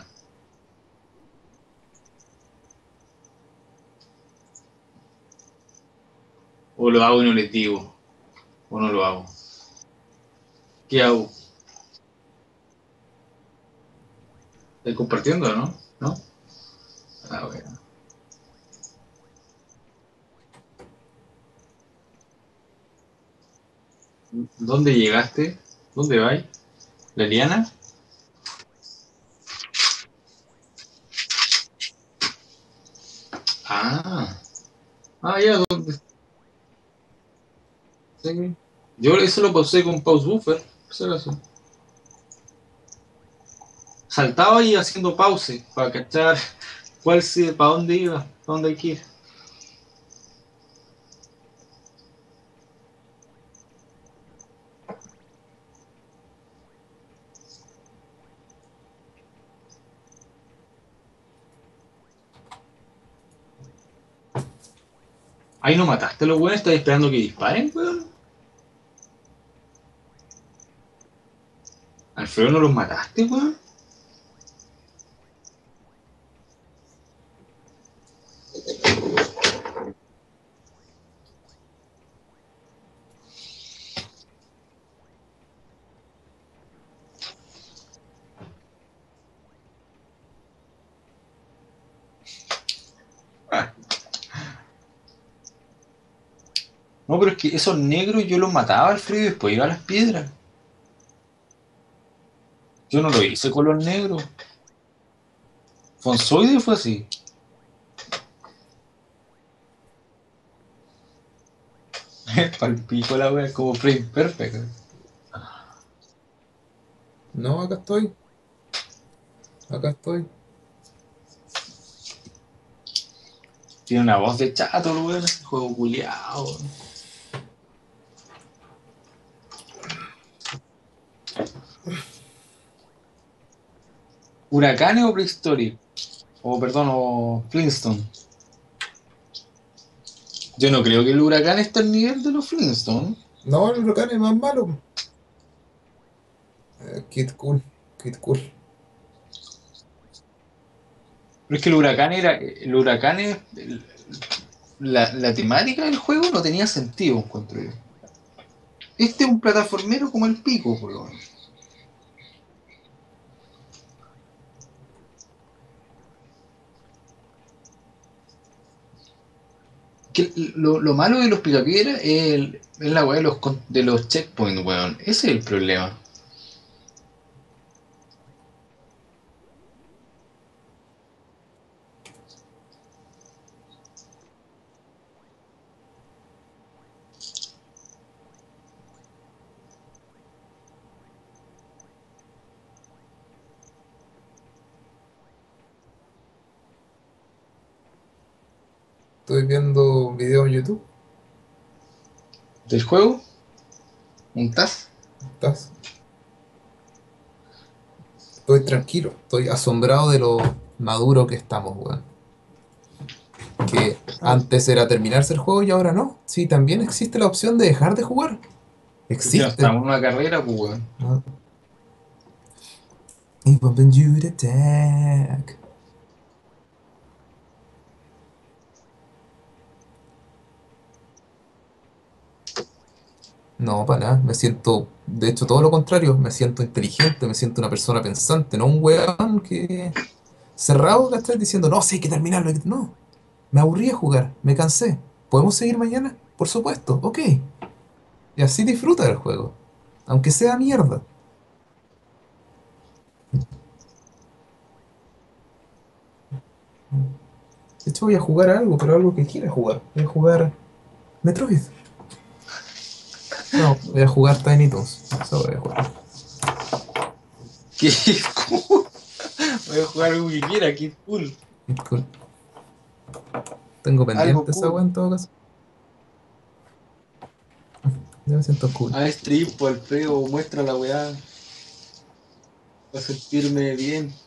O lo hago y no les digo. O no lo hago. ¿Qué hago? ¿Estoy compartiendo, no? ¿No? Ah, bueno. ¿Dónde llegaste? ¿Dónde vais? ¿La liana? Ah. Ah, ya, ¿dónde? Sí. Yo eso lo pausé con pause buffer. Eso era eso. Saltaba y haciendo pause para cachar cuál sí, para dónde iba, para dónde hay que ir. Ahí no mataste a los buenos, estás esperando que disparen, weón. Alfredo, no los mataste, weón. Ah. No, pero es que esos negros yo los mataba, Alfredo, y después iba a las piedras. Yo no lo hice con los negros. Fonsoide fue así. Palpico la wea, como frame perfect. No, acá estoy. Acá estoy. Tiene una voz de chato, el weón. Juego culiao. ¿Huracanes o Prehistoric? O, perdón, o Flintstone. Yo no creo que el huracán esté al nivel de los Flintstones. No, el huracán es más malo. Kid Cool. Kid Cool. Pero es que el huracán era. El huracán es. La temática del juego no tenía sentido, encuentro yo. Este es un plataformero como el pico, weón. que lo malo de los picapiedras es la weá de los checkpoints, weón. Ese es el problema. Estoy viendo videos en YouTube. ¿Del juego? ¿Un TAS? ¿Estás? Estoy tranquilo, estoy asombrado de lo maduro que estamos, weón. Que antes era terminarse el juego y ahora no. Sí, también existe la opción de dejar de jugar. Porque no Existe. estamos en una carrera, pues, weón. ¿No? It will bend you to attack. No, para nada. Me siento, de hecho, todo lo contrario. Me siento inteligente, me siento una persona pensante, no un weón que cerrado, ¿cachai? Diciendo, no, sí, hay que terminarlo. No, me aburrí de jugar, me cansé. ¿Podemos seguir mañana? Por supuesto, ok. Y así disfruta del juego. Aunque sea mierda. De hecho, voy a jugar algo, pero algo que quiera jugar. Voy a jugar Metroid. No, voy a jugar Tiny Toons. Eso voy a jugar. ¿Qué? ¿Cómo? Voy a jugar algo que quiera, que cool. Cool. Tengo Algo pendiente esa cool. weá en todo caso. Yo me siento cool. A strip, por el feo, muestra la weá. Para sentirme bien.